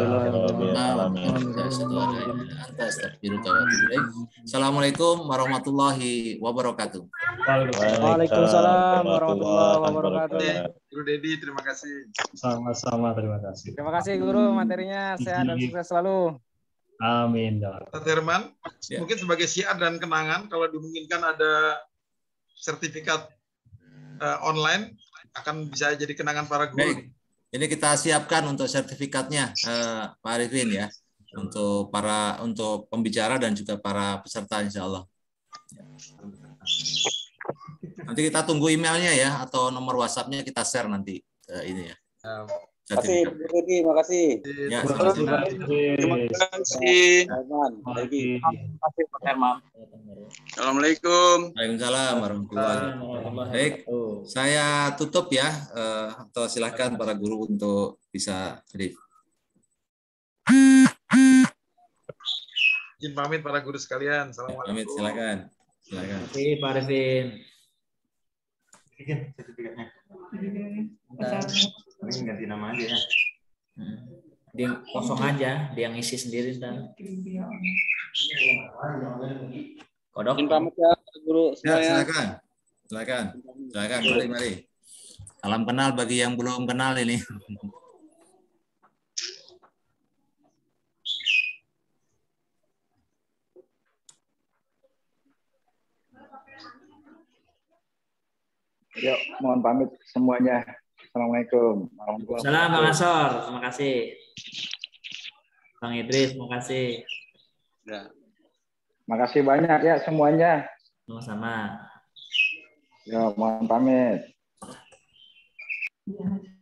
Assalamualaikum warahmatullahi wabarakatuh. Waalaikumsalam warahmatullahi wabarakatuh. Guru Dedi, terima kasih. Sama-sama, terima kasih. Terima kasih Guru, materinya sehat dan sukses selalu. Amin. Pak Herman, ya. Mungkin sebagai syiar dan kenangan, kalau dimungkinkan ada sertifikat uh, online, akan bisa jadi kenangan para guru. Baik. Ini kita siapkan untuk sertifikatnya, eh, Pak Arifin ya, untuk para untuk pembicara dan juga para peserta, insya Allah. Nanti kita tunggu emailnya ya, atau nomor WhatsApp-nya kita share nanti eh, ini ya. Terima kasih, Bu Dedi, terima kasih. Ya, terima kasih. Terima kasih. Terima kasih, Pak Herman. Assalamualaikum. Waalaikumsalam warahmatullahi wabarakatuh. Baik, saya tutup ya, atau silakan para guru untuk bisa brief. Izin pamit para guru sekalian. Assalamualaikum. Pamit, silakan. Silakan. Terima kasih Pak Arifin. Sertifikatnya. Ini ganti nama aja ya. Hmm. Dia kosong aja, dia yang isi sendiri dan. Kodok. Pamit ya, guru. Ya, silakan. Silakan. Silakan, mari mari. Salam kenal bagi yang belum kenal ini. Yuk, mohon pamit semuanya. Assalamualaikum. Salam Bang Asor, terima kasih. Bang Idris, terima kasih. Ya. Makasih banyak ya semuanya. Sama-sama. Ya, mohon pamit. Ya.